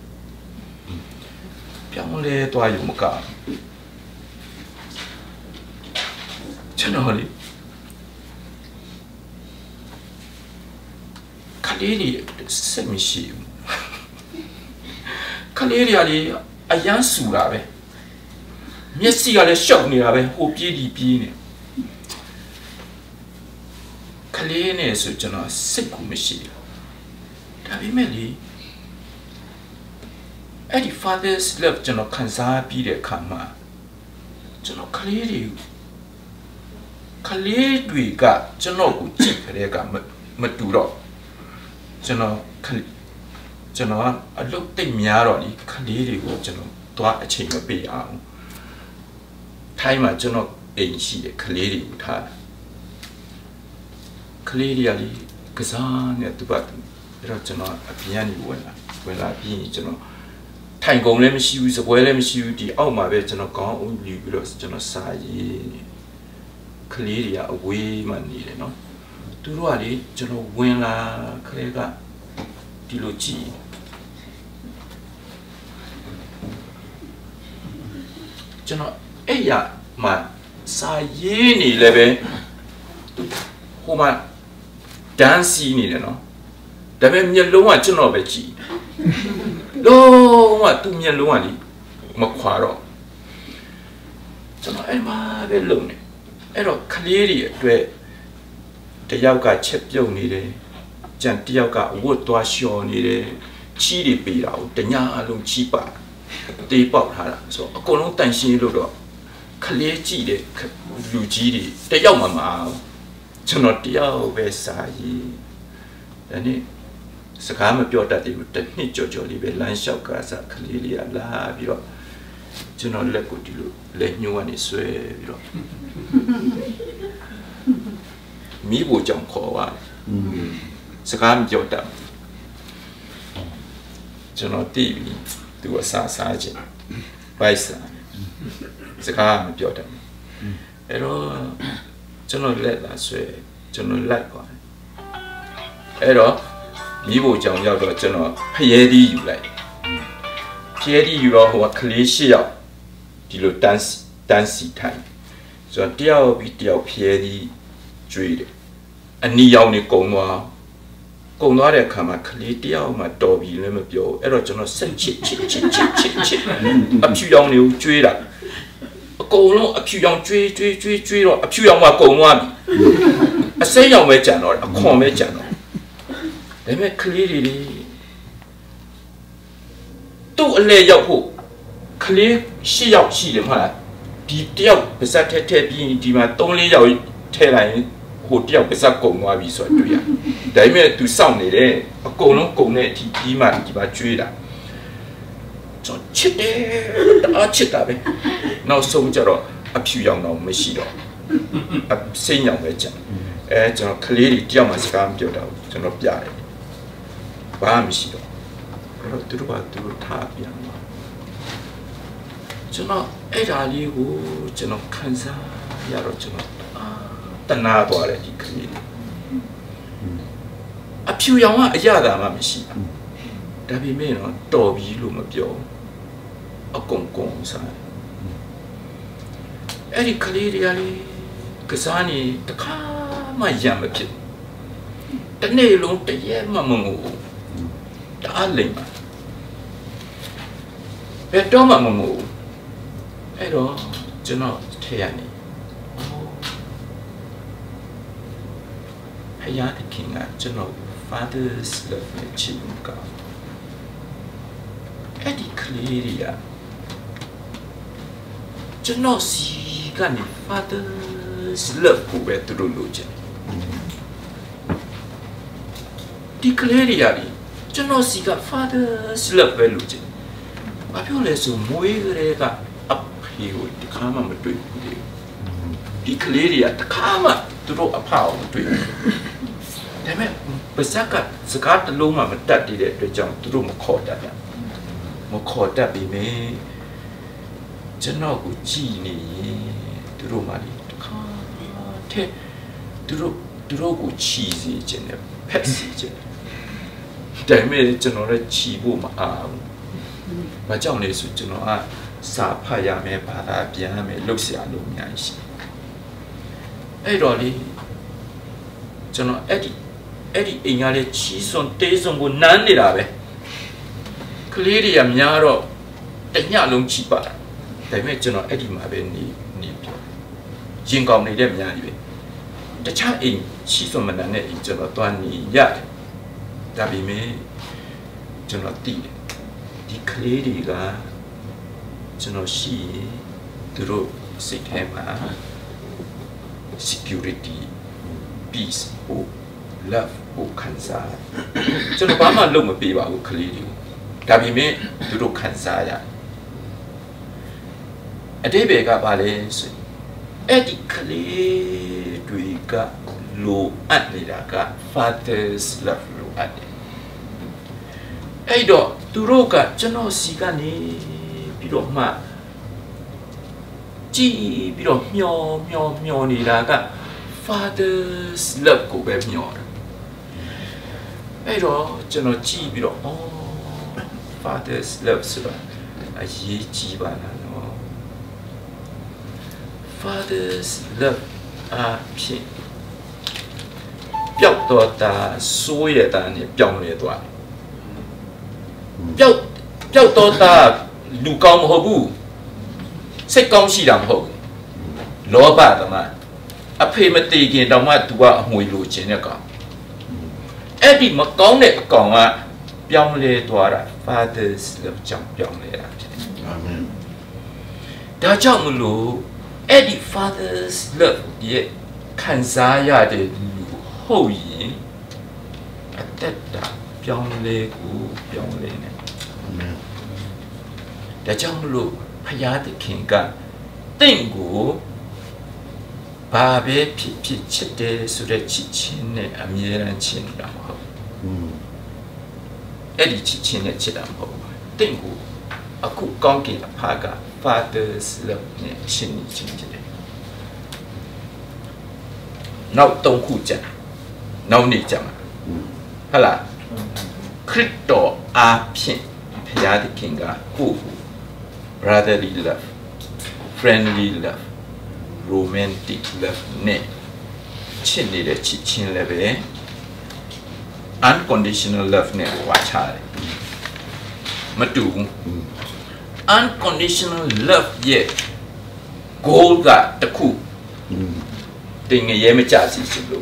ပြောင်းလဲသွားရုံမကကျွန်တော်လေခလေးတွေစိတ်မရှိဘူးခလေးတွေလေအရန်ဆူတာပဲမျက်စိကလည်းရှောက်နေတာပဲဟိုပြေးဒီပြေးနေခလေးနဲ့ဆိုကျွန်တော်စိတ်ကူမရှိဘူးဒါပေမဲ့လေအဲ့ဒီ father's love ကျွန်တော်ခံစားပြီးတဲ့အခါမှာကျွန်တော်ကလေးတွေကလေးတွေကကျွန်တော်ကိုကြည့်ကြတဲ့ကမတူတော့ကျွန်တော်ကျွန်တော်အလုပ်တိတ်များတော့ဒီကလေးတွေကိုကျွန်တော်သွားအချိန်မပေးအောင်ထိုင်းမှာကျွန်တော်အိမ်ရှိတဲ့ကလေးတွေကိုထားကလေးတွေကလေကစားနေတူပါအဲ့တော့ကျွန်တော်အပြင်ကနေဝင်လာဝင်လာပြီးကျွန်တော် ထိုင်ကုန်လည်းမရှိဘူးစပွဲလည်းမရှိဘူးဒီအောက်မှာပဲကျွန်တော်ကောင်းအောင်ယူပြီးတော့ကျွန်တော်စာရေးကလေးတွေကအဝေးမှနေတယ်နော်သူတို့ကလေကျွန်တော်ဝင်လာခလေးကဒီလိုကြည့်ကျွန်တော်အဲ့ရမှာစာရေးနေလည်းပဲဟိုမှာဒန်စီနေတယ်နော်ဒါပေမဲ့မျက်လုံးကကျွန်တော်ပဲကြည့် လုံးဝသူမျက်လုံးကလေမခွာတော့ကျွန်တော်အဲ့မှာပဲလုံနေအဲ့တော့ကလေးတွေအတွက်တယောက်ကချက်ပြုတ်နေတယ်ကြံတယောက်ကအဝတ်သွားလျှော်နေတယ်ချီးတွေပေးတာကိုတညာအလုံးချီးပါတေးပေါက်ထားတာဆိုအကုန်လုံးတန်ရှင်းလို့တော့ကလေးကြည့်တဲ့လူကြီးတွေတယောက်မှမအောင်ကျွန်တော်တယောက်ပဲစာရေးဒါနဲ့ စကားမပြောတတ်သေးဘူးတစ်နှစ်ကြော်ကြော်လေးပဲလမ်းလျှောက်ကစားကလေးလေးလာပြီးတော့ကျွန်တော်လက်ကိုဒီလိုလက်ညှိုးကနေဆွဲပြီးတော့မိဖို့ကြောင့်ခေါ်သွားစကားမပြောတတ်ကျွန်တော်တီးပြီးသူအစားစားခြင်းပိုက်စားစကားမပြောတတ်အဲ့တော့ကျွန်တော်လက်လာဆွဲကျွန်တော်လိုက်သွားအဲ့တော့ မိဖို့ကြောင့်ရောက်တော့ကျွန်တော်ဖျဲသီးယူလိုက်ဖျဲသီးယူတော့ဟိုကကလေးရှစ်ယောက်ဒီလိုတန်းတန်းစီထိုင်ဆိုတော့တယောက်ပြီးတယောက်ဖျဲသီးကျွေးတယ်အနီရောင်နေကုံသွားကုံသွားတဲ့အခါမှာကလေးတယောက်မှတော်ပြီလည်းမပြောအဲ့တော့ကျွန်တော်ဆက်ချစ်ချစ်ချစ်ချစ်ချစ်ချစ်အဖြူရောင်နေကိုကျွေးတာအကုန်လုံးအဖြူရောင်ကျွေးကျွေးကျွေးကျွေးတော့အဖြူရောင်ကကုံသွားပြီအစိမ်းရောင်ပဲကြံတော့အခွန်ပဲကြံတော့ ဒါပေမဲ့ကလေးတွေသူ့အလဲရောက်ဖို့ကလေးရှစ်ယောက်ရှိတယ်မဟုတ်လားဒီတယောက်ပါဇက်ထဲထဲပြီးဒီမှာသုံးလေးယောက်ထဲလိုက်ဟိုတယောက်ပါဇက်ကုံသွားပြီဆိုတော့တွေ့ရဒါပေမဲ့သူစောင့်နေတယ်အကုန်လုံးကုံတဲ့အထိပြီးမှဒီမှာကျွေးတာကျွန်တော်ချစ်တယ်အားချစ်တာပဲနောက်ဆုံးကျတော့အဖြူရောင်တော့မရှိတော့အစိမ်းရောင်ပဲကြံအဲကျွန်တော်ကလေးတွေတယောက်မှစကားမပြောတော့ကျွန်တော်ပြတယ် ဘာမှမရှိတော့အဲ့တော့သူတို့ကသူတို့ထားပြန်မှာကျွန်တော်အဲ့ဒါလေးကိုကျွန်တော်ခံစားရတော့ကျွန်တော်တနာသွားတယ်ဒီကလေးအဖြူရောင်ကအရသာမှမရှိဘူးဒါပေမဲ့တော့တော်ပြီလို့မပြောအကုန်ကုန်စားအဲ့ဒီကလေးတွေကလေကစားနေတခါမှရံမဖြစ်တနေ့လုံးတရက်မှမငို đã lên mà bé đó mà mà ngủ ấy đó cho nó thế này hay giá thì khi ngã cho nó father's love này chỉ một cái ấy thì clear cho nó gì cái này father's love của bé từ đầu luôn chứ thì clear đi cho nó gì cái father's love về luôn chứ mà biểu lệ số mỗi cái cái appeal thì khá mà một tuổi thì clear đi khá mà từ đầu appeal một tuổi thế mà bây giờ cái sự cái từ lúc mà mình đặt đi để để chọn từ lúc một khó đặt một khó đặt bị mấy cho nó cũng chỉ này từ lúc mà đi thế từ lúc từ lúc cũng chỉ gì chứ này pet gì chứ thế mà cho nó là chỉ bộ mà à mà trong này số cho nó à sa phá ya mấy bà ta biến mấy lúc xưa lúc nhảy xí ấy rồi đi cho nó ấy đi ấy đi anh ấy chỉ son tê son của nán đi ra vậy clear đi em nhớ rồi đánh nhà luôn chỉ bà thế mà cho nó ấy đi mà bên đi đi riêng con này đem nhà đi vậyแต่ถ้าเองชีส่วนมันนั้นเนี่ยเองจะเราตัวนี้ยากแต่บีเมจะเราตีดีเคลียร์ก็จะเราชีตัวเราสิทธิ์มา security peace โอ้ love โอ้ขันซาจะเราบ้ามันลงมาปีว่าโอ้เคลียร์แต่บีเมตัวเราขันซาอย่างอันที่เบก็บาเลยสิเอ็ดเคลียร์ด้วยก็รู้อันนี้ละก็ father's love รู้อันนี้ไอ้ดอกตัวเราก็จะนอสิกันนี่พี่ดอกมาจีพี่ดอกเมียวเมียวเมียวนี่ละก็ father's love ก็แบบเมียวไอ้ดอกจะนอจีพี่ดอกอ๋อ father's love ใช่ป่ะไอ้ยี่จีบ้านะเนาะfather's love 啊片，表达的所有的呢表面多，表表达的路高么好不？识讲是人好，老爸的嘛，啊配么第一件当嘛都啊回路钱那个，哎你么讲嘞讲啊，表面多啦 ，father's love 讲表面啦，大家么路。哎，你 father's love 也看啥呀的后裔，啊，得da表嘞古表嘞呢。大家路还要得看个，等古爸爸皮皮吃的出来七千的，阿米人钱然后，嗯，哎，你七千的吃然后，等古阿古讲给阿拍个。father's love เนี่ยชิ้นนี้ชิ้นนี้เราต้องคู่จังเราหนีจังฮะล่ะคริสโตอาเพียนพยาธิคิงกาคู่ brotherly love friendly love romantic love เนี่ยชิ้นนี้เลยชิ้นชิ้นเลยเว้ย unconditional love เนี่ยว่าใช่มาดูunconditional love ရဲ့ goal ကတခုတင်ငရဲမကြစီချင်လို့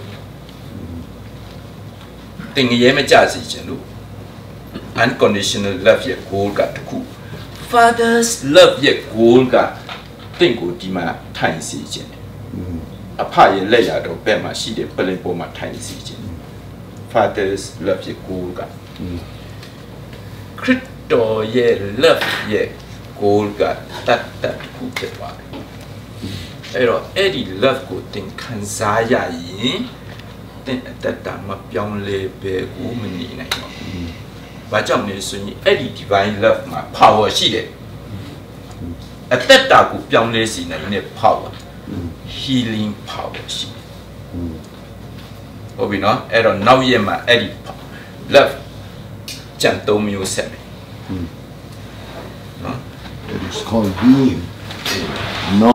တင်ငရဲမကြစီချင်လို့ unconditional love ရဲ့ goal ကတခု father's love ရဲ့ goal ကတင့်ကိုဒီမှာထိုင်စီချင်တယ်အဖရဲ့လက်ရတော့ဘက်မှာရှိတဲ့ပလင်ပေါ်မှာထိုင်စီချင်တယ် father's love ရဲ့ goal ကခရစ်တော်ရဲ့ love ရဲ့ goal ကတတ်တတ်ခုဖြစ်သွားတယ်အဲ့တော့အဲ့ဒီ love ကိုသင်ခံစားရရင်သင်အတ္တမပြောင်းလဲပဲကိုမနေနိုင်တော့ဘူး။ဘာကြောင့်လဲဆိုရင်အဲ့ဒီ divine love မှာ power ရှိတယ်။အတ္တကိုပြောင်းလဲစေနိုင်တဲ့ power healing power ရှိတယ်။ဟုတ်ပြီနော်အဲ့တော့နောက်ရက်မှာအဲ့ဒီ love ကြံသုံးမျိုးဆက်မယ်။ နော်
It is called being. No.